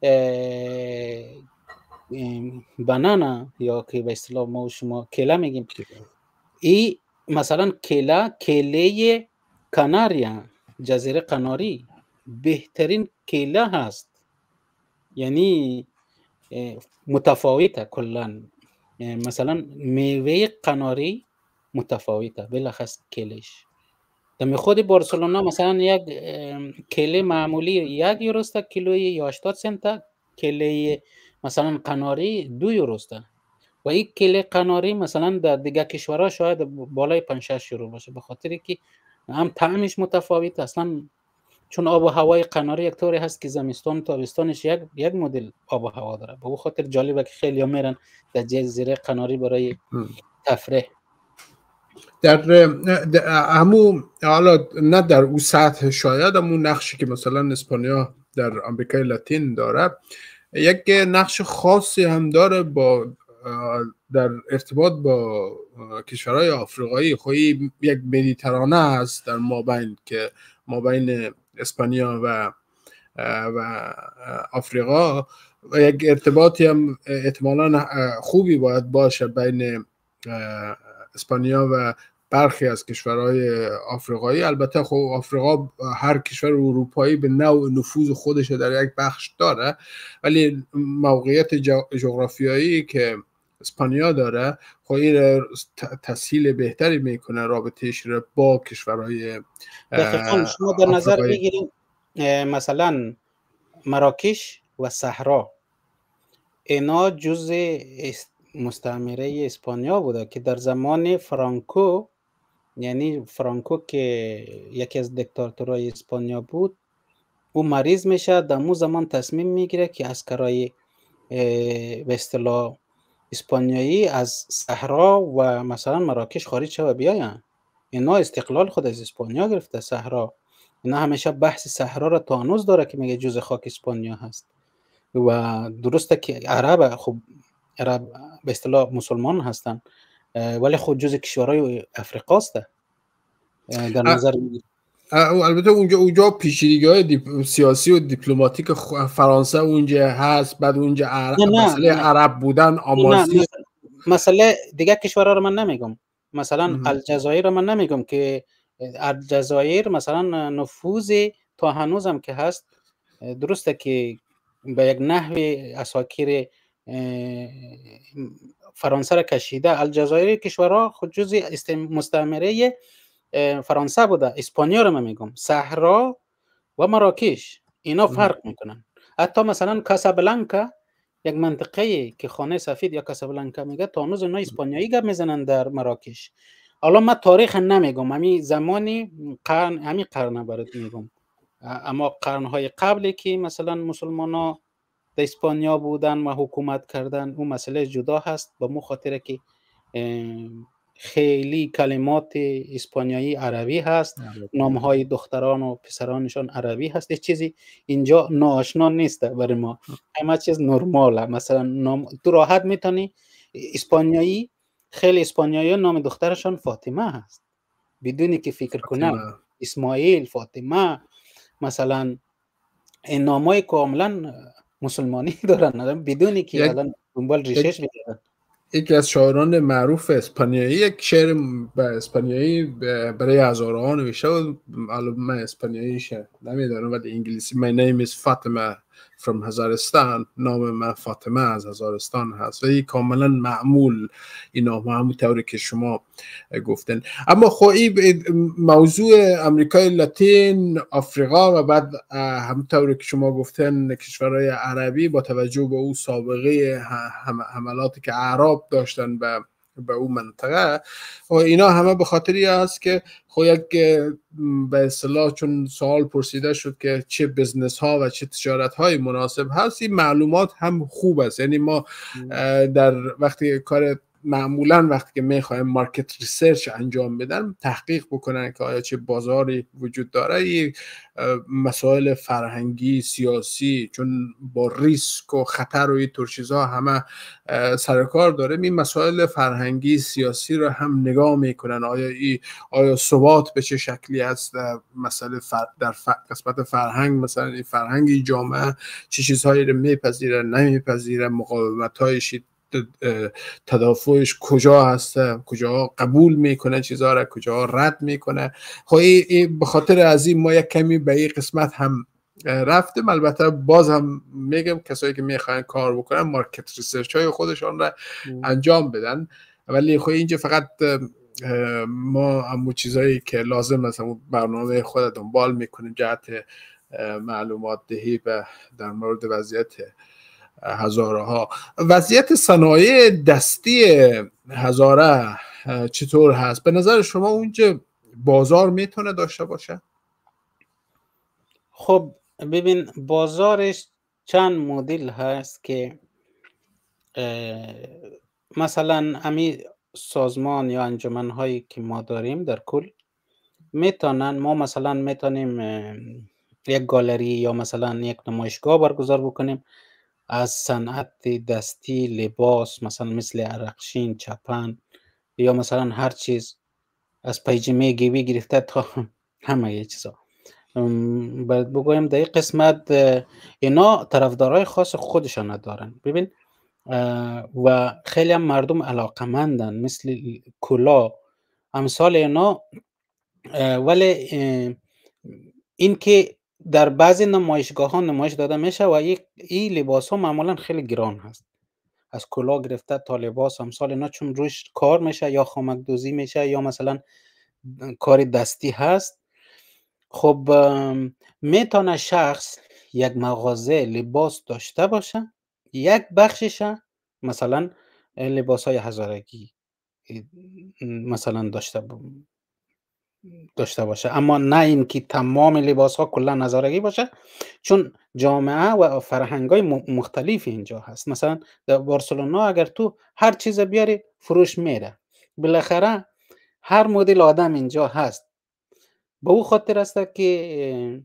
بنانا یا که به اصطلاح ما و شما کیله میگیم، این مثلا کیله کیله کاناریا، جزیره قناری بهترین کیله هست، یعنی متفاوته کلا. مثلا میوه قناری متفاوته بلخص کیلش. در خود بارسلونا مثلا یک کیله معمولی یک یوروست کیلوی یا هشتاد سنت، کیله مثلا قناری دو یوروست و این کیله قناری مثلا در دیگه کشورها شاید بالای پنج شش یورو باشه، به خاطر که هم طعمش متفاوت اصلا، چون آب و هوای قناری یک طوری هست که زمستان و تابستانش یک یک مدل آب و هوا داره. به خاطر جالبه که خیلی ها میرن در جزیره قناری برای تفریح. در همون حالا نه در اون سطح، شاید همون نقشی که مثلا اسپانیا در آمریکای لاتین داره یک نقش خاصی هم داره با در ارتباط با کشورهای آفریقایی. خواهی یک مدیترانه است در مابین که مابین اسپانیا و و آفریقا، و یک ارتباطی هم احتمالاً خوبی باید باشه بین اسپانیا و برخی از کشورهای آفریقایی. البته خب آفریقا هر کشور اروپایی به نوع نفوذ خودش در یک بخش داره، ولی موقعیت جغرافیایی که اسپانیا داره خب این تسهیل بهتری میکنه رابطهش رو با کشورهای دقیقاً. شما در نظر بگیرید مثلا مراکش و صحرا، اینا جزء مستعمره اسپانیا بوده که در زمان فرانکو، یعنی فرانکو که یکی از دیکتاتورهای اسپانیا بود، او مریض میشه، در اون زمان تصمیم میگیره که عسکرای به اصطلاح اسپانیایی از صحرا و مثلا مراکش خارج شوه بیاین. اینا استقلال خود از اسپانیا گرفته. صحرا اینا همیشه بحث صحرا را تا هنوز داره که میگه جزء خاک اسپانیا هست. و درسته که عرب، خب عرب به اصطلاح مسلمان هستن، ولی خود جزء کشورهای افریقاست در نظر میگیرید. البته اونجا اونجا پیچیدگی‌های دیپ... سیاسی و دیپلماتیک فرانسه اونجا هست. بعد اونجا عرب... مسئله عرب بودن آمازی، مسئله دیگه کشورها رو من نمیگم، مثلا الجزایر رو من نمیگم که الجزایر مثلا نفوذ تا هنوزم که هست، درسته که به یک نحو اساکیر فرانسه را کشیده. الجزایر کشورها خود جزء مستعمره فرانسه بوده. اسپانیا رو من میگم، صحرا و مراکش اینا فرق میکنن. حتی مثلا کاسابلانکا، یک منطقه که خانه سفید یا کاسابلانکا میگه، تا هنوز اینا اسپانیایی گپ میزنن در مراکش. حالا من تاریخ نمیگم، همین زمانی قرن، همین قرن برات میگم، اما قرنهای قبلی که مثلا مسلمانا در اسپانیا بودن و حکومت کردن، اون مسئله جدا هست. به مو خاطره که خیلی کلمات اسپانیایی عربی هست، نامهای دختران و پسرانشان عربی هست. هیچ چیزی اینجا ناآشنا نیست برای ما، همه چیز نرماله. مثلا نام... تو راحت میتونی اسپانیایی، خیلی اسپانیایی نام دخترشان فاطمه هست بدونی که فکر کنم اسماعیل، فاطمه، مثلا این نامای کاملا مسلمانی دارن بدونی که الان دنبال ریشش میگردن. یکی از شاعران معروف اسپانیایی یک شعر به اسپانیایی برای هزارها نوشته و الان من اسپانیاییش نمیدونم ولی انگلیسی My name is Fatima from هزارستان، نام من فاطمه از هزارستان هست و این کاملا معمول این نام همون طوری که شما گفتن. اما خب این موضوع امریکای لاتین، آفریقا و بعد همون طوری که شما گفتن کشورهای عربی با توجه به اون سابقه حملاتی که اعراب داشتن به به اون منطقه و اینا همه به خاطری است که خب یک به اصطلاح چون سوال پرسیده شد که چه بزنس ها و چه تجارت های مناسب هست، این معلومات هم خوب است. یعنی ما در وقتی کار معمولا وقتی که میخوایم مارکت ریسرچ انجام بدن، تحقیق بکنن که آیا چه بازاری وجود داره، یک مسائل فرهنگی، سیاسی، چون با ریسک و خطر و اینطور چیزها همه سرکار داره، این مسائل فرهنگی، سیاسی رو هم نگاه میکنن. آیا ای آیا ثبات به چه شکلی هست در مسئله فر... در ف... قسمت فرهنگ، مثلا این فرهنگی جامعه چه چیزهایی رو میپذیره، نمیپذیره، مقاومت‌هایش، تدافعش کجا هسته، کجا قبول میکنه چیزها را، کجا رد میکنه. خب این به خاطر از این ما یک کمی به این قسمت هم رفتیم. البته باز هم میگم کسایی که میخواین کار بکنن مارکت ریسرچ های خودشان را انجام بدن، ولی خب اینجا فقط ما همون چیزایی که لازم است برنامه خود دنبال میکنیم جهت معلومات دهی به در مورد وضعیت هزاره ها. وضعیت صنایع دستی هزاره چطور هست؟ به نظر شما اونجا بازار میتونه داشته باشه؟ خب ببین، بازارش چند مدل هست که مثلا امی سازمان یا انجمن هایی که ما داریم در کل میتونن، ما مثلا میتونیم یک گالری یا مثلا یک نمایشگاه برگزار بکنیم از صنعت دستی، لباس، مثلا مثل عرقچین، چپن یا مثلا هر چیز، از پیجامه گیوی گرفته تا همه یه چیزا. باید بگویم در این قسمت اینا طرفدارای خاص خودشان دارن. ببین و خیلی هم مردم علاقمندن، مثل کلا امثال اینا. ولی این که در بعضی نمایشگاه ها نمایش داده میشه و این لباس ها معمولا خیلی گران هست، از کلا گرفته تا لباس امثال اینا، چون روش کار میشه یا خامک دوزی میشه یا مثلا کار دستی هست. خب میتونه شخص یک مغازه لباس داشته باشه، یک بخشش مثلا لباس های هزارگی مثلا داشته داشته باشه، اما نه این که تمام لباس ها کلا هزارگی باشه، چون جامعه و فرهنگ های مختلف اینجا هست. مثلا در بارسلونا اگر تو هر چیز بیاری فروش میره، بالاخره هر مدل آدم اینجا هست. به او خاطر است که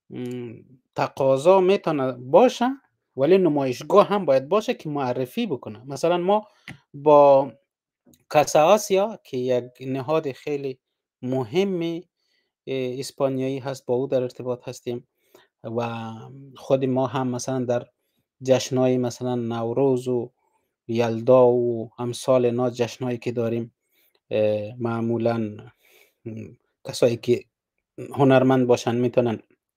تقاضا میتونه باشه، ولی نمایشگاه هم باید باشه که معرفی بکنه. مثلا ما با کاسا آسیا که یک نهاد خیلی مهمی اسپانیایی هست، با او در ارتباط هستیم و خود ما هم مثلا در جشنهای مثلا نوروز و یلدا و امثال اینا جشنهایی که داریم، معمولا کسایی که هنرمند باشن میتونن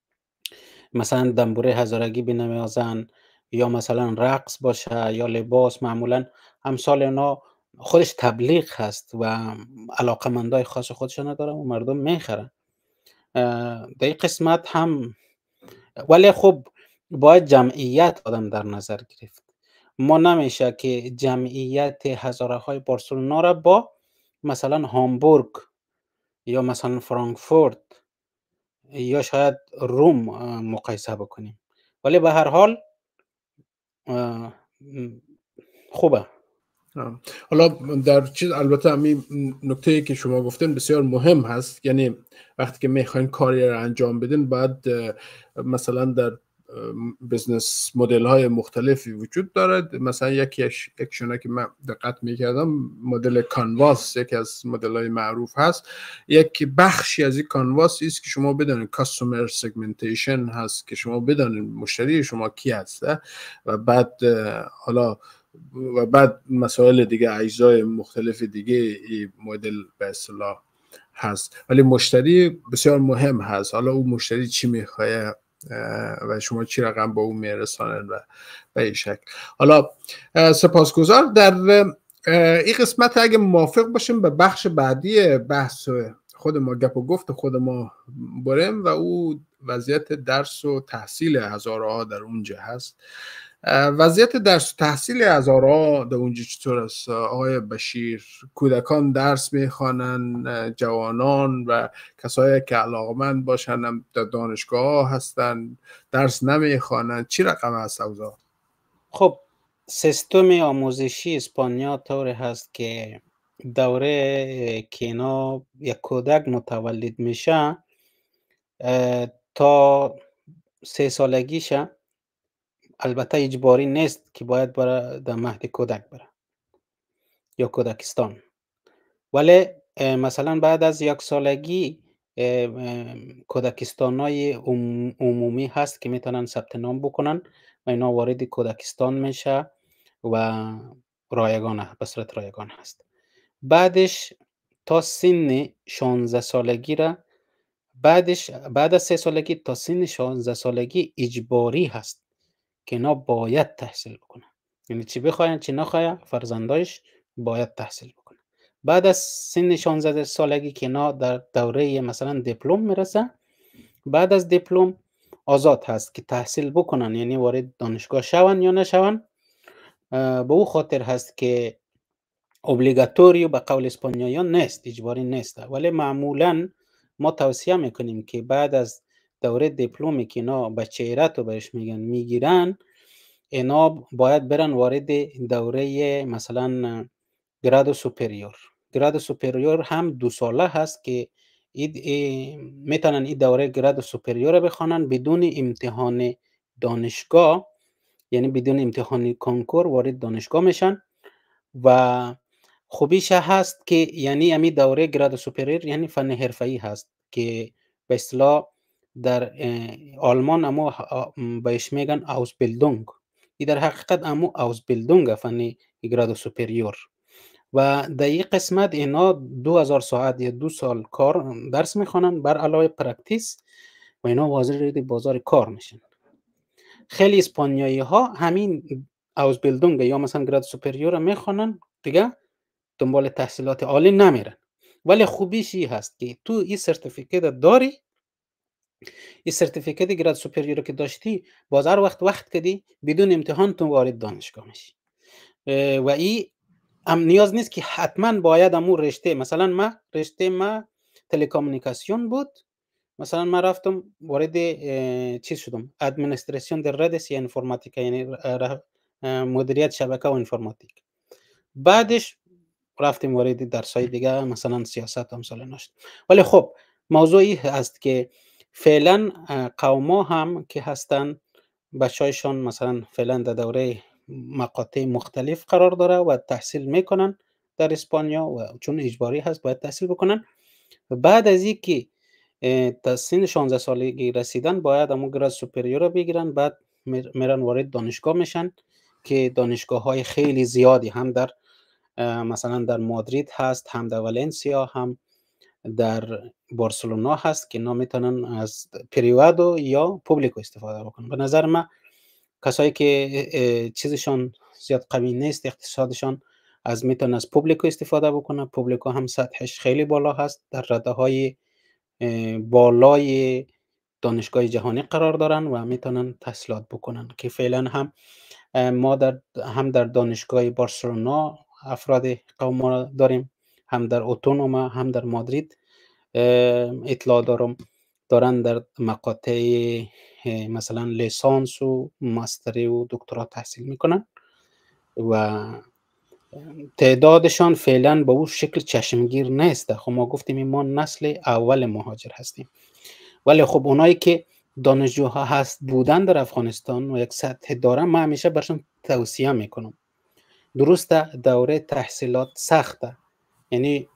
مثلا دنبوره هزارگی بنوازن یا مثلا رقص باشه یا لباس، معمولا امثال اینا خودش تبلیغ هست و علاقمندای خاص خودشون داره و مردم میخرن در این قسمت هم. ولی خب باید جمعیت آدم در نظر گرفت. ما نمیشه که جمعیت هزاره های بارسلونا را با مثلا هامبورگ یا مثلا فرانکفورت یا شاید روم مقایسه بکنیم، ولی به هر حال خوبه. حالا در چیز البته همین نکته که شما گفتین بسیار مهم هست، یعنی وقتی که میخواین کاری را انجام بدین باید مثلا در بزنس مدل های مختلفی وجود دارد. مثلا یکی یکشونه که من دقت میکردم مدل کانواس، یکی از مدل های معروف هست. یک بخشی از این کانواس است که شما بدانید کاستومر سگمنتیشن هست، که شما بدانید مشتری شما کی هسته و بعد حالا و بعد مسائل دیگه، اجزای مختلف دیگه این مدل به اصطلاح هست. ولی مشتری بسیار مهم هست. حالا اون مشتری چی میخواه و شما چی رقم با اون میرسانن و به این شکل. حالا سپاسگزار. در این قسمت اگه موافق باشیم به بخش بعدی بحث خود ما، گپ و گفت خود ما بریم و او وضعیت درس و تحصیل هزارها در اونجا هست. وضعیت درس و تحصیل هزارها در اونجا چطور است آقای بشیر؟ کودکان درس میخوانن، جوانان و کسایی که علاقمند باشن در دانشگاه هستن درس نمیخوانن، چی رقم هست اوضاع؟ خب سیستم آموزشی اسپانیا طور هست که دوره که اینا یک کودک متولد میشه تا سه سالگیشه، البته اجباری نیست که باید برای در مهد کودک بره یا کودکستان، ولی مثلا بعد از یک سالگی کودکستان های عمومی هست که میتونن ثبت نام بکنن و اینا وارد کودکستان میشه و رایگان به صورت رایگان هست. بعدش تا سن شانزده سالگی را بعدش بعد از سه سالگی تا سن شانزده سالگی اجباری هست که اینا باید تحصیل بکنن، یعنی چی بخواین چی نخواین فرزندایش باید تحصیل بکنن. بعد از سن شانزده سالگی که اینا در دوره مثلا دیپلم میرسه، بعد از دیپلم آزاد هست که تحصیل بکنن، یعنی وارد دانشگاه شون یا نشون. به او خاطر هست که اوبلیگاتوری به قول اسپانیاییان نیست، اجباری نیست، ولی معمولا ما توصیه میکنیم که بعد از دوره دیپلمی که اینا به چهره‌تو بهش میگن میگیرن، اینا باید برن وارد دوره مثلا گراد سوپریور. گراد سوپریور هم دو ساله هست که ای میتونن این دوره گراد سوپریور رو بخوانن بدون امتحان دانشگاه، یعنی بدون امتحان کنکور وارد دانشگاه میشن. و خوبیش هست که یعنی امی دوره گراد سوپریور یعنی فن حرفه‌ای هست که به اصطلاح در آلمان امو بهش میگن اوزبیلدونگ. این در حقیقت امو اوزبیلدونگ فن گراد سوپریور. و در این قسمت اینا دو هزار ساعت یا دو سال کار درس میخوانن بر علاوه پرکتیس و اینا وارد بازار کار میشن. خیلی اسپانیایی ها همین اوزبیلدونگ یا مثلا گراد سوپریور رو میخوانن، دیگه دنبال تحصیلات عالی نمیرن. ولی خوبیش این هست که تو این سرتیفیکیت داری، این سرتیفیکیت گراد سوپریور که داشتی باز هر وقت وقت کدی بدون امتحان تو وارد دانشگاه میشی. و این هم نیاز نیست که حتما باید امو رشته، مثلا ما رشته ما تلکامونیکاسیون بود، مثلا ما رفتم وارد چیز شدم ادمنستراسیون در ردس یا انفورماتیک، یعنی مدیریت شبکه و انفورماتیک. بعدش رفتیم وارد درسای دیگه مثلا سیاست و امثال نشد. ولی خب موضوعی هست که فعلا قوما هم که هستن بچه‌هایشان مثلا فعلا در دوره مقاطع مختلف قرار داره و تحصیل میکنن در اسپانیا و چون اجباری هست باید تحصیل بکنن. و بعد از اینکه تا سن شانزده سالگی رسیدن باید امو گراد سوپریور رو بگیرن، بعد میرن وارد دانشگاه میشن که دانشگاه های خیلی زیادی هم در مثلا در مادرید هست، هم در والنسیا، هم در بارسلونا هست که اینا میتونن از پریوادو یا پوبلیکو استفاده بکنن. به نظر من کسایی که چیزشان زیاد قوی نیست اقتصادشان از میتونن از پوبلیکو استفاده بکنن. پوبلیکو هم سطحش خیلی بالا هست، در رده های بالای دانشگاه جهانی قرار دارن و میتونن تحصیلات بکنن که فعلا هم ما در هم در دانشگاه بارسلونا افراد قوم ما داریم، هم در اتونوما هم در مادرید اطلاع دارم دارن در مقاطع مثلا لیسانس و ماستری و دکترا تحصیل میکنن و تعدادشان فعلا به اون شکل چشمگیر نیست. خب ما گفتیم ما نسل اول مهاجر هستیم، ولی خب اونایی که دانشجوها هست بودن در افغانستان و یک سطح دارن ما همیشه برشون توصیه میکنم. درسته دوره تحصیلات سخته، یعنی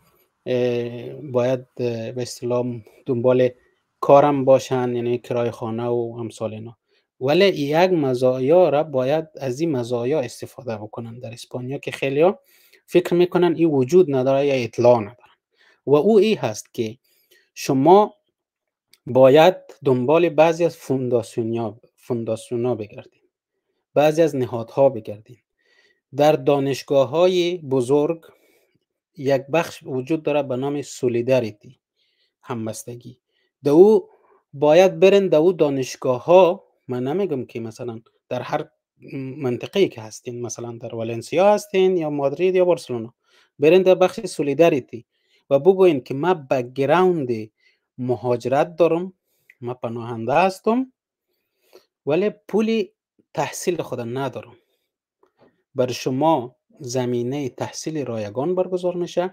باید به اصطلاح دنبال کارم باشن، یعنی کرای خانه و امثال اینا، ولی یک مزایا را باید از این مزایا استفاده بکنن در اسپانیا که خیلی ها فکر میکنن این وجود نداره یا اطلاع ندارن. و او ای هست که شما باید دنبال بعضی از فونداسیونیا فونداسیونا بگردین، بعضی از نهادها بگردین. در دانشگاه های بزرگ یک بخش وجود داره به نام سولیداریتی، همبستگی. در او باید برن در او دانشگاه ها. من نمیگم که مثلا در هر منطقه‌ای که هستین، مثلا در والنسیا هستین یا مادرید یا بارسلونا، برن در بخش سولیداریتی و بگوین که من بک‌گراند مهاجرت دارم، من پناهنده هستم ولی پولی تحصیل خود ندارم. بر شما زمینه تحصیل رایگان برگزار میشه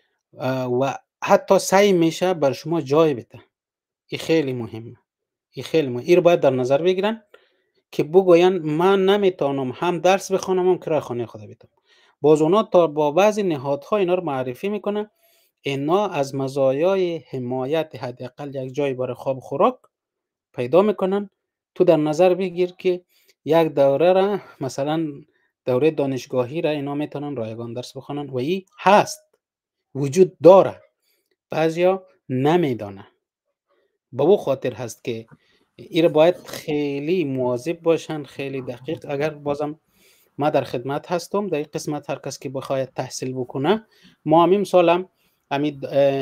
و حتی سعی میشه بر شما جای بده. این خیلی مهمه، این خیلی مهمه. این رو باید در نظر بگیرن که بگوین من نمیتونم هم درس بخونم هم کرای خانه خود بدم. باز اونا تا با بعضی نهادها اینا رو معرفی میکنه، اینا از مزایای حمایت حداقل یک جای برای خواب خوراک پیدا میکنن. تو در نظر بگیر که یک دوره را مثلا دوره دانشگاهی را اینا میتونن رایگان درس بخونن و این هست، وجود داره، بعضیا نمیدانه. با او خاطر هست که این باید خیلی مواظب باشن، خیلی دقیق. اگر بازم ما در خدمت هستم در این قسمت، هر کس که بخواید تحصیل بکنه. ما همین سالم همین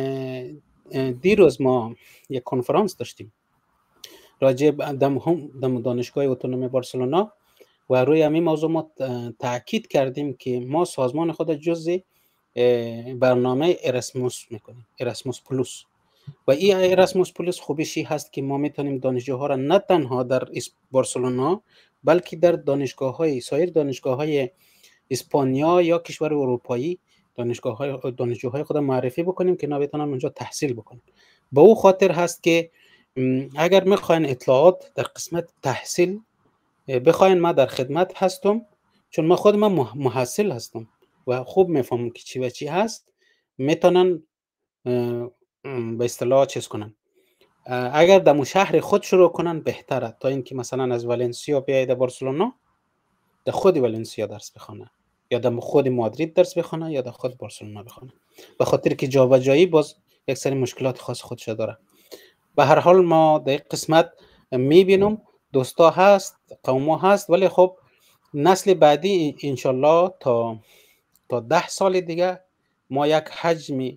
دیروز ما یک کنفرانس داشتیم راجع به دم دانشگاه اتونومی بارسلونا و روی همین موضوع ما تاکید کردیم که ما سازمان خود جزء برنامه اراسموس میکنیم، اراسموس پلوس. و این اراسموس پلوس خوبیشی هست که ما میتونیم دانشجوها را نه تنها در بارسلونا بلکه در دانشگاه های سایر دانشگاه های اسپانیا یا کشور اروپایی دانشگاه های دانشجوهای خود معرفی بکنیم که اینا بتونن اونجا تحصیل بکنن. به او خاطر هست که اگر میخواین اطلاعات در قسمت تحصیل بخواین، ما در خدمت هستم، چون ما خود ما محصل هستم و خوب میفهمم که چی و چی هست. میتونن به اصطلاح چیز کنن، اگر در شهر خود شروع کنن بهتره تا اینکه مثلا از والنسیا بیاید بارسلونا در خود والنسیا درس بخونه یا در خود مادرید درس بخونه یا در خود بارسلونا بخونه، به خاطر که جابجایی باز یک سری مشکلات خاص خودش داره. به هر حال ما در قسمت میبینم دوستا هست، قوما هست، ولی خب نسل بعدی انشالله تا تا ده سال دیگه ما یک حجم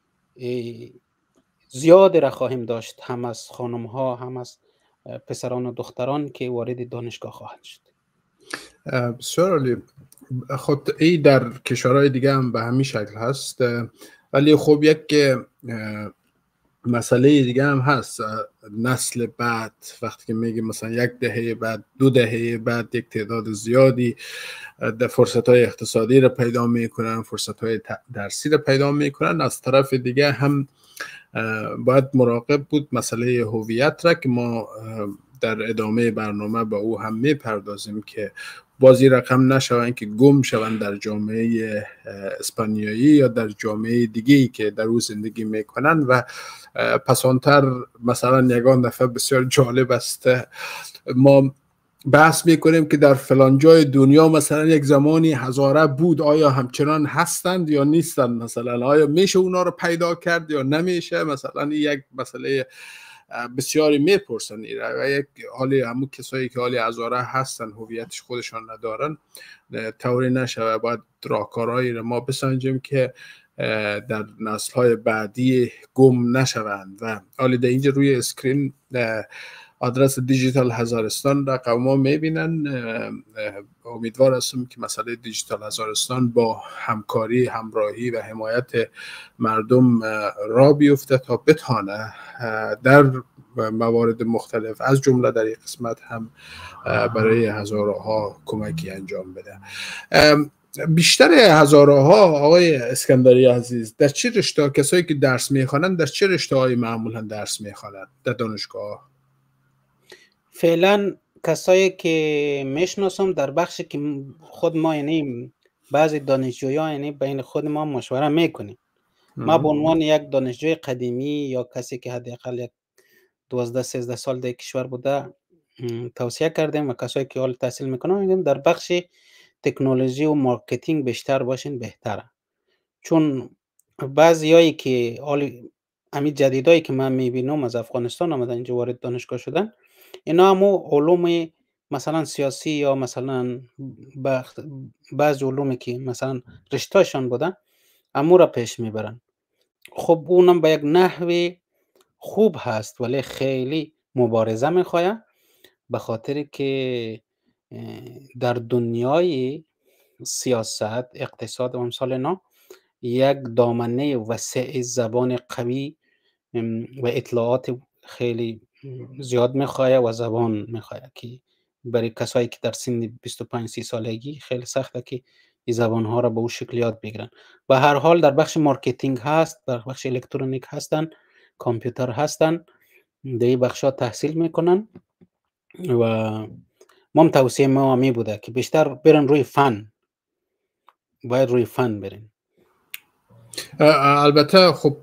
زیاد را خواهیم داشت، هم از خانم ها هم از پسران و دختران که وارد دانشگاه خواهند شد. بسیار عالی. خود ای در کشورهای دیگه هم به همین شکل هست، ولی خب یک مسئله دیگه هم هست. نسل بعد وقتی که میگه مثلا یک دهه بعد، دو دهه بعد، یک تعداد زیادی در فرصت‌های اقتصادی را پیدا میکنن، فرصت‌های درسی را پیدا میکنن. از طرف دیگه هم باید مراقب بود مسئله هویت را که ما در ادامه برنامه با او هم میپردازیم که بازی رقم نشوند که گم شوند در جامعه اسپانیایی یا در جامعه دیگه‌ای که در او زندگی میکنن. و پسانتر مثلا یگان دفعه بسیار جالب است، ما بحث میکنیم که در فلان جای دنیا مثلا یک زمانی هزاره بود، آیا همچنان هستند یا نیستند؟ مثلا آیا میشه اونا رو پیدا کرد یا نمیشه؟ مثلا یک مسئله بسیاری میپرسن و یک حالی همون کسایی که حالی هزاره هستن هویتش خودشان ندارن طوری نشه. باید راهکارهایی رو ما بسنجیم که در نسل‌های بعدی گم نشوند. و حالی در اینجا روی اسکرین آدرس دیجیتال هزارستان را قوما میبینن. امیدوار هستم که مسئله دیجیتال هزارستان با همکاری، همراهی و حمایت مردم را بیفته تا بتانه در موارد مختلف از جمله در این قسمت هم برای هزاره ها کمکی انجام بده. بیشتر هزاره ها آقای اسکندری عزیز در چه رشته کسایی که درس میخوانند در چه رشته های معمولا درس میخوانند در دانشگاه؟ فعلا کسایی که میشناسم در بخشی که خود ما یعنی بعضی دانشجویان یعنی بین خود ما مشوره میکنیم. ما به عنوان یک دانشجوی قدیمی یا کسی که حداقل یک دوازده سیزده سال در کشور بوده توصیه کردیم و کسایی که حال تحصیل میکنن میگیم در بخش تکنولوژی و مارکتینگ بیشتر باشین بهتره، چون بعضیایی که حال همین جدیدایی که من میبینم از افغانستان آمدن اینجا وارد دانشگاه شدن، اینا همو علوم مثلا سیاسی یا مثلا بعض علومی که مثلا رشتهشان بودن امو را پیش میبرن. خب اونم به یک نحوی خوب هست ولی خیلی مبارزه میخواه، به خاطر که در دنیای سیاست، اقتصاد و امثال اینا یک دامنه وسیع زبان قوی و اطلاعات خیلی زیاد میخواه و زبان میخواه که برای کسایی که در سن بیست و پنج سی سالگی خیلی سخته که این زبان ها را به اون شکل یاد بگیرن. و هر حال در بخش مارکتینگ هست، در بخش الکترونیک هستن، کامپیوتر هستن، در این بخش ها تحصیل میکنن و ما توصیه ما می بوده که بیشتر برن روی فن، باید روی فن برن. البته خب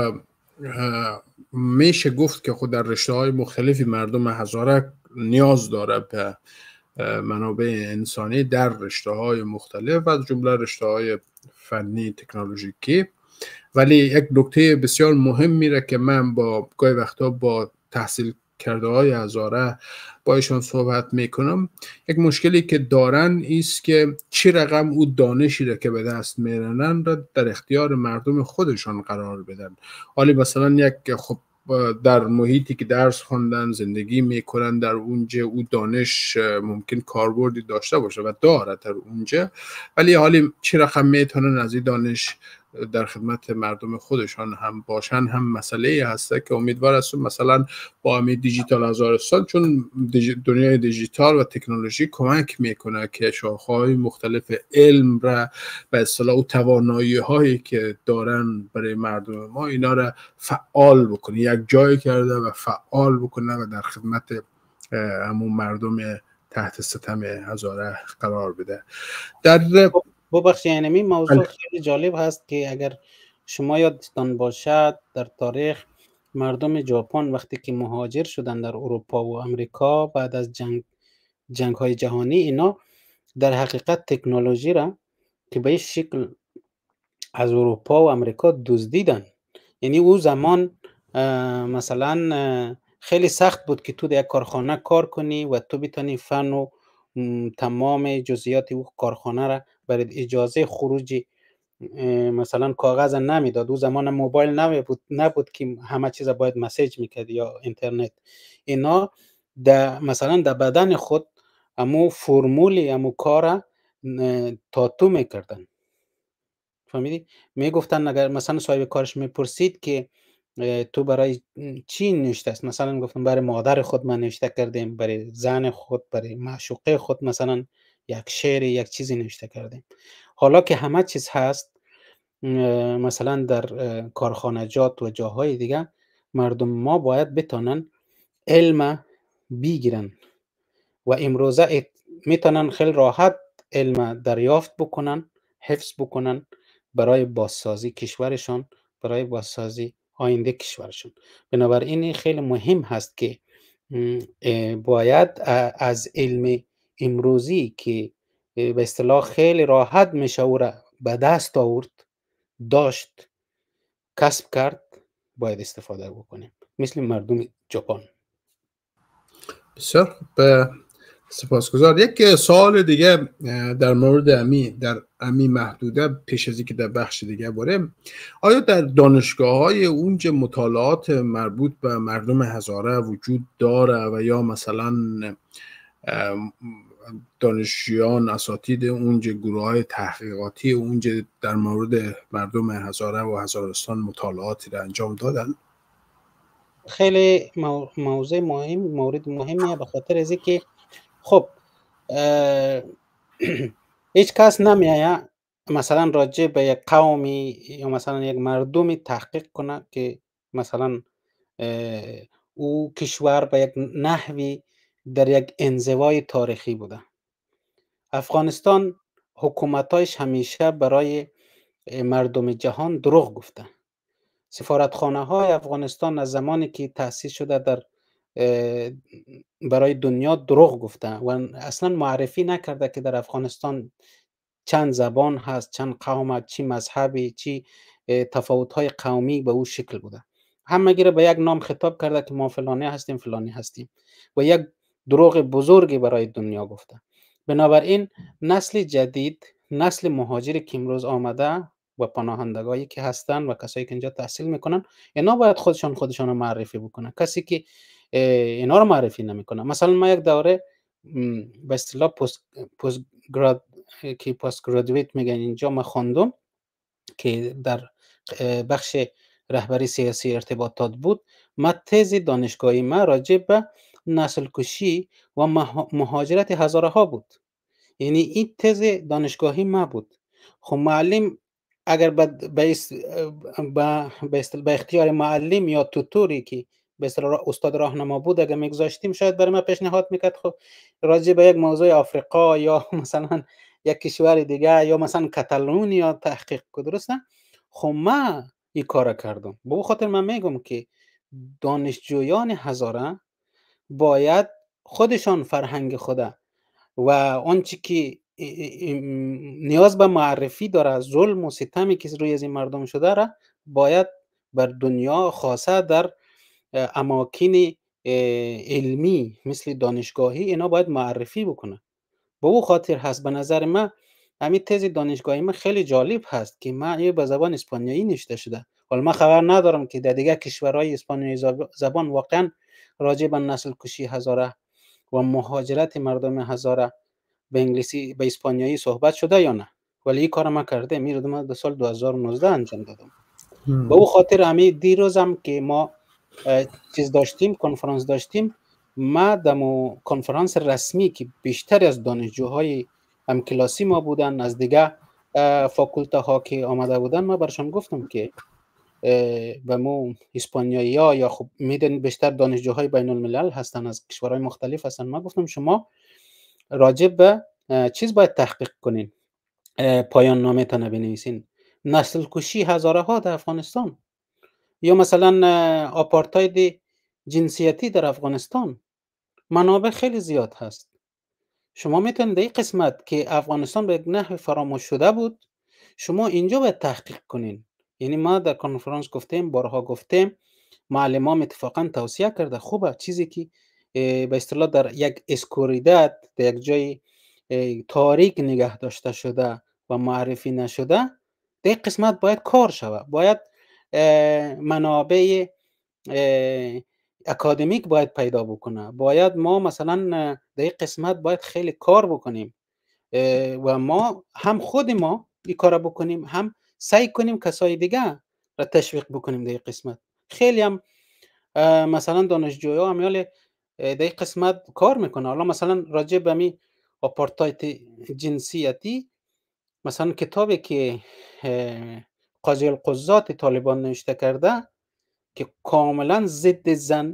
میشه گفت که خود در رشته های مختلفی مردم هزاره نیاز داره به منابع انسانی در رشته های مختلف از جمله رشته های فنی تکنولوژیکی. ولی یک نکته بسیار مهم میره که من با گاهی وقتا با تحصیل کرده های هزاره با ایشان صحبت میکنم، یک مشکلی که دارن ایست که چی رقم او دانشی را که به دست میرنن را در اختیار مردم خودشان قرار بدن. حالی مثلا یک خب در محیطی که درس خوندن زندگی میکنن در اونجا او دانش ممکن کاربردی داشته باشه و داره در اونجا، ولی حالی چی رقم میتونن از این دانش در خدمت مردم خودشان هم باشن هم مسئله هسته که امیدوار هستم مثلا با همین دیجیتال هزارستان، چون دنیای دیجیتال و تکنولوژی کمک میکنه که شاخه‌های مختلف علم را به اصطلاح و توانایی هایی که دارن برای مردم ما اینا را فعال بکنه، یک جای کرده و فعال بکنه و در خدمت همون مردم تحت ستم هزاره قرار بده. در ببخشید یعنی این موضوع خیلی جالب هست که اگر شما یادتان باشد در تاریخ مردم ژاپن وقتی که مهاجر شدن در اروپا و امریکا بعد از جنگ جنگ های جهانی، اینا در حقیقت تکنولوژی را که به این شکل از اروپا و امریکا دزدیدن. یعنی او زمان مثلا خیلی سخت بود که تو در یک کارخانه کار کنی و تو بتانی فن و تمام جزئیات او کارخانه را برای اجازه خروج مثلا کاغذ نمیداد. او زمان موبایل نبود نبود که همه چیز باید مسیج میکرد یا اینترنت. اینا در مثلا در بدن خود امو فرمولی امو کار تاتو میکردن. فهمیدی؟ میگفتن اگر مثلا صاحب کارش میپرسید که تو برای چی نوشته است، مثلا میگفتن برای مادر خود من نوشته کردیم، برای زن خود، برای معشوقه خود مثلا یک شعر یک چیزی نوشته کردیم. حالا که همه چیز هست مثلا در کارخانجات و جاهای دیگه، مردم ما باید بتونن علم بگیرن و امروزه میتونن خیلی راحت علم دریافت بکنن، حفظ بکنن برای بازسازی کشورشان، برای بازسازی آینده کشورشون. بنابراین خیلی مهم هست که باید از علم امروزی که به اصطلاح خیلی راحت میشه او را به دست آورد، داشت، کسب کرد، باید استفاده بکنیم مثل مردم ژاپن. بسیار سپاسگزار. یک سوال دیگه در مورد امی در امی محدوده پیش از اینکه در بخش دیگه بریم، آیا در دانشگاه‌های اونجا مطالعات مربوط به مردم هزاره وجود داره و یا مثلا دانشجویان اساتید اونجا گروه‌های تحقیقاتی اونجا در مورد مردم هزاره و هزارستان مطالعاتی را انجام دادن؟ خیلی موضوع مهم مورد مهمیه، به خاطر از اینکه خب هیچ کس نمیایه مثلا راجع به یک قومی یا مثلا یک مردمی تحقیق کنه که مثلا او کشور به یک نحوی در یک انزوای تاریخی بوده. افغانستان حکومتایش همیشه برای مردم جهان دروغ گفته. سفارتخانه های افغانستان از زمانی که تأسیس شده در برای دنیا دروغ گفته و اصلا معرفی نکرده که در افغانستان چند زبان هست، چند قوم، چی مذهبی، چی تفاوت های قومی به او شکل بوده. همگی را به یک نام خطاب کرده که ما فلانی هستیم فلانی هستیم و یک دروغ بزرگی برای دنیا گفته. بنابراین نسل جدید، نسل مهاجری که امروز آمده و پناهندگانی که هستن و کسایی که اینجا تحصیل میکنن، اینا باید خودشان خودشان رو معرفی بکنن. کسی که اینا رو معرفی نمیکنه، مثلا ما یک دوره به اصطلاح پست پست گراد که پست گرادویت میگن اینجا ما خواندم که در بخش رهبری سیاسی ارتباطات بود. ما تز دانشگاهی ما راجع به نسل کشی و مهاجرت هزاره ها بود. یعنی این تز دانشگاهی ما بود. خب معلم اگر به به اختیار معلم یا توتوری که به اصطلاح استاد راهنما بود اگر میگذاشتیم، شاید برای ما پیشنهاد میکرد خب راجع به یک موضوع آفریقا یا مثلا یک کشور دیگه یا مثلا کاتالونیا تحقیق کنه، درسته؟ خب ما این کار کردم. به خاطر خاطر من میگم که دانشجویان هزاره باید خودشان فرهنگ خدا و آنچه که نیاز به معرفی داره، ظلم و ستمی که روی از این مردم شده را باید بر دنیا، خاصه در اماکن علمی مثل دانشگاهی، اینا باید معرفی بکنه. به او خاطر هست به نظر من همین تز دانشگاهی من خیلی جالب هست که من یه به زبان اسپانیایی نوشته شده. حالا من خبر ندارم که در دیگه کشورهای اسپانیایی زبان واقعا راجع به نسل کشی هزاره و مهاجرت مردم هزاره به انگلیسی به اسپانیایی صحبت شده یا نه. ولی این کار ما کرده میره ما در سال دو هزار و نوزده انجام دادم. به او خاطر همین دیروز هم که ما چیز داشتیم، کنفرانس داشتیم، ما دمو کنفرانس رسمی که بیشتر از دانشجوهای هم کلاسی ما بودن، از دیگه فاکولته ها که آمده بودن، ما برشان گفتم که به مو اسپانیایی ها یا خب میدن بیشتر دانشجوهای بین الملل هستن، از کشورهای مختلف هستن، ما گفتم شما راجع به چیز باید تحقیق کنین، پایان نامه تا بنویسین. نسل کشی هزاره ها در افغانستان، یا مثلا آپارتاید جنسیتی در افغانستان، منابع خیلی زیاد هست. شما میتونید این قسمت که افغانستان به یک نحو فراموش شده بود، شما اینجا باید تحقیق کنین. یعنی ما در کنفرانس گفتیم، بارها گفتیم، معلمان اتفاقا توصیه کرده خوبه چیزی که به اصطلاح در یک اسکوریدت، در یک جای تاریک نگه داشته شده و معرفی نشده، در قسمت باید کار شود، باید منابع اکادمیک باید پیدا بکنه، باید ما مثلا در این قسمت باید خیلی کار بکنیم و ما هم خود ما این کار بکنیم، هم سعی کنیم کسای دیگه را تشویق بکنیم در این قسمت. خیلی هم مثلا دانشجوها هم در این قسمت کار میکنه. حالا مثلا راجع به می آپارتاید جنسیتی، مثلا کتابی که قاضی القضات طالبان نوشته کرده که کاملا ضد زن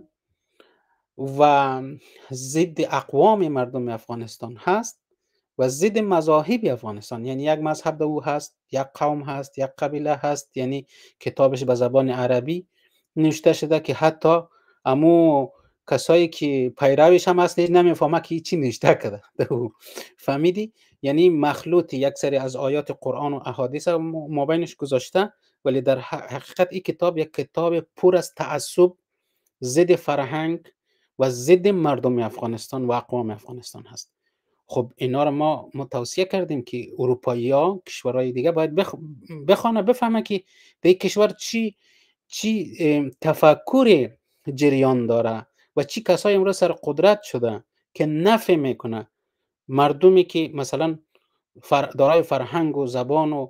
و ضد اقوام مردم افغانستان هست و ضد مذاهب افغانستان، یعنی یک مذهب او هست، یک قوم هست، یک قبیله هست. یعنی کتابش به زبان عربی نوشته شده که حتی امو کسایی که پیرویش هم هست نمیفهمه که چی نوشته کرده. فهمیدی؟ یعنی مخلوط یک سری از آیات قرآن و احادیث مابینش گذاشته، ولی در حقیقت این کتاب یک کتاب پر از تعصب ضد فرهنگ و ضد مردم افغانستان و اقوام افغانستان هست. خب اینا رو ما توصیه کردیم که اروپایی ها، کشورهای دیگه باید بخ... بخوانه، بفهمه که در کشور چی چی تفکر جریان داره و چی کسای امروز سر قدرت شده که نفی میکنه مردمی که مثلا فر... دارای فرهنگ و زبان و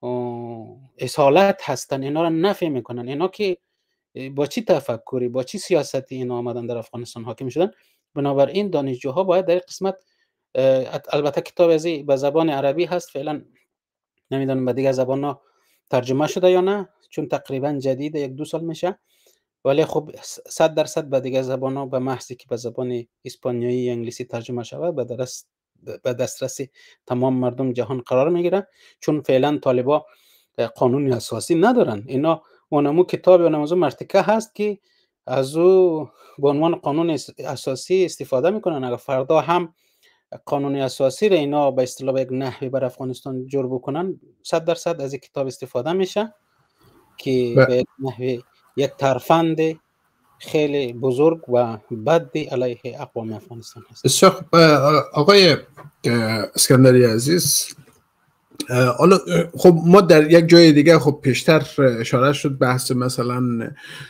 اصالت هستن، اینا رو نفی میکنن. اینا که با چی تفکری، با چی سیاستی اینا آمدن در افغانستان حاکم شدن. بنابراین دانشجوها باید در قسمت، البته کتاب ازی به زبان عربی هست، فعلا نمیدونم به دیگه زبان ها ترجمه شده یا نه، چون تقریبا جدید، یک دو سال میشه، ولی خب صد درصد به دیگه زبان ها به محضی که به زبان اسپانیایی یا انگلیسی ترجمه شود به دست به دسترس تمام مردم جهان قرار میگیره. چون فعلا طالبا قانون اساسی ندارن. اینا اونمو کتاب و اونمو مرتکه هست که از او به عنوان قانون اساسی استفاده میکنن. اگر فردا هم قانون اساسی را اینا به اصطلاح یک نحوی بر افغانستان جور بکنن، صد درصد از این کتاب استفاده میشه که ب... به یک نحوی یک ترفند خیلی بزرگ و بد علیه اقوام افغانستان هست. آقای اسکندری عزیز، حالا خب ما در یک جای دیگه خب پیشتر اشاره شد بحث مثلا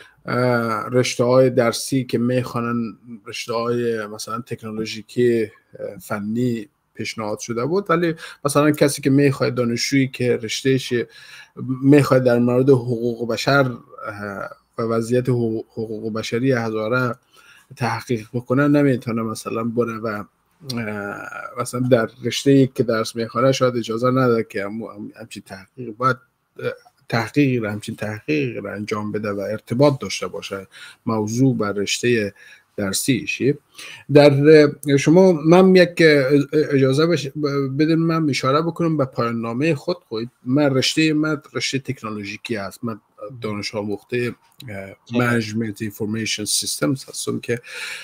رشته های درسی که میخوانن، رشته های مثلا تکنولوژیکی فنی پیشنهاد شده بود، ولی مثلا کسی که میخواد، دانشجویی که رشتهش میخواد در مورد حقوق بشر و وضعیت حقوق بشری هزاره تحقیق بکنه، نمیتونه مثلا بره و مثلا در رشته‌ای که درس میخوانه شاید اجازه نده که همچین تحقیق باید تحقیق همچین تحقیق را انجام بده و ارتباط داشته باشه موضوع بر رشته درسیشی. در شما من یک اجازه بدین من اشاره بکنم به پایان نامه خود. خود من رشته من رشته تکنولوژیکی است، من دانش آموخته منیجمنت اینفورمیشن سیستمز هستم که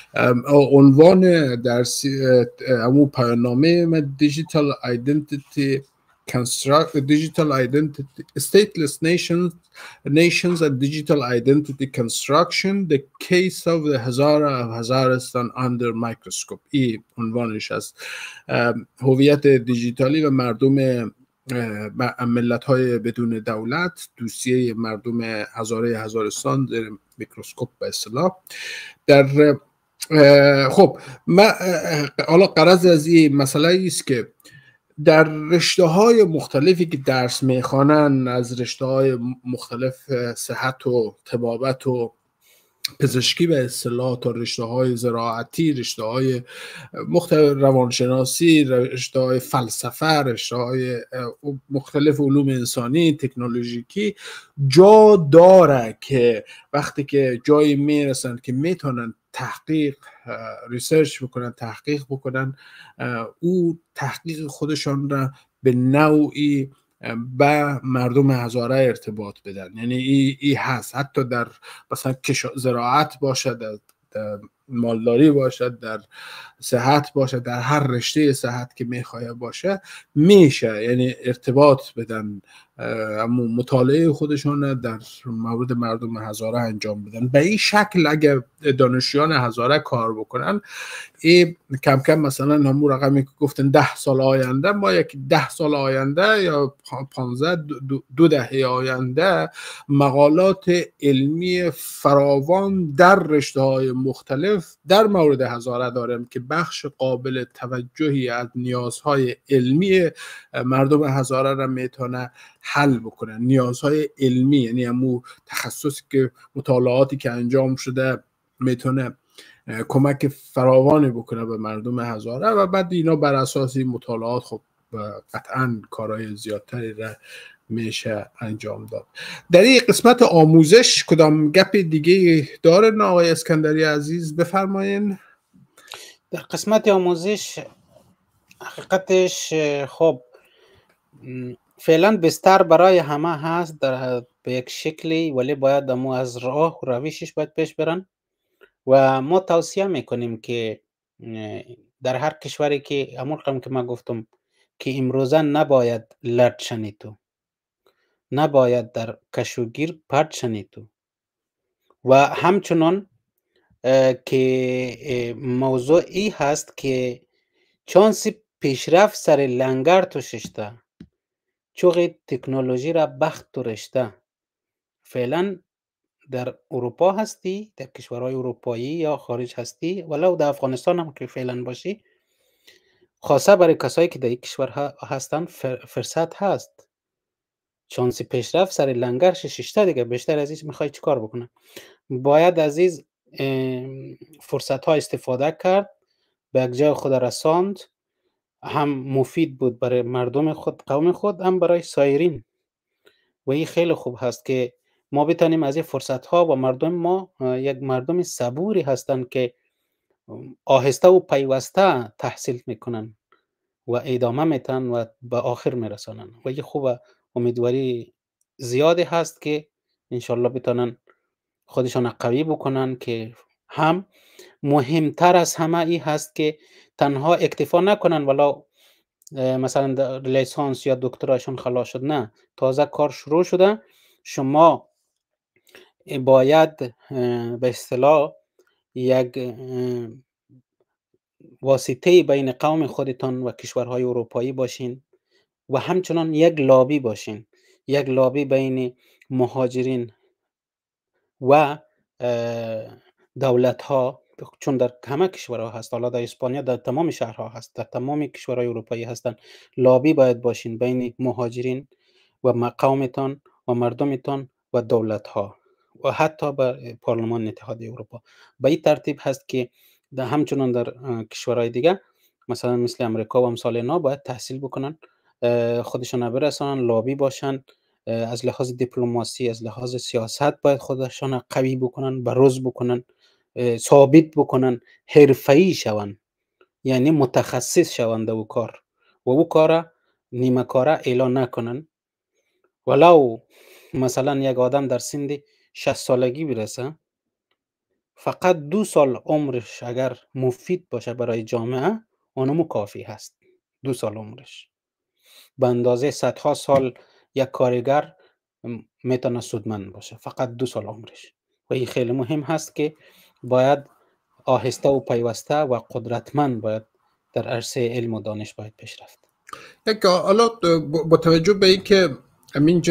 عنوان درسی همون پایان نامه من دیجیتال آیدنتیتی construct digital identity stateless nations nations and digital identity construction the case of the Hazara of Hazaristan under microscope. این عنوانش است، هویت دیجیتالی و مردم ملت های بدون دولت، دوسیه مردم هزاره هزارستان در میکروسکوپ به اصطلاح. در خب ما حالا غرض از این مسئله است که در رشته های مختلفی که درس میخوانن، از رشته های مختلف صحت و طبابت و پزشکی به اصطلاح تا رشته های زراعتی، رشته های مختلف روانشناسی، رشته های فلسفه، رشته های مختلف علوم انسانی، تکنولوژیکی، جا داره که وقتی که جایی میرسن که میتونن تحقیق ریسرچ بکنن، تحقیق بکنن، او تحقیق خودشان را به نوعی به مردم هزاره ارتباط بدن. یعنی ای, ای هست حتی در مثلا زراعت باشد، در, در مالداری باشد، در صحت باشد، در هر رشته صحت که میخواه باشه میشه، یعنی ارتباط بدن، اما مطالعه خودشون در مورد مردم هزاره انجام بدن. به این شکل اگر دانشجویان هزاره کار بکنن، این کم کم مثلا همون رقمی که گفتن ده سال آینده، ما یک ده سال آینده یا پانزده دو, دو دهه آینده مقالات علمی فراوان در رشته های مختلف در مورد هزاره داریم که بخش قابل توجهی از نیازهای علمی مردم هزاره را میتونه حل بکنه. نیازهای علمی یعنی همون تخصصی که مطالعاتی که انجام شده میتونه کمک فراوانی بکنه به مردم هزاره و بعد اینا بر اساس این مطالعات خب قطعا کارهای زیادتری را میشه انجام داد. در این قسمت آموزش کدام گپ دیگه داره آقای اسکندری عزیز؟ بفرمایین. در قسمت آموزش حقیقتش خب فعلا بستر برای همه هست در به یک شکلی، ولی باید امو از راه و روشش باید پیش برن و ما توصیه میکنیم که در هر کشوری که همون رقم که من گفتم که امروزه نباید لرد شنیدو، نباید در کشوگیر پرد شنیدو و همچنان که موضوع ای هست که چانسی پیشرفت سر لنگر تو ششته چوغی تکنولوژی را بخت تو رشته. فعلا در اروپا هستی، در کشورهای اروپایی یا خارج هستی، ولو در افغانستان هم که فعلا باشی، خاصه برای کسایی که در این کشور هستن فرصت هست. چانسی پیشرفت سر لنگر ششته دیگه، بیشتر از این میخوای چی کار بکنه؟ باید عزیز فرصت ها استفاده کرد، به یک جای خود رساند، هم مفید بود برای مردم خود، قوم خود، هم برای سایرین و این خیلی خوب هست که ما بتانیم از این فرصت ها و مردم ما یک مردم صبوری هستند که آهسته و پیوسته تحصیل میکنن و ادامه میتن و به آخر میرسانن و این خوبه. امیدواری زیادی هست که انشالله بتانن خودشان قوی بکنن که هم مهمتر از همه این هست که تنها اکتفا نکنن ولو مثلا لیسانس یا دکتراشون خلاص شد، نه، تازه کار شروع شده، شما باید به اصطلاح یک واسطه بین قوم خودتان و کشورهای اروپایی باشین و همچنان یک لابی باشین، یک لابی بین مهاجرین و دولت ها، چون در همه کشورها هست، حالا در اسپانیا در تمام شهرها هست، در تمام کشورهای اروپایی هستن. لابی باید باشین بین مهاجرین و قومتان و مردمتان و دولت ها و حتی به پارلمان اتحادیه اروپا. به این ترتیب هست که در همچنان در کشورهای دیگه مثلا مثل امریکا و امثال اینا باید تحصیل بکنن، خودشان برسانن، لابی باشن، از لحاظ دیپلماسی، از لحاظ سیاست باید خودشان قوی بکنن، بروز بکنن، ثابت بکنن، حرفه‌ای شون، یعنی متخصص شوند در او کار و او کار نیمه کاره اعلان نکنن. ولو مثلا یک آدم در سن شصت سالگی برسه، فقط دو سال عمرش اگر مفید باشه برای جامعه، اونمو کافی هست. دو سال عمرش به اندازه صدها سال یک کارگر میتونه سودمند باشه، فقط دو سال عمرش. و این خیلی مهم هست که باید آهسته و پیوسته و قدرتمند باید در عرصه علم و دانش باید پیش رفت. یک حالا با توجه به این که همینجا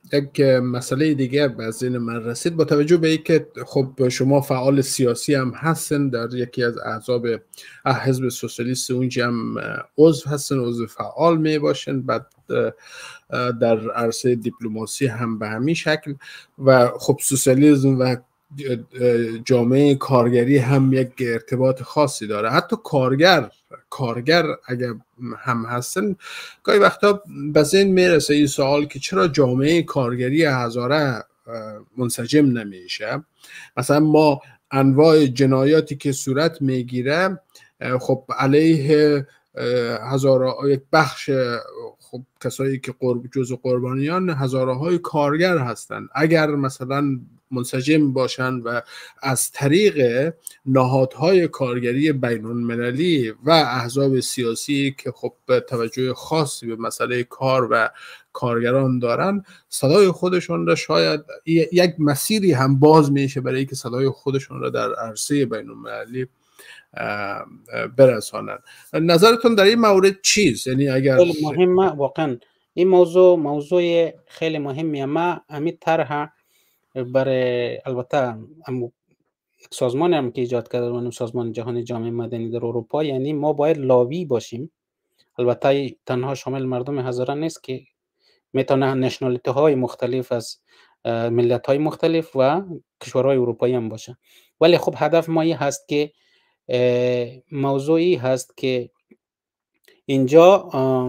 یک مسئله دیگه از این من رسید، با توجه به اینکه خب شما فعال سیاسی هم هستن، در یکی از احزاب حزب سوسیالیست اونجا هم عضو هستن، عضو فعال می باشن، بعد در عرصه دیپلماسی هم به همین شکل، و خب سوسیالیسم و جامعه کارگری هم یک ارتباط خاصی داره. حتی کارگر کارگر اگر هم هستن، گاهی وقتا به ذهن میرسه این سوال که چرا جامعه کارگری هزاره منسجم نمیشه. مثلا ما انواع جنایاتی که صورت میگیره، خب علیه هزاره، یک بخش خب کسایی که قرب جزو قربانیان هزاره های کارگر هستند. اگر مثلا منسجم باشند و از طریق نهادهای کارگری بین المللی و احزاب سیاسی که خب توجه خاصی به مسئله کار و کارگران دارن، صدای خودشون را شاید یک مسیری هم باز میشه برای اینکه صدای خودشون را در عرصه بین المللی برسانن. نظرتون در این مورد چیست؟ یعنی اگر خیلی مهمه واقعا این موضوع موضوع خیلی مهمیه. ما همین طرح برای البته سازمان هم که ایجاد کرده، سازمان جهانی جامعه مدنی در اروپا، یعنی ما باید لاوی باشیم. البته تنها شامل مردم هزاره نیست که میتونه نشنالیتی های مختلف از ملت های مختلف و کشورهای اروپایی هم باشه، ولی خب هدف ما این هست که موضوعی هست که اینجا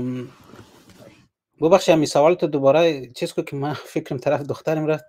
ببخشید همی سوال تو دوباره چیز کو که من فکرم طرف دخترم رفت.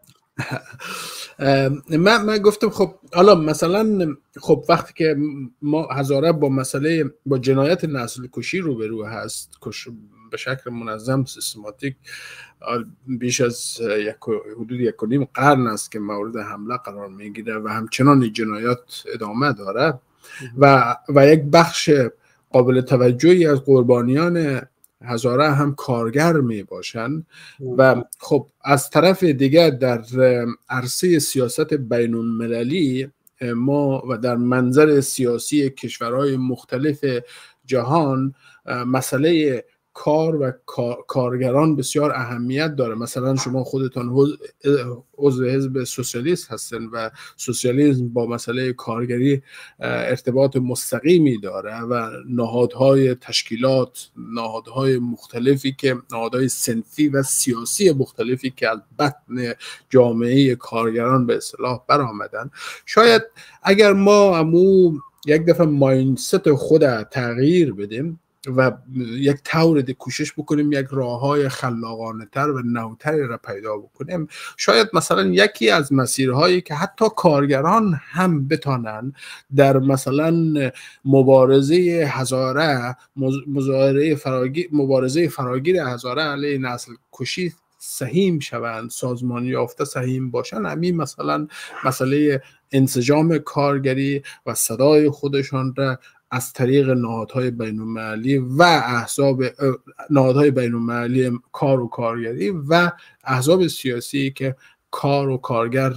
من من گفتم خب حالا مثلا خب وقتی که ما هزاره با مسئله با جنایت نسل کشی روبرو هست، کش به شکل منظم سیستماتیک، بیش از یک حدود یک و نیم قرن است که مورد حمله قرار میگیره و همچنان جنایات ادامه داره و و یک بخش قابل توجهی از قربانیان هزاره هم کارگر می باشن و خب از طرف دیگر در عرصه سیاست بین المللی ما و در منظر سیاسی کشورهای مختلف جهان مسئله کار و کارگران بسیار اهمیت داره. مثلا شما خودتان عضو حزب سوسیالیست هستن و سوسیالیسم با مسئله کارگری ارتباط مستقیمی داره و نهادهای تشکیلات، نهادهای مختلفی که نهادهای صنفی و سیاسی مختلفی که از بطن جامعه کارگران به اصطلاح برآمدن، شاید اگر ما امو یک دفعه مایندست خود تغییر بدیم و یک طور دی کوشش بکنیم یک راههای خلاقانه تر و نوتری را پیدا بکنیم، شاید مثلا یکی از مسیرهایی که حتی کارگران هم بتانن در مثلا مبارزه هزاره مظاهره فراگیر مبارزه فراگیر هزاره علیه نسل کشی سهیم شوند، سازمانی یافته سهیم باشن، همین مثلا مسئله انسجام کارگری و صدای خودشان را از طریق نهادهای بین‌المللی و احزاب نهادهای بین‌المللی کار و کارگری و احزاب سیاسی که کار و کارگر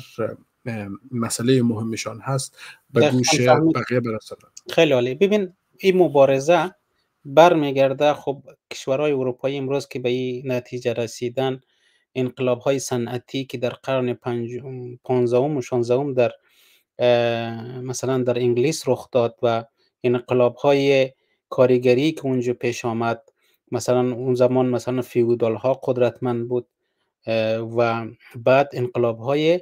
مسئله مهمشان هست به گوش بقیه برسانند. خیلی عالی. ببین این مبارزه برمیگرده خب کشورهای اروپایی امروز که به این نتیجه رسیدن، انقلاب‌های صنعتی که در قرن پانزدهم و شانزدهم در مثلا در انگلیس رخ داد و انقلاب‌های کارگری که اونجا پیش آمد، مثلا اون زمان مثلا فیودال ها قدرتمند بود و بعد انقلاب‌های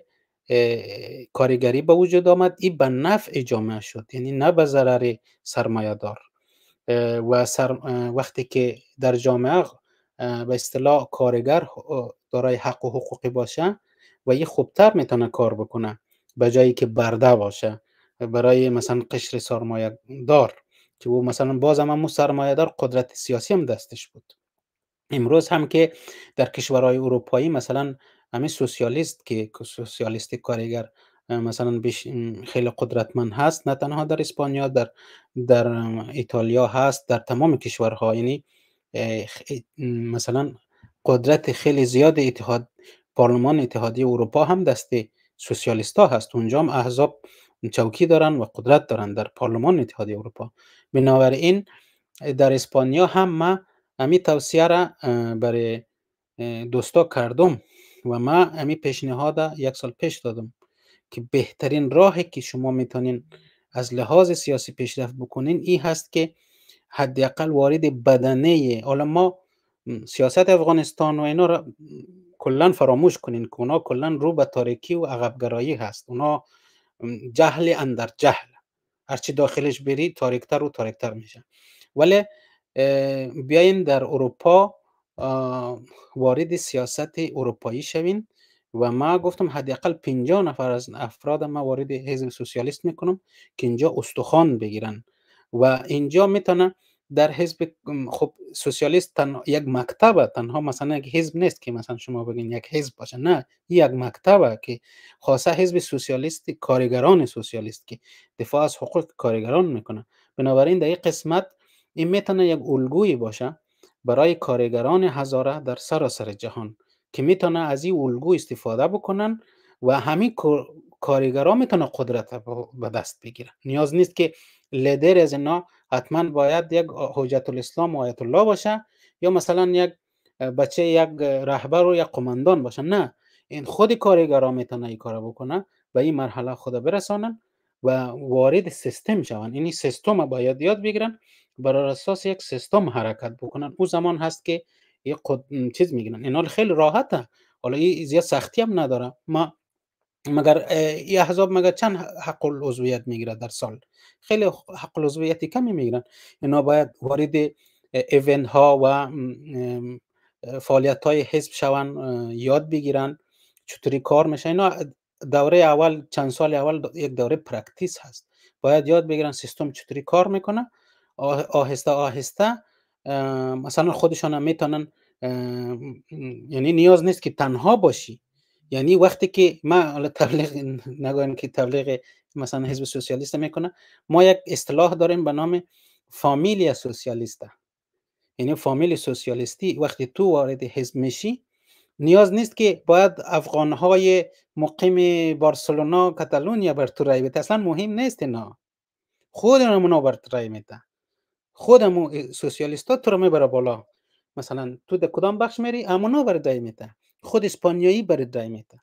کارگری به وجود آمد. این به نفع جامعه شد، یعنی نه به ضرر سرمایه دار. و سر وقتی که در جامعه به اصطلاح کارگر دارای حق و حقوقی باشه و یه خوبتر میتونه کار بکنه به جایی که برده باشه برای مثلا قشر سرمایه دار که او مثلا باز هم همون سرمایه دار قدرت سیاسی هم دستش بود. امروز هم که در کشورهای اروپایی مثلا همین سوسیالیست که سوسیالیست کارگر مثلا خیلی قدرتمند هست، نه تنها در اسپانیا، در در ایتالیا هست، در تمام کشورها، یعنی مثلا قدرت خیلی زیاد اتحاد پارلمان اتحادیه اروپا هم دست سوسیالیست ها هست، اونجا هم احزاب چوکی دارن و قدرت دارن در پارلمان اتحادیه اروپا. بنابراین در اسپانیا هم ما همین توصیه را برای دوستا کردم و ما همین پیشنهاد یک سال پیش دادم که بهترین راهی که شما میتونین از لحاظ سیاسی پیشرفت بکنین این هست که حداقل وارد بدنه، حالا ما سیاست افغانستان و اینا را کلا فراموش کنین که اونا کلا رو به تاریکی و عقبگرایی هست، اونا جهل اندر جهل، هرچی داخلش بری تاریکتر و تاریکتر میشه. ولی بیاین در اروپا وارد سیاست اروپایی شوین و ما گفتم حداقل پنجاه نفر از افراد ما وارد حزب سوسیالیست میکنم که اینجا استخوان بگیرن و اینجا میتونه در حزب، خب سوسیالیست تن یک مکتبه، تنها مثلا یک حزب نیست که مثلا شما بگین یک حزب باشه، نه، یک مکتبه که خاصه حزب سوسیالیست کارگران سوسیالیست که دفاع از حقوق کارگران میکنه. بنابراین در این قسمت این میتونه یک الگویی باشه برای کارگران هزاره در سراسر جهان که میتونه از این الگو استفاده بکنن و همین کارگران میتونه قدرت به دست بگیرن. نیاز نیست که لیدر از اینا حتما باید یک حجت الاسلام و آیت الله باشه یا مثلا یک بچه یک رهبر و یک قماندان باشه، نه، این خود کارگران میتونه این کارو بکنه و این مرحله خود برسانن و وارد سیستم شون. این سیستم باید یاد بگیرن، بر اساس یک سیستم حرکت بکنن. اون زمان هست که یه قد... چیز میگیرن. اینا خیلی راحته، حالا این زیاد سختی هم نداره. ما مگر این احزاب مگر چند حق العضویت میگیره در سال؟ خیلی حق العضویت کمی میگیرن. اینا باید وارد ایونت ها و فعالیت های حزب شون، یاد بگیرن چطوری کار میشه. اینا دوره اول، چند سال اول یک دوره پرکتیس هست، باید یاد بگیرن سیستم چطوری کار میکنه. آهسته آهسته مثلا خودشان هم میتونن، یعنی نیاز نیست که تنها باشی. یعنی وقتی که ما تبلیغ نگویم که تبلیغ مثلا حزب سوسیالیست میکنه، ما یک اصطلاح داریم به نام فامیلیا سوسیالیستا. یعنی فامیل سوسیالیستی وقتی تو وارد حزب میشی، نیاز نیست که باید افغانهای مقیم بارسلونا کاتالونیا بر تو رای بده، اصلا مهم نیست. اینا خودمون بر تو رای میده، خودمون سوسیالیستا تو رو میبره بالا. مثلا تو در کدام بخش میری، امونا بر رای میده، خود اسپانیایی بر رای میده.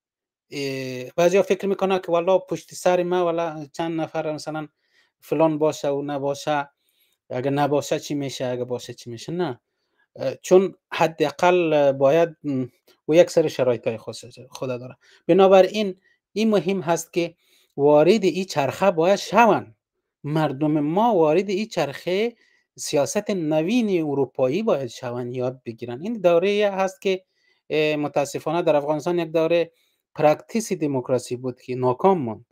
بعضیا فکر میکنه که والا پشت سر ما والا چند نفر مثلا فلان باشه و نباشه، اگه نباشه چی میشه، اگه باشه چی میشه. نه، چون حداقل باید و یک سری شرایطای خاص خود داره. بنابراین این مهم هست که وارد این چرخه باید شون. مردم ما وارد این چرخه سیاست نوین اروپایی باید شون، یاد بگیرن. این دوره هست که متاسفانه در افغانستان یک دوره پرکتیس دموکراسی بود که ناکام ماند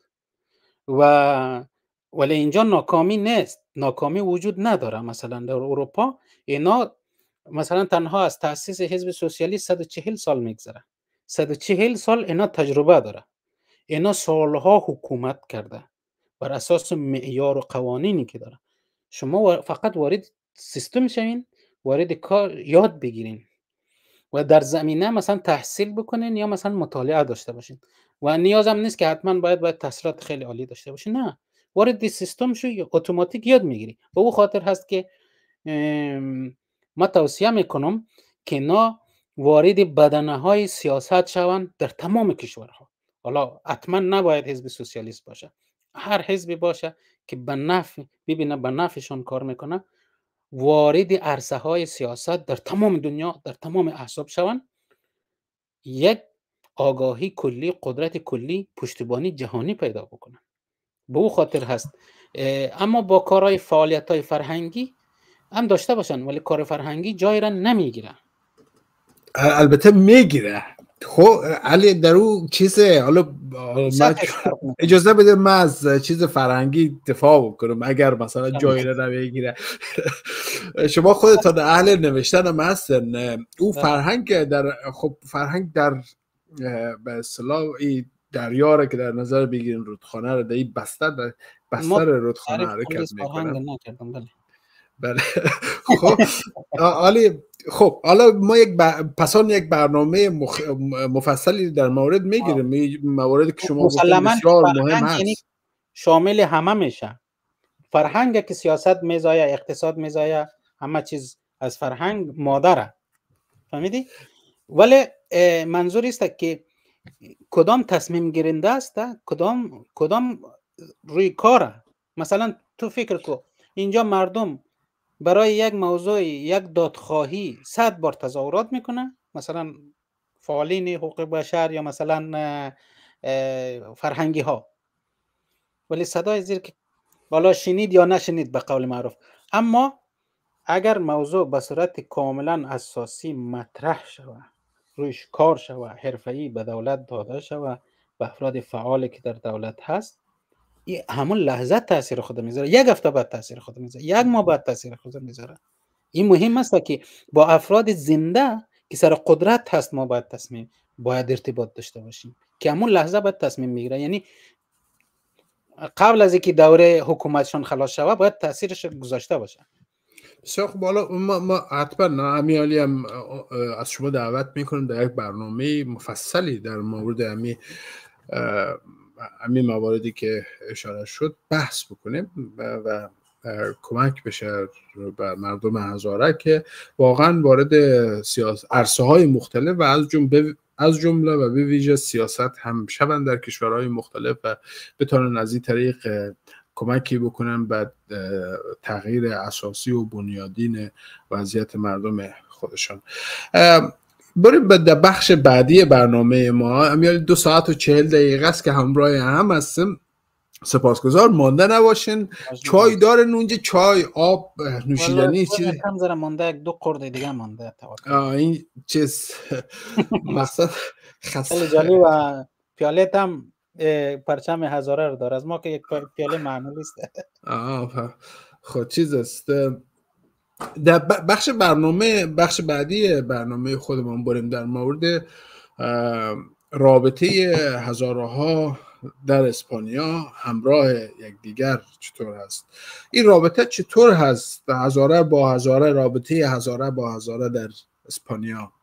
و ولی اینجا ناکامی نیست، ناکامی وجود نداره. مثلا در اروپا اینا مثلا تنها از تأسیس حزب سوسیالیست صد و چهل سال میگذره. صد و چهل سال اینا تجربه داره، اینا سالها حکومت کرده بر اساس معیار و قوانینی که داره. شما فقط وارد سیستم شوین، وارد کار یاد بگیرین و در زمینه مثلا تحصیل بکنین یا مثلا مطالعه داشته باشین و نیاز هم نیست که حتما باید باید تحصیلات خیلی عالی داشته باشین. نه، وارد سیستم شو، اتوماتیک یاد میگیری. به اون خاطر هست که ما توصیه میکنم که اینا وارد بدنه های سیاست شوند در تمام کشورها. حالا حتما نباید حزب سوسیالیست باشه، هر حزبی باشه که به نفع ببینه به نفعشون کار میکنه، وارد عرصه های سیاست در تمام دنیا، در تمام احزاب شوند. یک آگاهی کلی، قدرت کلی، پشتیبانی جهانی پیدا بکنن. به اون خاطر هست. اما با کارهای فعالیت های فرهنگی هم داشته باشن، ولی کار فرهنگی جای را نمیگیره. البته میگیره. خب علی در اون چیزه، حالا اجازه بده من از چیز فرهنگی دفاع بکنم اگر مثلا جایی را نمیگیره. شما خودتان اهل نوشتن هم هستن. او فرهنگ در خب فرهنگ در به اصطلاح این دریاره که در نظر بگیرین رودخانه رو، در این بستر بستر رودخانه حرکت میکنه. بله. خب عالی. خب حالا ما یک ب... پسان یک برنامه مخ... مفصلی در مورد میگیریم، مواردی که شما گفتید بسیار مهم هست. یعنی شامل همه میشه. فرهنگ که سیاست میزایه، اقتصاد میزایه، همه چیز از فرهنگ مادره. فهمیدی؟ ولی منظور است که کدام تصمیم گیرنده است، کدام کدام روی کاره. مثلا تو فکر کو اینجا مردم برای یک موضوع یک دادخواهی صد بار تظاهرات میکنه، مثلا فعالین حقوق بشر یا مثلا فرهنگی ها، ولی صدای زیر که بالا شنید یا نشنید به قول معروف. اما اگر موضوع به صورت کاملا اساسی مطرح شود، رویش کار شود، حرفه‌ای به دولت داده شود، به افراد فعالی که در دولت هست، این همون لحظه تاثیر خود میذاره، یک هفته بعد تاثیر خود میذاره، یک ماه بعد تاثیر خود میذاره. این مهم است که با افراد زنده که سر قدرت هست ما باید تصمیم باید ارتباط داشته باشیم که همون لحظه بعد تصمیم میگیره. یعنی قبل از اینکه دوره حکومتشون خلاص شود باید تاثیرش گذاشته باشه. بسیار خب، حالا ما, ما حتما امیالی هم از شما دعوت میکنیم در یک برنامه مفصلی در مورد امی امی مواردی که اشاره شد بحث بکنیم و کمک بشه به مردم هزاره که واقعا وارد سیاست عرصه های مختلف و از جمله از جمله و به ویژه سیاست هم شوند در کشورهای مختلف و بتونن از این طریق کمکی بکنن به تغییر اساسی و بنیادین وضعیت مردم خودشان. بریم به بخش بعدی برنامه ما. امیال دو ساعت و چهل دقیقه است که همراه هم هستیم. سپاسگزار، مانده نباشین. چای دارن اونجا؟ چای، آب، نوشیدنی چیزی؟ کم ذره مانده، یک دو خورده دیگه مانده. آه این چیز مقصد خیلی جالب. و پیاله هم پرچم هزاره رو داره، از ما که یک پیاله معمولی است. آه خود چیز است. در بخش برنامه بخش بعدی برنامه خودمون بریم در مورد رابطه هزاره ها در اسپانیا همراه یکدیگر چطور هست. این رابطه چطور هست؟ هزاره با هزاره، رابطه هزاره با هزاره در اسپانیا.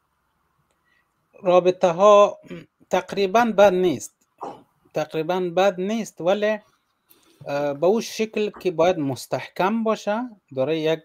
رابطه ها تقریبا بد نیست، تقریبا بد نیست، ولی به اون شکل که باید مستحکم باشه، داره یک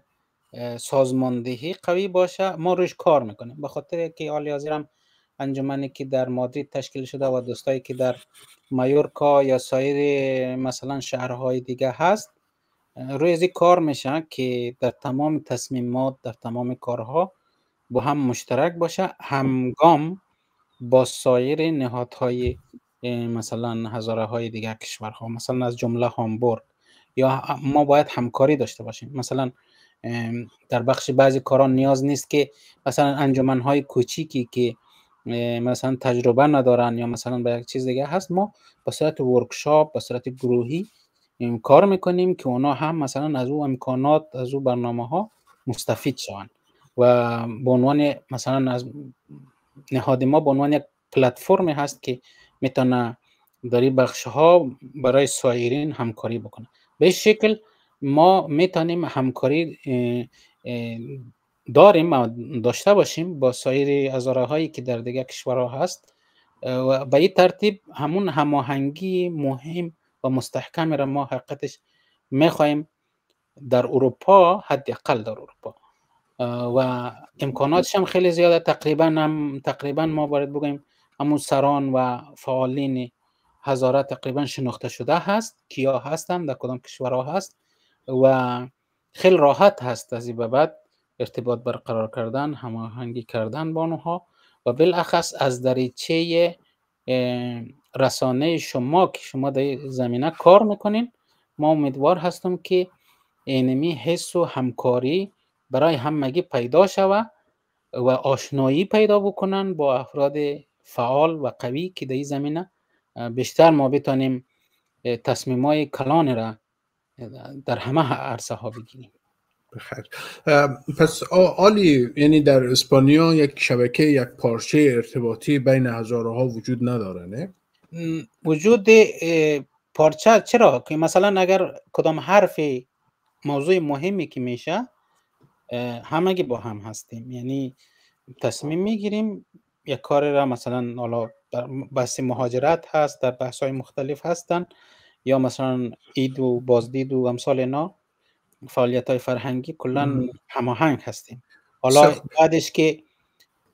سازماندهی قوی باشه. ما روش کار میکنیم، به خاطر که حال حاضرم انجمنی که در مادرید تشکیل شده و دوستایی که در مایورکا یا سایر مثلا شهرهای دیگه هست روی از این کار میشه که در تمام تصمیمات، در تمام کارها با هم مشترک باشه، همگام با سایر نهادهای مثلا هزاره های دیگر کشورها، مثلا از جمله هامبورگ. یا ما باید همکاری داشته باشیم. مثلا در بخش بعضی کاران نیاز نیست که مثلا انجمنهای کوچیکی که مثلا تجربه ندارن یا مثلا به یک چیز دیگه هست، ما به صورت ورکشاپ، به صورت گروهی کار میکنیم که اونا هم مثلا از اون امکانات، از اون برنامه ها مستفید شوند و به عنوان مثلا از نهاد ما به عنوان یک پلتفرم هست که میتونه در این بخش ها برای سایرین همکاری بکنه. به این شکل ما میتونیم همکاری داریم و داشته باشیم با سایر هزاره هایی که در دیگه کشورها هست و به این ترتیب همون هماهنگی مهم و مستحکم را ما حقیقتش میخوایم در اروپا، حداقل در اروپا، و امکاناتش هم خیلی زیاده. تقریبا هم تقریبا ما باید بگیم همون سران و فعالین هزاره تقریبا شناخته شده هست، کیا هستن، در کدام کشورها هست و خیلی راحت هست از این به بعد ارتباط برقرار کردن، هماهنگی کردن با اونها و بالاخص از دریچه رسانه شما که شما در زمینه کار میکنین، ما امیدوار هستم که اینمی حس و همکاری برای همگی پیدا شود و آشنایی پیدا بکنن با افراد فعال و قوی که در این زمینه بیشتر ما بتانیم تصمیمای کلان را در همه عرصه ها بگیریم. بخیر. پس عالی، یعنی در اسپانیا یک شبکه، یک پارچه ارتباطی بین هزاره ها وجود نداره؟ نه وجود پارچه چرا که مثلا اگر کدام حرف موضوع مهمی که میشه همگی با هم هستیم، یعنی تصمیم میگیریم یک کار را، مثلا حالا بحث مهاجرت هست، در بحث های مختلف هستن، یا مثلا عید و بازدید و امثال اینا، فعالیت های فرهنگی، کلا هماهنگ هستیم. حالا بعدش که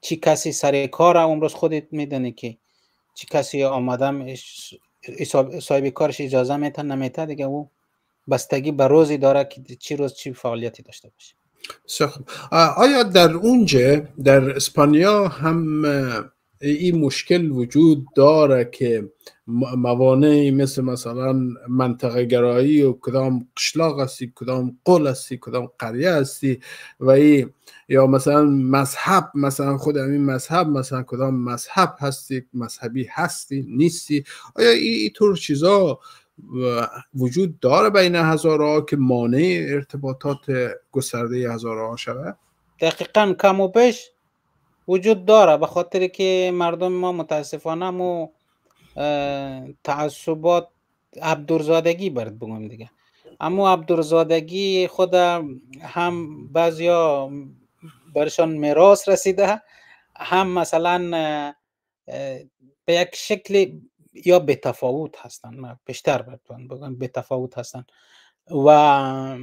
چی کسی سر کار، امروز خودت میدونی که چی کسی آمدم صاحب کارش اجازه میتن نمیتن دیگه، او بستگی به روزی داره که چی روز چی فعالیتی داشته باشه. آیا در اونجا در اسپانیا هم این مشکل وجود داره که موانعی مثل مثلا منطقه گرایی و کدام قشلاق هستی، کدام قل هستی، کدام قریه هستی و ای یا مثلا مذهب، مثلا خود همین مذهب، مثلا کدام مذهب هستی، مذهبی هستی نیستی، آیا این ای طور چیزا وجود داره بین هزارها که مانع ارتباطات گسترده هزارها شود؟ دقیقاً کم و بیش وجود داره، به خاطر که مردم ما متاسفانه مو تعصبات عبدالزادگی برد بگم دیگه، اما عبدالزادگی خود هم بعضیا برشان میراث رسیده، هم مثلا به یک شکل یا به تفاوت هستن، بیشتر بگم به تفاوت هستن و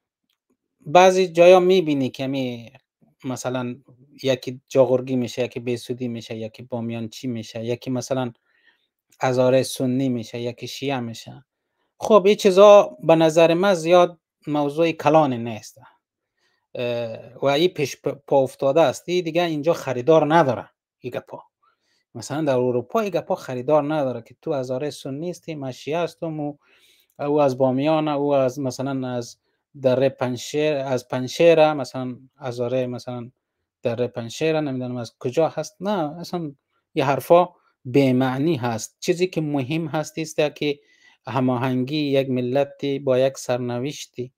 بعضی جایا میبینی که می مثلا یکی جاغرگی میشه، یکی بیسودی میشه، یکی بامیانچی میشه، یکی مثلا هزاره سنی میشه، یکی شیعه میشه. خب این چیزا به نظر من زیاد موضوع کلان نیست و این پیش پا افتاده است، دیگه اینجا خریدار نداره. ایگه پا مثلا در اروپا ایگه پا خریدار نداره که تو هزاره سنی هستی، من شیعه هستم و او از بامیان، او از مثلا از دره پنشیر، از پنشیره مثلا هزاره مثلا دره پنشیره، نمیدونم از کجا هست. نه اصلا یه حرفا به معنی هست. چیزی که مهم هست است که هماهنگی یک ملتی با یک سرنوشتی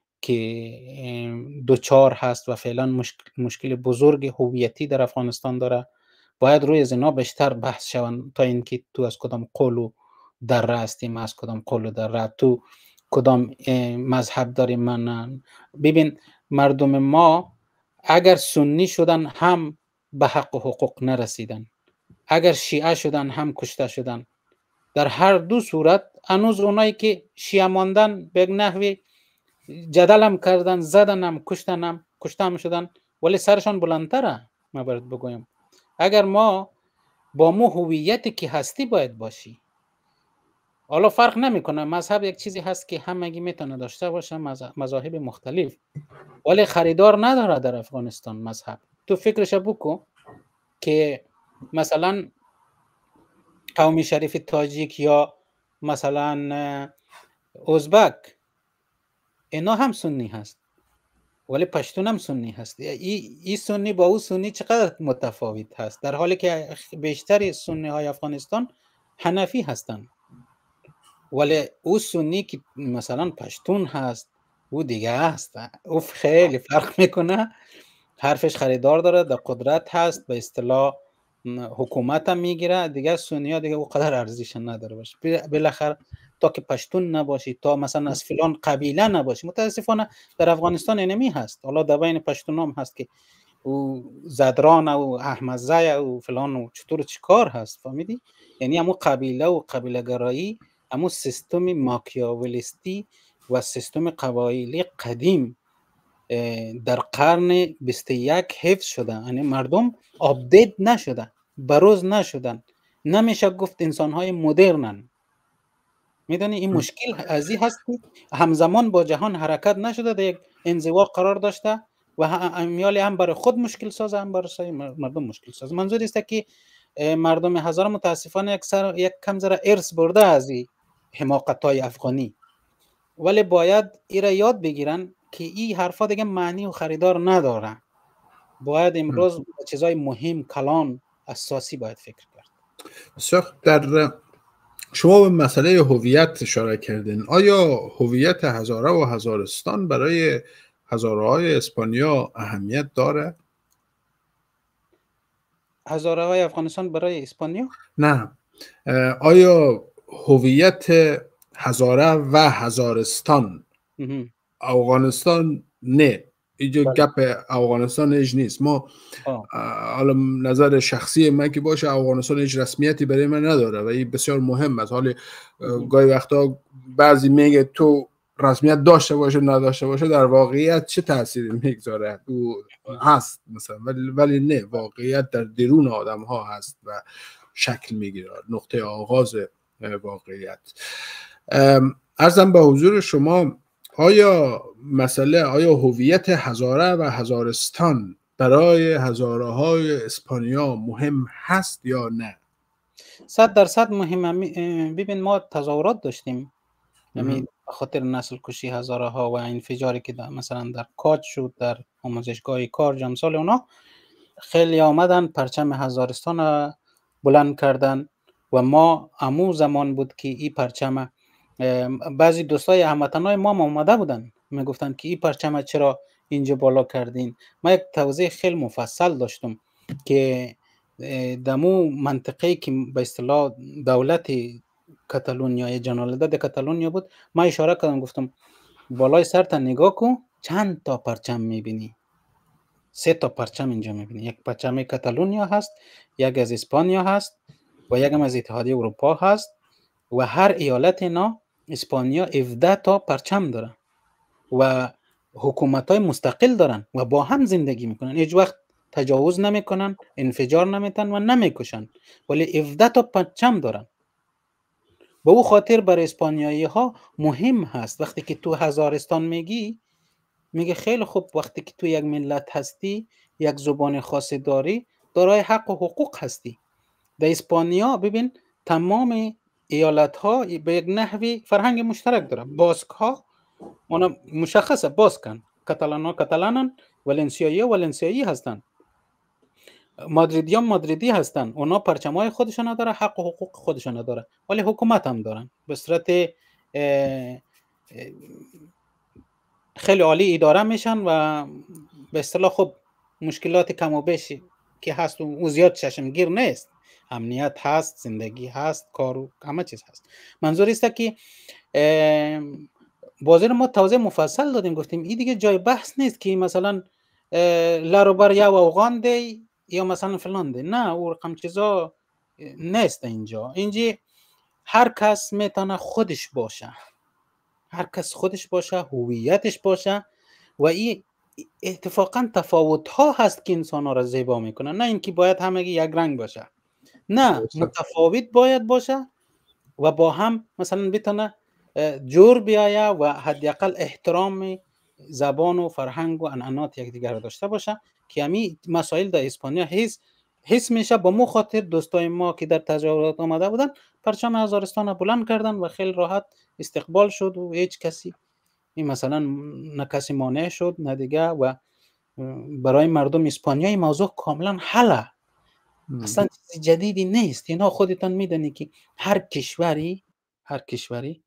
که دوچار هست و فعلا مشکل, مشکل بزرگ هویتی در افغانستان داره، باید روی زنا بیشتر بحث شون تا اینکه تو از کدام قولو در هستیم، از کدام قولو در تو کدام مذهب داریم. من ببین مردم ما اگر سنی شدن هم به حق و حقوق نرسیدن، اگر شیعه شدن هم کشته شدن. در هر دو صورت هنوز اونایی که شیعه ماندن به نحوی جدل هم کردن، زدن هم، کشتن هم، کشته هم شدن، ولی سرشان بلندتره. ما باید بگویم اگر ما با مو هویتی که هستی باید باشی. حالا فرق نمیکنه، مذهب یک چیزی هست که همگی میتونه داشته باشه، مذاهب مختلف، ولی خریدار نداره در افغانستان مذهب. تو فکرش بکن که مثلا قومی شریف تاجیک یا مثلا ازبک اینا هم سنی هست، ولی پشتون هم سنی هست. این ای سنی با او سنی چقدر متفاوت هست، در حالی که بیشتر سنی های افغانستان حنفی هستند، ولی او سنی که مثلا پشتون هست او دیگه هست، او خیلی فرق میکنه. حرفش خریدار داره، در قدرت هست، به اصطلاح حکومت هم میگیره دیگه. سنی ها دیگه او قدر ارزش نداره باشه. بالاخره تا که پشتون نباشی، تا مثلا از فلان قبیله نباشی، متاسفانه در افغانستان اینمی هست. حالا در بین پشتون هم هست که او زدران و احمدزای و فلان و چطور چیکار هست، فهمیدی؟ یعنی همون قبیله و قبیله گرایی، همون سیستم ماکیاولیستی و سیستم قبایلی قدیم در قرن بیست و یک حفظ شده. یعنی مردم آپدیت نشده، بروز نشدن، نمیشه گفت انسان‌های مدرنن. میدونی این مشکل از این هست که همزمان با جهان حرکت نشده، در یک انزوا قرار داشته و امیالی هم برای خود مشکل ساز، هم برای مردم مشکل ساز. منظور است که مردم هزار متاسفانه یک سر یک کم ذره ارث برده از این حماقت‌های افغانی، ولی باید ایره یاد بگیرن که این حرفا دیگه معنی و خریدار نداره. باید امروز چیزای مهم، کلان، اساسی باید فکر کرد. بسیار. در شما به مسئله هویت اشاره کردین. آیا هویت هزاره و هزارستان برای هزاره های اسپانیا اهمیت داره؟ هزاره های افغانستان برای اسپانیا؟ نه. آیا هویت هزاره و هزارستان، افغانستان نه، اینجا گپ افغانستان ایج نیست. ما حالا نظر شخصی من که باشه، افغانستان هیچ رسمیتی برای من نداره و این بسیار مهم است. حالا گاهی وقتا بعضی میگه تو رسمیت داشته باشه نداشته باشه در واقعیت چه تأثیری میگذاره؟ او هست مثلا، ولی, ولی نه، واقعیت در درون آدم ها هست و شکل میگیره، نقطه آغاز واقعیت. عرضم به حضور شما، آیا مسئله آیا هویت هزاره و هزارستان برای هزاره های اسپانیا مهم هست یا نه؟ صد درصد مهمه. ببین ما تظاهرات داشتیم یعنی خاطر نسل کشی هزاره ها و انفجاری که مثلا در کاج شد، در آموزشگاه کار جمسال، اونا خیلی آمدن پرچم هزارستان بلند کردن و ما امو زمان بود که این پرچم، بعضی دوستای هموطنای ما آمده بودن میگفتن که این پرچم چرا اینجا بالا کردین. ما یک توضیح خیلی مفصل داشتم که دمو منطقه‌ای که به اصطلاح دولت کاتالونیا، جنرالداد کاتالونیا بود، ما اشاره کردم گفتم بالای سرت نگاه کن چند تا پرچم میبینی؟ سه تا پرچم اینجا میبینی، یک پرچم کاتالونیا هست، یک از اسپانیا هست و یک از اتحادیه اروپا هست و هر ایالت اینا اسپانیا هفده تا پرچم داره و حکومت‌های مستقل دارن و با هم زندگی میکنن، هیچ وقت تجاوز نمیکنن، انفجار نمیتن و نمیکشن، ولی هفده تا پرچم دارن. به او خاطر برای اسپانیایی ها مهم هست. وقتی که تو هزارستان میگی، میگه خیلی خوب، وقتی که تو یک ملت هستی، یک زبان خاصی داری، دارای حق و حقوق هستی. در اسپانیا ببین تمام ایالت ها به یک نحوی فرهنگ مشترک داره. باسک ها اونا مشخصه، باسکن، کاتالان ها کاتالانن، ولنسیایی ها ولنسیایی هستن، مادریدی ها مادریدی هستن. اونا پرچمای خودشون داره، حق و حقوق خودشون داره، ولی حکومت هم دارن، به صورت خیلی عالی اداره میشن و به اصطلاح خب مشکلات کم و بیش که هست و زیاد چشمگیر نیست، امنیت هست، زندگی هست، کار و همه چیز هست. منظور است که بازی رو ما توضیح مفصل دادیم، گفتیم این دیگه جای بحث نیست که مثلا لاروبر یا اوغان دی یا مثلا فلان دی، نه، او رقم چیزا نیست. اینجا اینجا هر کس میتونه خودش باشه، هر کس خودش باشه، هویتش باشه و این اتفاقا تفاوت ها هست که انسان ها را زیبا میکنه، نه اینکه باید همگی یک رنگ باشه، نه، متفاوت باید باشه و با هم مثلا بتونه جور بیایه و حداقل احترام زبان و فرهنگ و عنعنات یکدیگر را داشته باشه که همین مسائل در اسپانیا حس حس میشه. با مو خاطر دوستای ما که در تظاهرات آمده بودن پرچم هزارستان بلند کردن و خیلی راحت استقبال شد و هیچ کسی این مثلا نه کسی مانع شد نه دیگه و برای مردم اسپانیا این موضوع کاملا حله، اصلا چیز جدیدی نیست. اینا خودتان میدونی که هر کشوری هر کشوری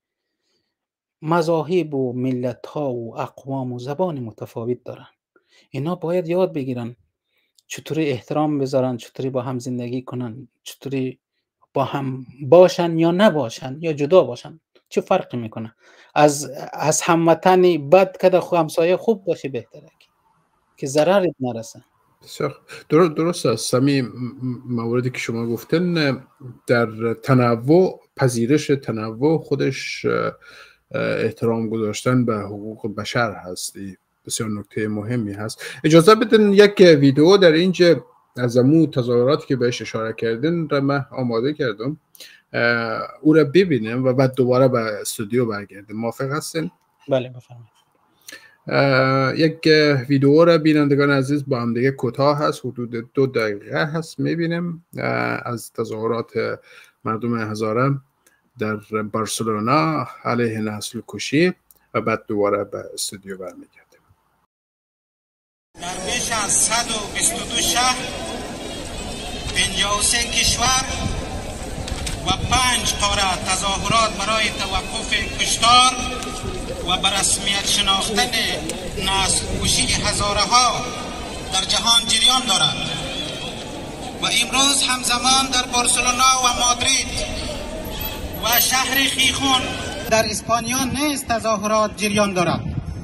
مذاهب و ملت ها و اقوام و زبان متفاوت دارن. اینا باید یاد بگیرن چطوری احترام بذارن، چطوری با هم زندگی کنن، چطوری با هم باشن یا نباشن یا جدا باشن، چه فرقی میکنه؟ از از هموطنی بد کده خو همسایه خوب باشه بهتره که ضرری نرسه. درست درست است. همین مواردی که شما گفتن در تنوع، پذیرش تنوع خودش احترام گذاشتن به حقوق بشر هستی، بسیار نکته مهمی هست. اجازه بدین یک ویدیو در اینجا از امو تظاهراتی که بهش اشاره کردین را من آماده کردم، او را ببینیم و بعد دوباره به استودیو برگردیم. موافق هستین؟ بله بفرمایید. یک ویدیو را بینندگان عزیز با هم دیگه کوتاه هست، حدود دو دقیقه هست، میبینیم از تظاهرات مردم هزاره در بارسلونا علیه نسل کشی و بعد دوباره به استودیو برمیگردیم. در بیش از صد و بیست و دو شهر، پنجاه و سه کشور و پنج قاره تظاهرات برای توقف کشتار و به رسمیت شناختن نسل کشی هزاره ها در جهان جریان دارد و امروز همزمان در بارسلونا و مادرید و شهر خیخون در اسپانیا نیز تظاهرات جریان دارد.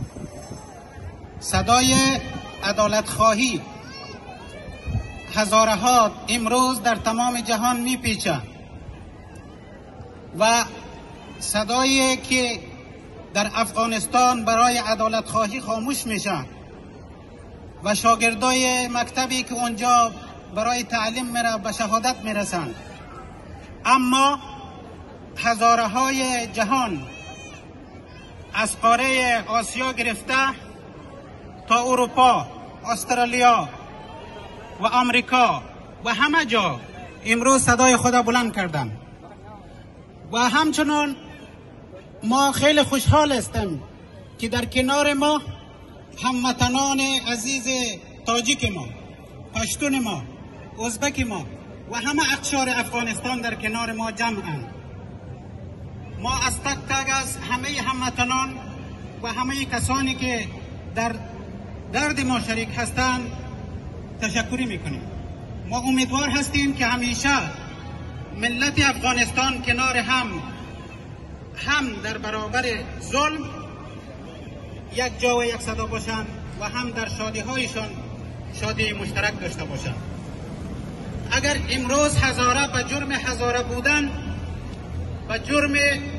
صدای عدالت خواهی هزاره ها امروز در تمام جهان میپیچد و صدایی که در افغانستان برای عدالت خواهی خاموش میشه و شاگردای مکتبی که اونجا برای تعلیم میره به شهادت میرسند، اما هزاره های جهان از قاره آسیا گرفته تا اروپا، استرالیا و آمریکا و همه جا امروز صدای خود بلند کردن و همچنان ما خیلی خوشحال هستیم که در کنار ما هموطنان عزیز تاجیک ما، پشتون ما، ازبک ما و همه اقشار افغانستان در کنار ما جمعند. ما از تک تک از همه هموطنان و همه کسانی که در درد ما شریک هستند تشکری میکنیم. ما امیدوار هستیم که همیشه ملت افغانستان کنار هم هم در برابر ظلم یک جا و یک صدا باشند و هم در شادی هایشان شادی مشترک داشته باشند. اگر امروز هزاره به جرم هزاره بودن، به جرم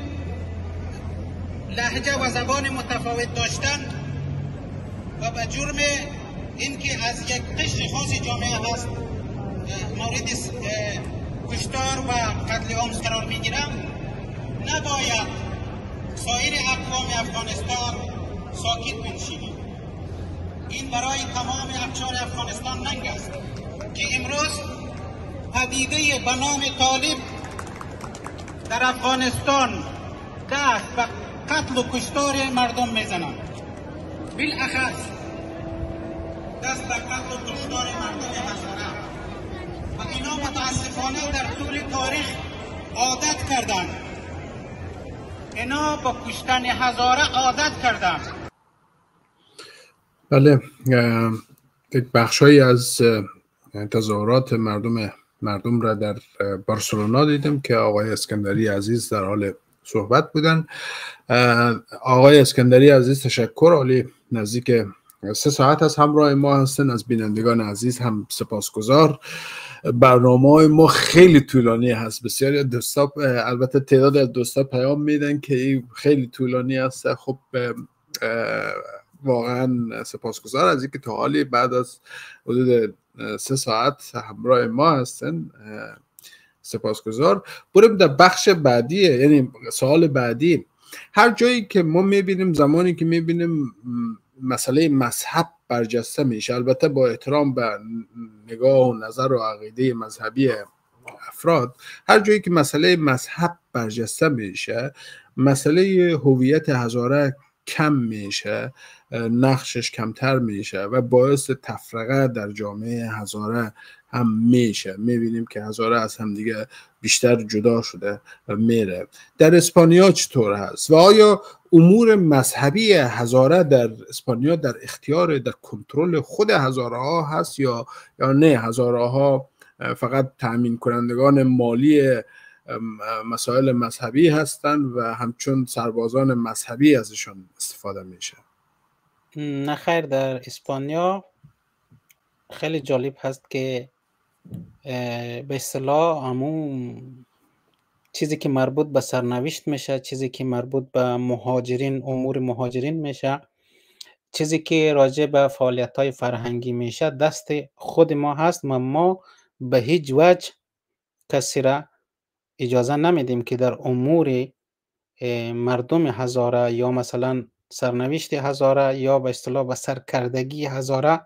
لهجه و زبان متفاوت داشتن و به جرم اینکه از یک قشر خاصی جامعه هست مورد کشتار و قتل عام قرار میگیرم، نباید سایر اقوام افغانستان ساکت بنشینیم. این برای تمام اقشار افغانستان ننگ است که امروز پدیده به نام طالب در افغانستان دست به قتل و کشتار مردم میزنند، بالاخص دست به قتل و کشتار مردم هزاره و اینا متاسفانه در طول تاریخ عادت کردند. اینا با کشتن هزاره عادت کردند. بله، یک بخشایی از تظاهرات مردم مردم را در بارسلونا دیدم که آقای اسکندری عزیز در حال صحبت بودن. آقای اسکندری عزیز تشکر عالی، نزدیک سه ساعت از همراه ما هستن. از بینندگان عزیز هم سپاسگزار. برنامه ما خیلی طولانی هست، بسیاری دوستا البته تعداد از دوستا پیام میدن که این خیلی طولانی است. خب واقعا سپاسگزار از اینکه تا حالی بعد از حدود سه ساعت همراه ما هستن. سپاسگزار. بریم در بخش بعدی، یعنی سوال بعدی. هر جایی که ما میبینیم، زمانی که میبینیم مسئله مذهب برجسته میشه، البته با احترام به نگاه و نظر و عقیده مذهبی افراد، هر جایی که مسئله مذهب برجسته میشه، مسئله هویت هزاره کم میشه، نقشش کمتر میشه و باعث تفرقه در جامعه هزاره هم میشه. میبینیم که هزاره از هم دیگه بیشتر جدا شده و میره. در اسپانیا چطور هست و آیا امور مذهبی هزاره در اسپانیا در اختیار، در کنترل خود هزاره ها هست یا یا نه هزاره ها فقط تامین کنندگان مالی مسائل مذهبی هستند و همچون سربازان مذهبی ازشون استفاده میشه؟ نه خیر، در اسپانیا خیلی جالب هست که به اصطلاح همون چیزی که مربوط به سرنوشت میشه، چیزی که مربوط به مهاجرین، امور مهاجرین میشه، چیزی که راجع به فعالیت‌های فرهنگی میشه، دست خود ما هست. ما ما به هیچ وجه کسی را اجازه نمیدیم که در امور مردم هزاره یا مثلا سرنوشت هزاره یا به اصطلاح به سرکردگی هزاره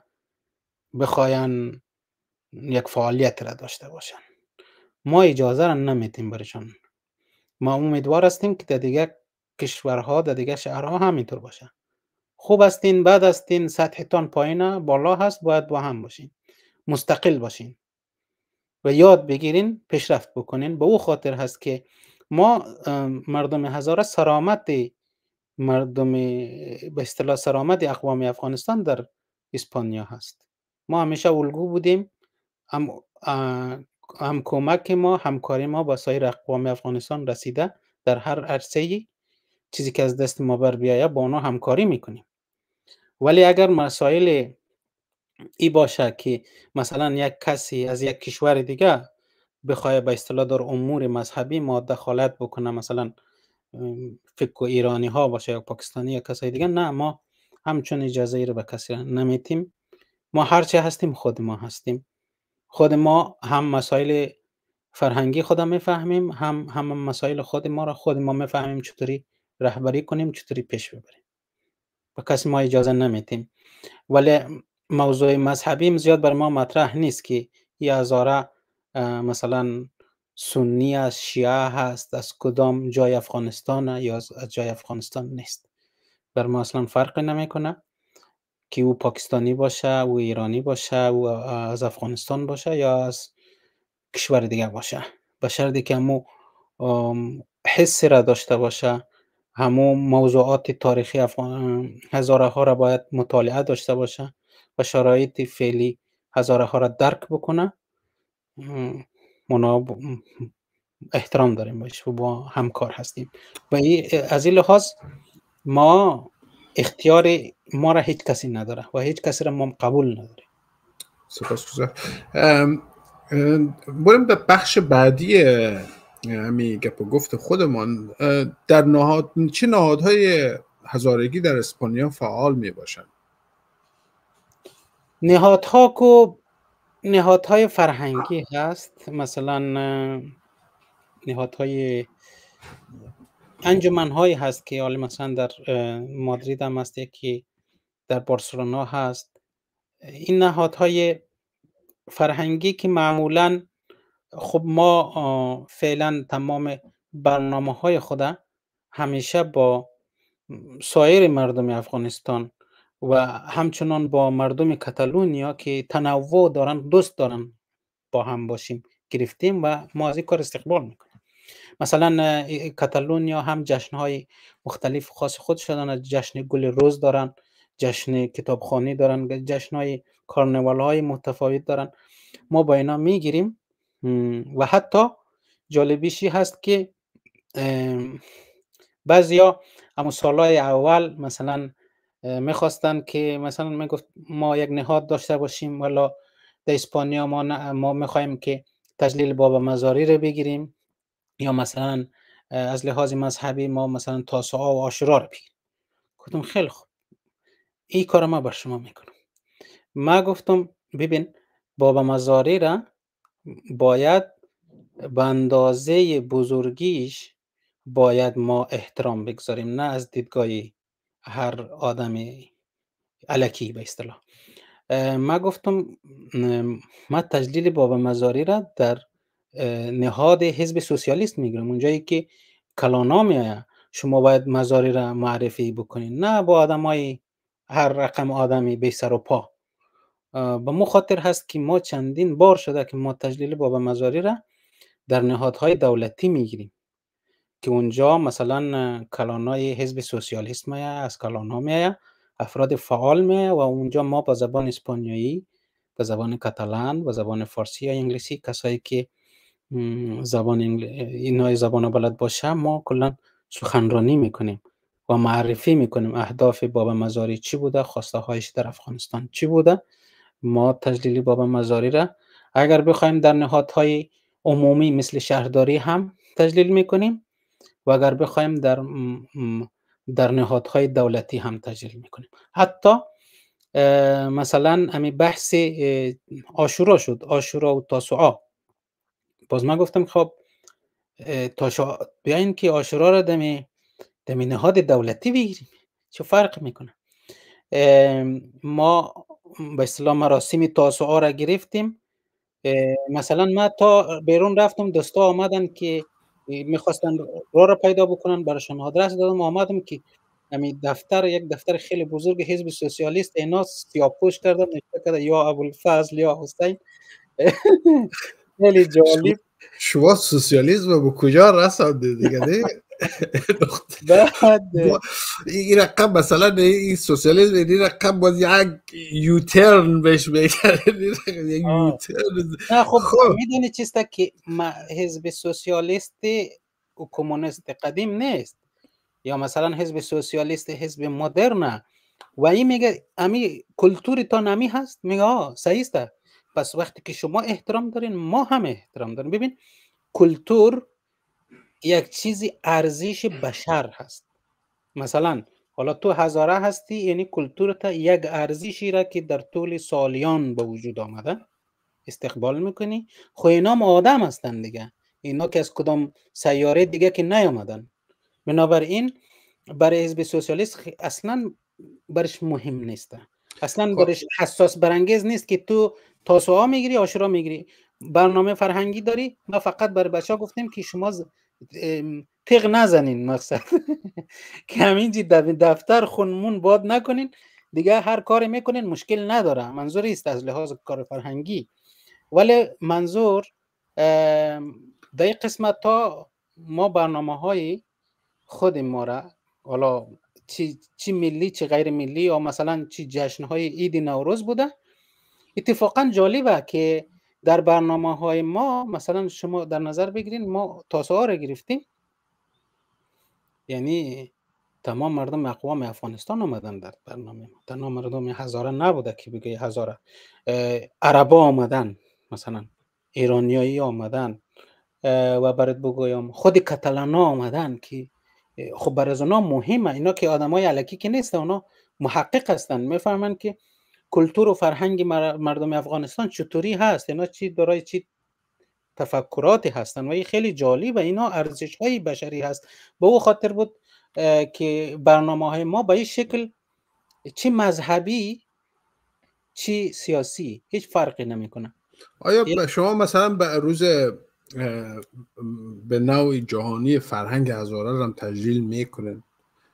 بخواین یک فعالیت را داشته باشن. ما اجازه را نمیدیم برشان. ما امیدوار هستیم که در دیگه کشورها، در دیگه شهرها همینطور باشه. خوب هستین، بد هستین، سطحتان پایینه، بالا هست، باید با هم باشین، مستقل باشین و یاد بگیرین، پیشرفت بکنین. به او خاطر هست که ما مردم هزاره سرامت مردم به اصطلاح سرامت اقوام افغانستان در اسپانیا هست. ما همیشه الگو بودیم. هم, هم کمک ما، همکاری ما با سایر اقوام افغانستان رسیده. در هر عرصه‌ای چیزی که از دست ما بر بیایه با اونا همکاری میکنیم. ولی اگر مسائل ای باشه که مثلا یک کسی از یک کشور دیگه بخواه به اصطلاح در امور مذهبی ما دخالت بکنه، مثلا فکر ایرانی ها باشه یا پاکستانی یا کسای دیگه، نه، ما همچون اجازه ای رو به کسی نمیتیم. ما هرچی هستیم خود ما هستیم، خود ما هم مسائل فرهنگی خودم میفهمیم، هم هم مسائل خود ما را خود ما میفهمیم چطوری رهبری کنیم، چطوری پیش ببریم. به کسی ما اجازه نمیتیم. ولی موضوع مذهبی زیاد بر ما مطرح نیست که یه هزاره مثلا سنی از شیعه هست، از کدام جای افغانستان یا از جای افغانستان نیست. بر ما اصلا فرق نمیکنه که او پاکستانی باشه، او ایرانی باشه، او از افغانستان باشه یا از کشور دیگه باشه، به شرطی که همو حس را داشته باشه، همو موضوعات تاریخی افغان هزاره ها را باید مطالعه داشته باشه و شرایط فعلی هزاره ها را درک بکنه. ما احترام داریم باش و با همکار هستیم و از این لحاظ ما اختیار ما را هیچ کسی نداره و هیچ کسی را ما قبول نداریم. سپاسگزار. بریم به بخش بعدی همین گپ و گفت خودمان. در نهاد چه نهادهای هزارگی در اسپانیا فعال می باشند؟ نهادها کو نهادهای فرهنگی هست، مثلا نهادهای انجمن‌هایی هست که حالا مثلا در مادرید هم هست، یکی در بارسلونا هست. این نهادهای فرهنگی که معمولاً خب ما فعلا تمام برنامه‌های خود همیشه با سایر مردم افغانستان و همچنان با مردم کاتالونیا که تنوع دارن، دوست دارن با هم باشیم گرفتیم و ما از این کار استقبال میکنیم. مثلا کاتالونیا هم جشن‌های مختلف خاص خود دارن، جشن گل روز دارن، جشن کتابخوانی دارن، جشن‌های کارنوال‌های متفاوت دارن. ما با اینا میگیریم و حتی جالبیشی هست که بعضیا اما سالهای اول مثلا میخواستن که مثلا میگفت ما یک نهاد داشته باشیم، ولی در اسپانیا ما ما میخوایم که تجلیل بابا مزاری رو بگیریم، یا مثلا از لحاظ مذهبی ما مثلا تاسوعا و عاشورا رو بگیریم. گفتم خیلی خوب، این کار ما بر شما میکنم. ما گفتم ببین، بابا مزاری را باید به اندازه بزرگیش باید ما احترام بگذاریم، نه از دیدگاه هر آدم الکی به اصطلاح. ما گفتم ما تجلیل بابا مزاری را در نهاد حزب سوسیالیست میگیرم، اونجایی که کلانا میآید شما باید مزاری را معرفی بکنین، نه با آدمای هر رقم آدمی بی سر و پا. به مخاطر هست که ما چندین بار شده که ما تجلیل بابا مزاری را در نهادهای دولتی میگیریم که اونجا مثلا کلانای حزب سوسیالیست میآید، از کلانا میآید افراد فعال میآید و اونجا ما با زبان اسپانیایی، با زبان کاتالان، با زبان فارسی یا انگلیسی، کسایی که زبان انگل... این نوع زبان بلد باشه، ما کلا سخنرانی میکنیم و معرفی میکنیم اهداف بابا مزاری چی بوده، خواسته هایش در افغانستان چی بوده. ما تجلیل بابا مزاری را اگر بخوایم در نهادهای عمومی مثل شهرداری هم تجلیل میکنیم و اگر بخوایم در در نهادهای دولتی هم تجلیل میکنیم. حتی مثلا امی بحث عاشورا شد، عاشورا و تاسوعا. باز من گفتم خب تاسوعا بیاین که عاشورا را دمی دمی نهاد دولتی بگیریم، چه فرق میکنه؟ ما به اصطلاح مراسم تاسوعا را گرفتیم. مثلا ما تا بیرون رفتم، دوستا آمدن که میخواستن راه را پیدا بکنن، براشون آدرس دادم، آمدم که همین دفتر، یک دفتر خیلی بزرگ حزب سوسیالیست، اینا سیاه‌پوش کردن، نوشته کرده یا ابوالفضل یا حسین. خیلی جالب. شما سوسیالیسم به کجا رسانده دیگه؟ نه بعد این رقم مثلا این سوسیالیسم این رقم باز یک یوترن بهش میگن، یک یوترن. نه خب میدونی چیسته که حزب سوسیالیست و کمونیست قدیم نیست، یا مثلا حزب سوسیالیست حزب مدرن و این میگه امی کلتوری تا نمی هست، میگه آه صحیح است. پس وقتی که شما احترام دارین ما هم احترام داریم. ببین کلتور یک چیزی ارزش بشر هست. مثلا حالا تو هزاره هستی، یعنی کلتورت یک ارزشی را که در طول سالیان به وجود آمده استقبال میکنی. خو اینا هم آدم هستن دیگه، اینا که از کدام سیاره دیگه که نیامدن. بنابراین برای حزب سوسیالیست اصلا برش مهم نیست، اصلا برش حساس برانگیز نیست که تو تاسوعا میگیری عاشورا میگیری، برنامه فرهنگی داری. ما فقط برای بچه ها گفتیم که شما تیغ نزنین، مقصد که همینجی دفتر خونمون باد نکنین دیگه، هر کاری میکنین مشکل نداره. منظور است از لحاظ کار فرهنگی، ولی منظور در این قسمت تا ما برنامه های خود ما را، حالا چی, چی ملی چی غیر ملی، یا مثلا چی جشن های عید نوروز بوده، اتفاقا جالبه که در برنامه های ما مثلا شما در نظر بگیرین ما تاسوعا را گرفتیم، یعنی تمام مردم اقوام افغانستان آمدن در برنامه ما، تنها مردم هزاره نبوده که بگه هزاره، عربا آمدن، مثلا ایرانیایی آمدن و برات بگویم خود کاتالانا آمدن که خب برای اونا مهمه. اینا که آدمای الکی که نیست، اونا محقق هستن، میفهمن که کلتور و فرهنگ مردم افغانستان چطوری هست، اینا چی دارای چی تفکراتی هستن و این خیلی جالبه. اینا ارزش های بشری هست. به او خاطر بود که برنامه های ما به این شکل چی مذهبی چی سیاسی هیچ فرقی نمیکنه. آیا شما مثلا به روز به نوع جهانی فرهنگ هزاره را هم تجلیل میکنن،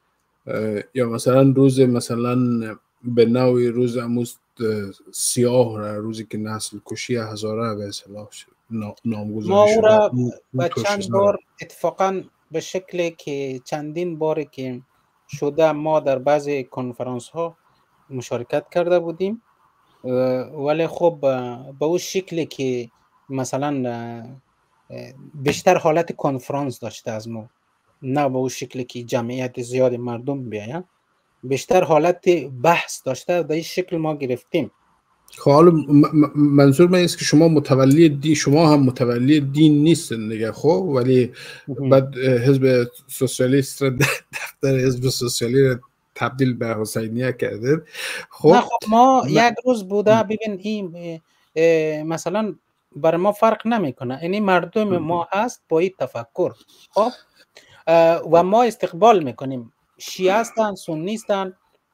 یا مثلا روز مثلا به نوع روز اموز سیاه را، روزی که نسل کشی هزاره به اصطلاح نامگذاری شده؟ ما او را چند بار اتفاقا به شکلی که چندین باری که شده ما در بعضی کنفرانس ها مشارکت کرده بودیم، ولی خب به اون شکلی که مثلا بیشتر حالت کنفرانس داشته از ما، نه به اون شکلی که جمعیت زیاد مردم بیاین، بیشتر حالت بحث داشته، در این شکل ما گرفتیم. حالا منظور من است که شما متولی دین، شما هم متولی دین نیستن دیگه، خب ولی بعد حزب سوسیالیست را دفتر حزب سوسیالی را تبدیل به حسینیه کرده. خب نه خب ما م... یک روز بوده، ببین این مثلا برای ما فرق نمیکنه، یعنی مردم ما هست با این تفکر، خب و ما استقبال میکنیم، شیعه هستن، سنی هستن،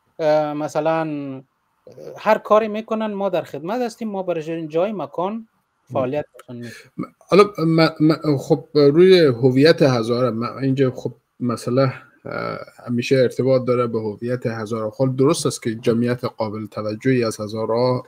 مثلا هر کاری میکنن، ما در خدمت هستیم، ما برای جای مکان فعالیت میکنیم. حالا خب روی هویت هزاره اینجا خب مسئله همیشه ارتباط داره به هویت هزاره. خب درست است که جمعیت قابل توجهی از هزاره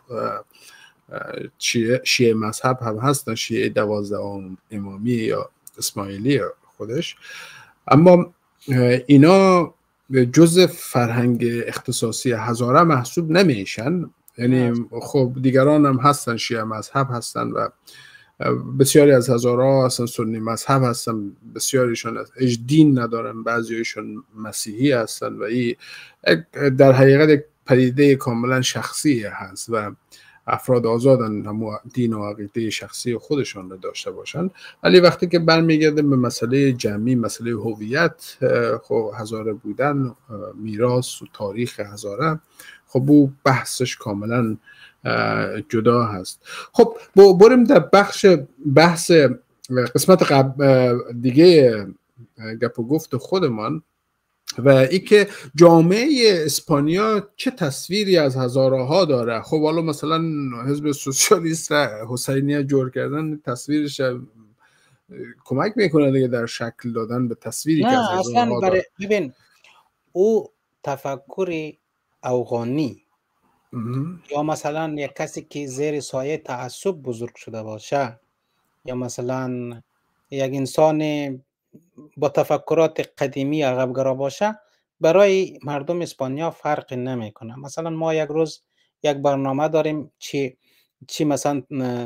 شیعه, شیعه مذهب هم هستن، شیعه دوازده امامی یا اسماعیلی خودش، اما اینا جزء فرهنگ اختصاصی هزاره محسوب نمیشن. یعنی خب دیگران هم هستن، شیعه مذهب هستن و بسیاری از هزاره هستن سنی مذهب هستن، بسیاریشون از دین ندارن، بعضیشون مسیحی هستن و این در حقیقت یک پدیده کاملا شخصی هست و افراد آزادن همو دین و عقیده شخصی خودشان رو داشته باشن. ولی وقتی که برمیگرده به مسئله جمعی، مسئله هویت، خب هزاره بودن، میراث و تاریخ هزاره، خب او بحثش کاملا جدا هست. خب بریم در بخش بحث قسمت قبل دیگه گپ و گفت خودمان و ای که جامعه اسپانیا چه تصویری از هزاره ها داره. خب حالا مثلا حزب سوسیالیست را حسینیه جور کردن تصویرش کمک میکنه دیگه در شکل دادن به تصویری که از هزاره ها داره. ببین او تفکر اوغانی یا مثلا یک کسی که زیر سایه تعصب بزرگ شده باشه، یا مثلا یک انسان با تفکرات قدیمی عقب‌گرا باشه، برای مردم اسپانیا فرق نمیکنه. مثلا ما یک روز یک برنامه داریم چی چی مثلا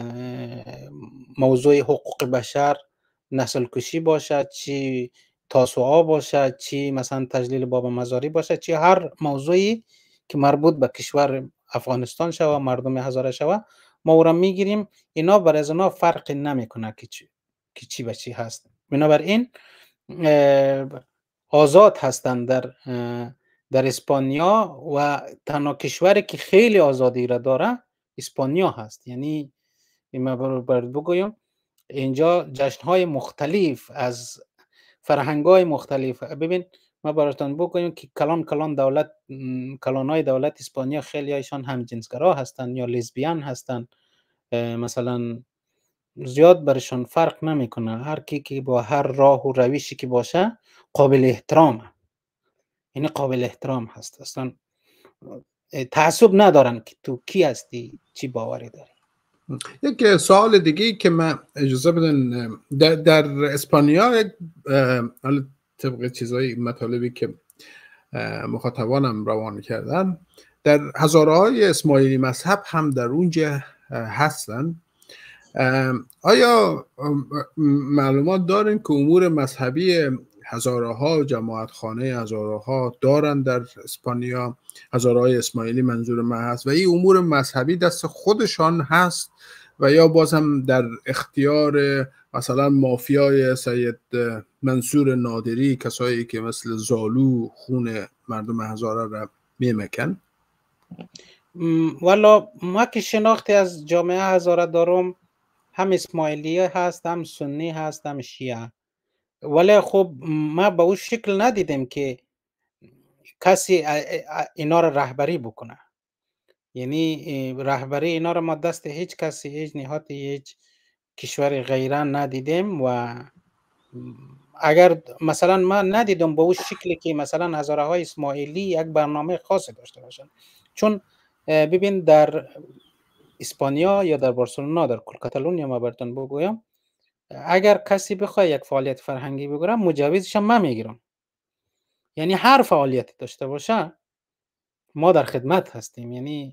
موضوع حقوق بشر، نسل کشی باشه، چی تاسوعا باشه، چی مثلا تجلیل بابا مزاری باشه، چی هر موضوعی که مربوط به کشور افغانستان شوه، مردم هزاره شوه، ما او را میگیریم. اینا برای از اونا فرق نمیکنه که چی که چی به چی هست. بنابراین آزاد هستند در در اسپانیا و تنها کشوری که خیلی آزادی را داره اسپانیا هست. یعنی ما باید بگویم اینجا جشن‌های مختلف از فرهنگ‌های مختلف. ببین ما براتون بگویم که کلان کلان دولت کلان‌های دولت اسپانیا خیلی هایشان هم جنسگرا هستند یا لزبیان هستند، مثلا زیاد برشان فرق نمیکنه، هر کی که با هر راه و روشی که باشه قابل احترامه، یعنی قابل احترام هست، اصلا تعصب ندارن که تو کی هستی چی باوری داری. یک سوال دیگه که من اجازه بدن، در, در اسپانیا حالا طبق چیزای مطالبی که مخاطبانم روان کردن، در هزاره های اسماعیلی مذهب هم در اونجا هستن. آیا معلومات دارین که امور مذهبی هزاره ها، جماعت خانه هزاره ها دارن در اسپانیا؟ هزاره های اسماعیلی منظور من هست. و این امور مذهبی دست خودشان هست و یا باز هم در اختیار مثلا مافیای سید منصور نادری، کسایی که مثل زالو خون مردم هزاره را میمکن؟ والا ما که شناختی از جامعه هزاره دارم، هم اسماعیلی هست، هم سنی هست، هم شیعه. ولی خب ما به اون شکل ندیدیم که کسی اینا را رهبری بکنه. یعنی رهبری اینا را ما دست هیچ کسی، هیچ نهاد، هیچ کشور غیره ندیدیم. و اگر مثلا ما ندیدم به اون شکلی که مثلا هزاره های اسماعیلی یک برنامه خاصی داشته باشن. چون ببین در اسپانیا یا در بارسلونا، در کاتالونیا ما براتون بگویم، اگر کسی بخواد یک فعالیت فرهنگی بگیره مجوزش هم ما میگیرم. یعنی هر فعالیتی داشته باشه ما در خدمت هستیم. یعنی